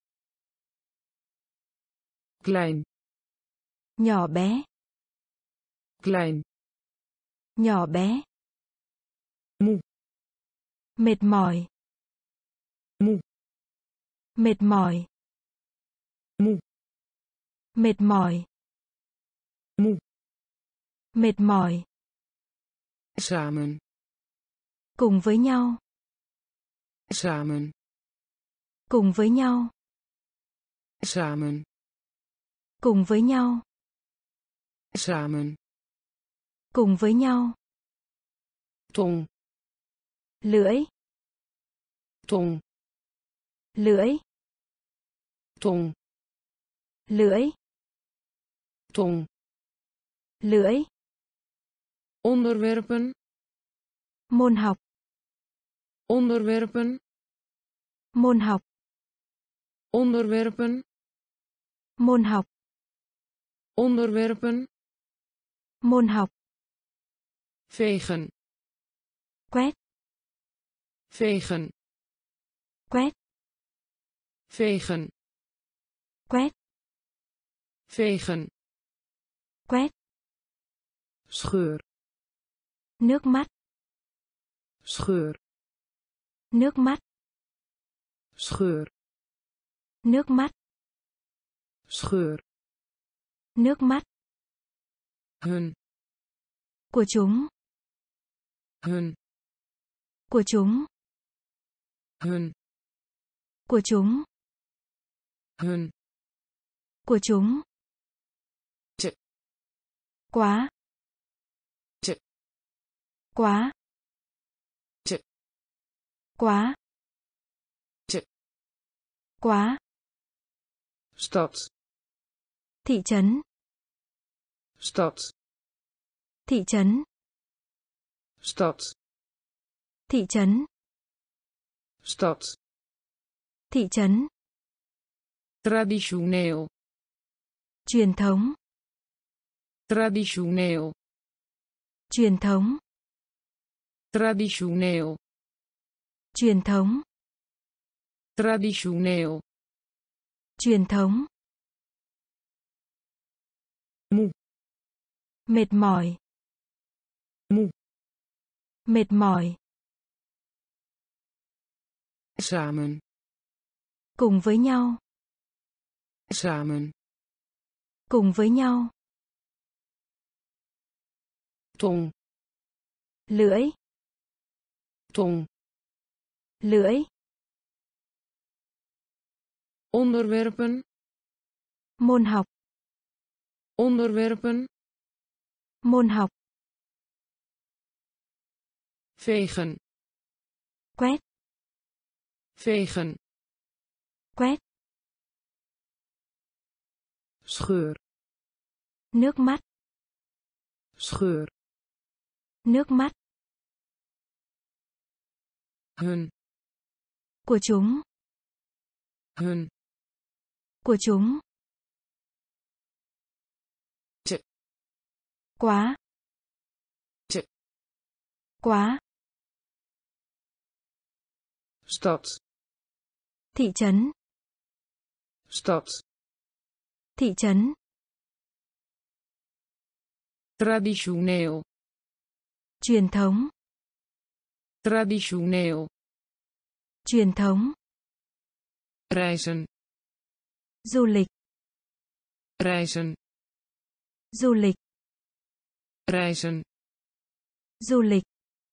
klein, Nhỏ bé. klein, Nhỏ bé. moe, Mệt mỏi. moe, Mệt mỏi. moe, Mệt mỏi. moe, Mệt mỏi. samen, Cùng với nhau. samen, Cùng với nhau. samen, Cùng với nhau. samen, Cùng với nhau. tong, Lưỡi. tong, Lưỡi. tong, Lưỡi. tong, Lưỡi. onderwerpen, Môn học. onderwerpen, Môn học. onderwerpen, Môn học. onderwerpen, Môn học. vegen, Quét. vegen, Quét. vegen, Quét. vegen, Quét. scheur, Nước mắt. scheur, Nước mắt. scheur, Nước mắt. scheur, Nước mắt. hun, Của chúng. hun, Của chúng. hun, Của chúng. hun, Của chúng. Te. Quá. Te. Quá. Te. Quá. Te. Quá. Stad. Thị trấn. Stad. Thị trấn. Stad. Thị trấn. Stad. Thị trấn. Traditioneel. Truyền thống. Traditioneel. Truyền thống. Traditioneel. Truyền thống. Traditioneel. Truyền thống. Moe. Mệt mỏi. Moe. Mệt mỏi. Samen. Cùng với nhau. Samen. Cùng với nhau. Tong. Lưỡi. Tong. Lưỡi. Onderwerpen. Môn học. Onderwerpen. Môn học. Vegen. Quét. Vegen. Quét. Scheur. Nước mắt. Scheur. Nước mắt. Hun. Của chúng. Hun. Của chúng. Te. Quá. Te. Quá. Stad. Thị trấn. Stad. Thị trấn. Traditioneel. Truyền thống. Traditioneel. Truyền thống. Reizen. Du lịch. Reizen. Du lịch. Reizen. Du lịch.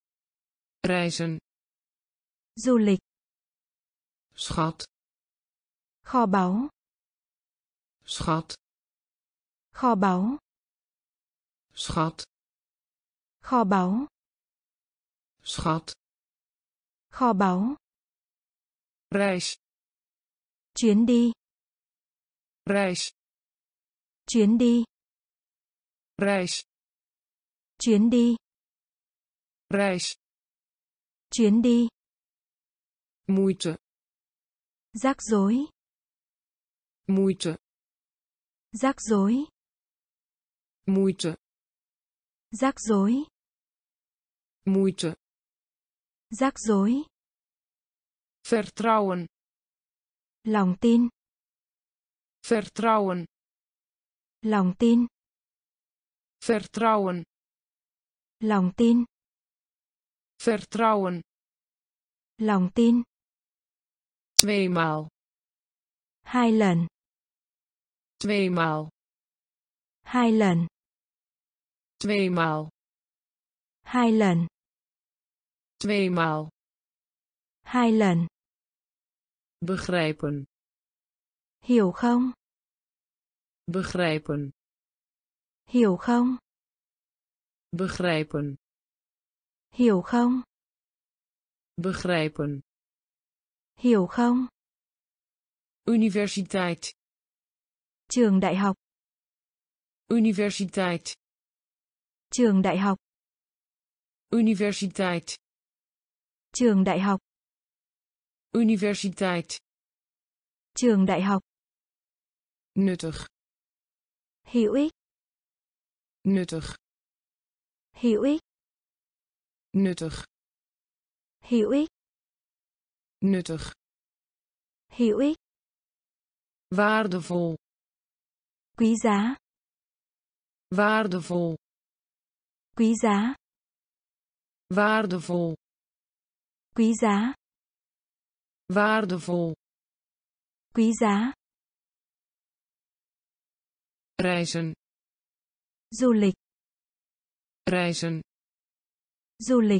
Reizen. Du lịch. Schat. Kho báu. Schat. Kho báu. Schat. Kho báu. Schat. Kho báu. Reis. Chuyến đi. Reis. Chuyến đi. Reis. Chuyến đi. Reis. Chuyến đi. Moeite. Rắc rối. Moeite. Rắc rối. Moeite. Rắc rối. Moeite. Rắc rối. Vertrouwen. Lòng tin. Vertrouwen. Lòng tin. Vertrouwen. Lòng tin. Vertrouwen. Lòng tin. Tweemaal. Hai lần. Tweemaal. Hai lần. Tweemaal. Hai lần. Tweemaal. Hai lần. Begrijpen. Hiểu không? Begrijpen. Hiểu không? Begrijpen. Hiểu không? Begrijpen. Hiểu không? Universiteit. Trường đại học. Universiteit. Trường đại học. Universiteit. Trường đại học. Universiteit. Trường đại học. Nuttig. Hữu ích. Nuttig. Hữu ích. Nuttig. Hữu ích. Nuttig. Hữu ích. Waardevol. Quý giá. Waardevol. Quý giá. Waardevol. Quý giá. Waardevol. Quý giá. Reizen. Du lịch. Reizen. Du lịch.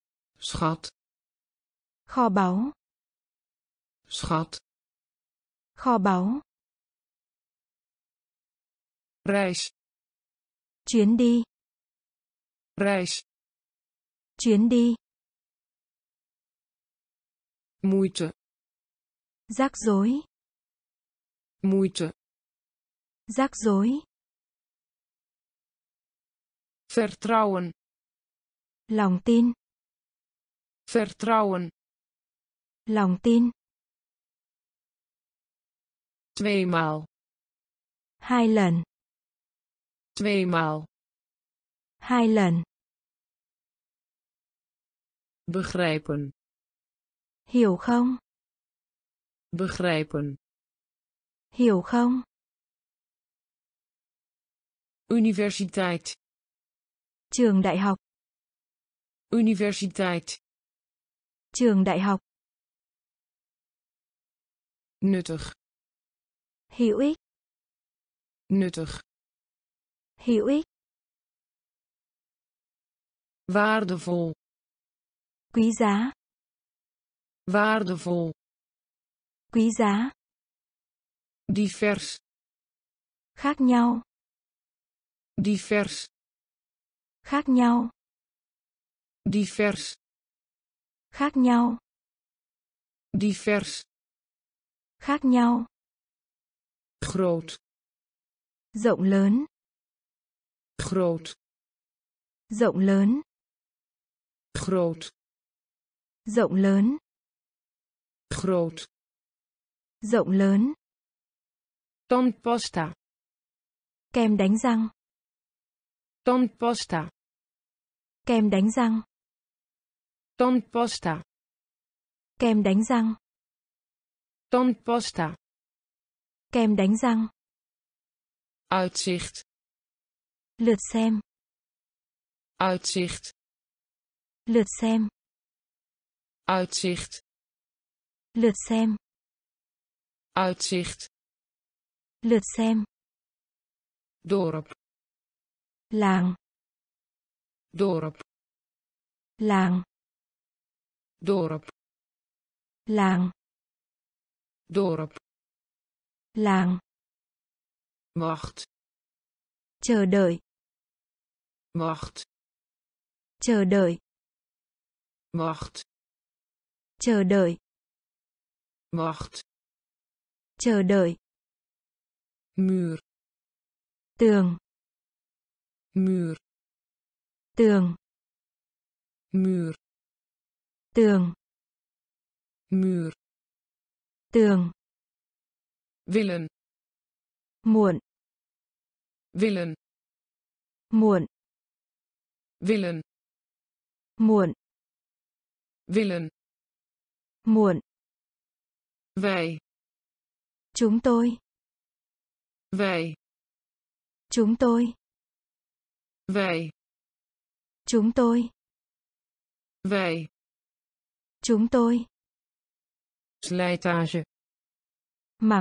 Schat. Kho báu. Schat. Kho báu. Reis. Chuyến đi. Reis. Chuyến đi. Moeite. Rắc rối. Moeite. Rắc rối. Vertrouwen. Lòng tin. Vertrouwen. Lòng tin. Tweemaal. Hai lần. Tweemaal. Hai lần. Begrijpen. Hiểu không? Begrijpen. Hiểu không? Universiteit. Trường đại học. Universiteit. Trường đại học. Nuttig. Hữu ích. Nuttig. Hữu ích. Waardevol. Quý giá. Waardevol. Quý giá. Divers. Khác nhau. Divers. Khác nhau. Divers. Khác nhau. Divers. Khác nhau. Groot. Rộng lớn. Groot. Rộng lớn. Groot. Rộng lớn. Groot. Rộng lớn. Tandpasta. Kem đánh răng. Tandpasta. Kem đánh răng. Tandpasta. Kem đánh răng. Tandpasta. Kem đánh răng. Uitzicht. Lượt xem. Uitzicht. Lượt xem. Uitzicht. Lượt xem. Uitzicht. Lượt xem. Dorp. Làng. Dorp. Làng. Dorp. Làng. Dorp. Làng. Wacht. Chờ đợi. Wacht. Chờ đợi. Wacht. Chờ đợi. Wacht. Chờ đợi. Muur. Tường. Muur. Tường. Muur. Tường. Muur. Tường. Willen. Muộn. Willen. Muộn. Willen. Muộn. Willen. Muộn. Wij. Chúng tôi. Wij. Chúng tôi. Wij. Chúng tôi. Wij. Chúng tôi. Slijtage. Mặc.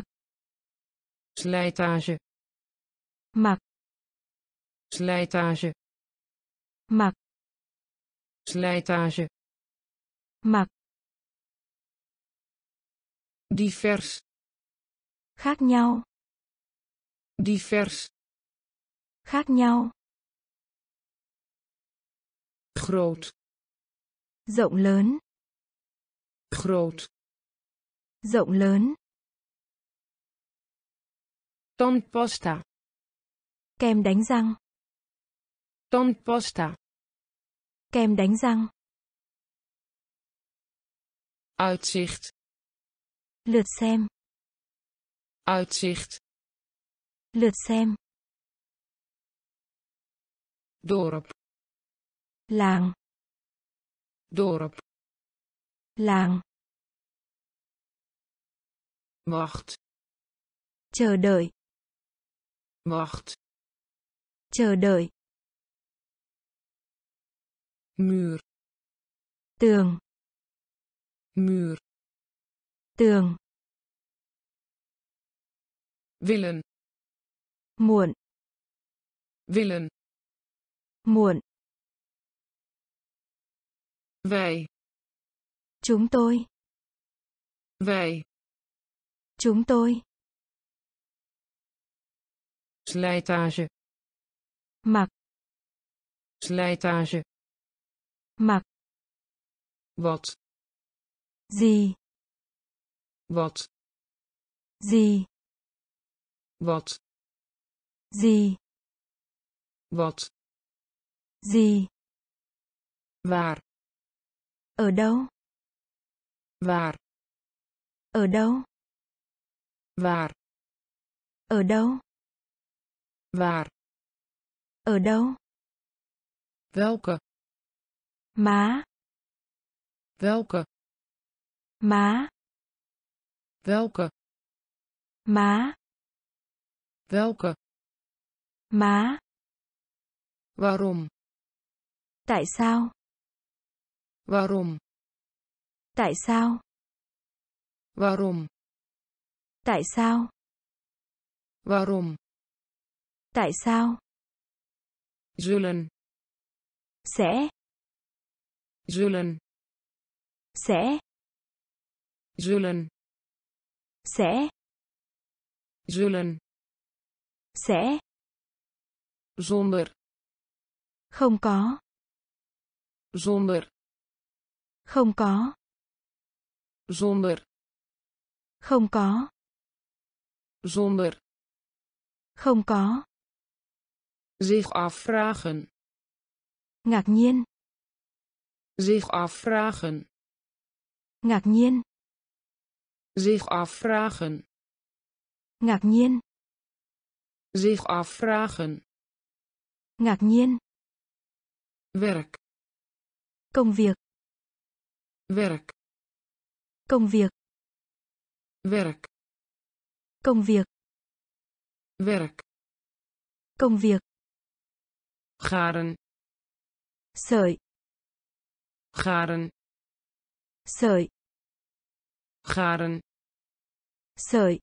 Slijtage. Mặc. Slijtage. Mặc. Slijtage. Mặc. Divers. Khác nhau. Divers. Khác nhau. Groot. Rộng lớn. Groot. Rộng lớn. Tandpasta. Kem đánh răng. Tandpasta. Kem đánh răng. Uitzicht. Lượt xem. Uitzicht. Lượt xem. Dorp. Làng. Dorp. Làng. Wacht. Chờ đợi. Wacht. Chờ đợi. Muur. Tường. Muur. Tường. Willen. Muộn. Willen. Muộn. Wij. Chúng tôi. Wij. Chúng tôi. Slijtage. mặc, Slijtage. mặc, Wat. gì, Wat. gì, Wat. gì, Wat. gì, Waar. ở đâu, Waar. ở đâu, Waar. ở đâu, Waar. ở đâu, Welke. má, Welke. má, Welke. má, Welke. má, Waarom. tại sao, Waarom. tại sao, Waarom. tại sao, Waarom. tại sao, Zullen. sẽ, Zullen. sẽ, Zullen. sẽ, Zullen. sẽ, Zonder. không có, Zonder. không có, Zonder. không có, Zonder. không có, Zich afvragen. ngạc nhiên, Zich afvragen. ngạc nhiên, Zich afvragen. ngạc nhiên, Zich afvragen. ngạc nhiên, Werk. công việc, Werk. công việc, Werk. công việc, Werk. công việc, Garen. sợi, Garen. sợi, Garen. sợi,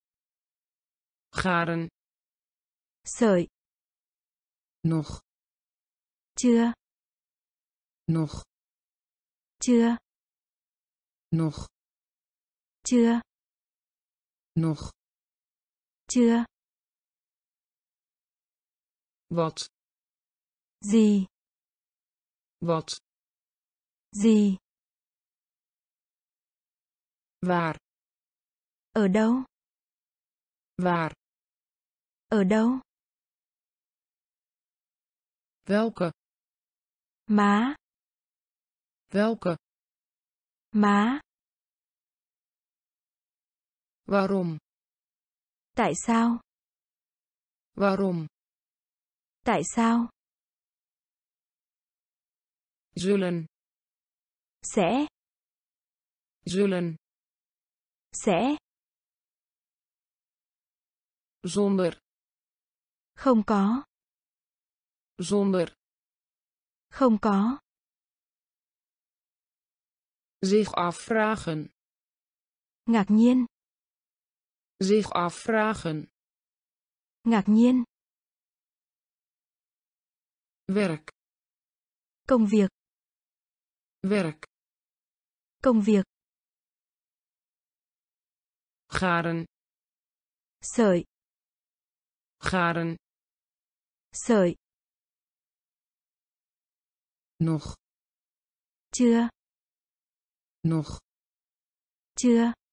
Garen. sợi, Nog. chưa, Nog. chưa, Nog. chưa, Nog. chưa, Wat. gì, Wat. gì, Waar. ở đâu, Waar. ở đâu, Welke. má, Welke. má, Waarom. tại sao, Waarom. tại sao, Zullen. sẽ, Zullen. sẽ, Zonder. không có, Zonder. không có, Zich afvragen. ngạc nhiên, Zich afvragen. ngạc nhiên, Werk. công việc, Werk. công việc, Garen. sợi, Garen. sợi, Nog. chưa, Nog. chưa,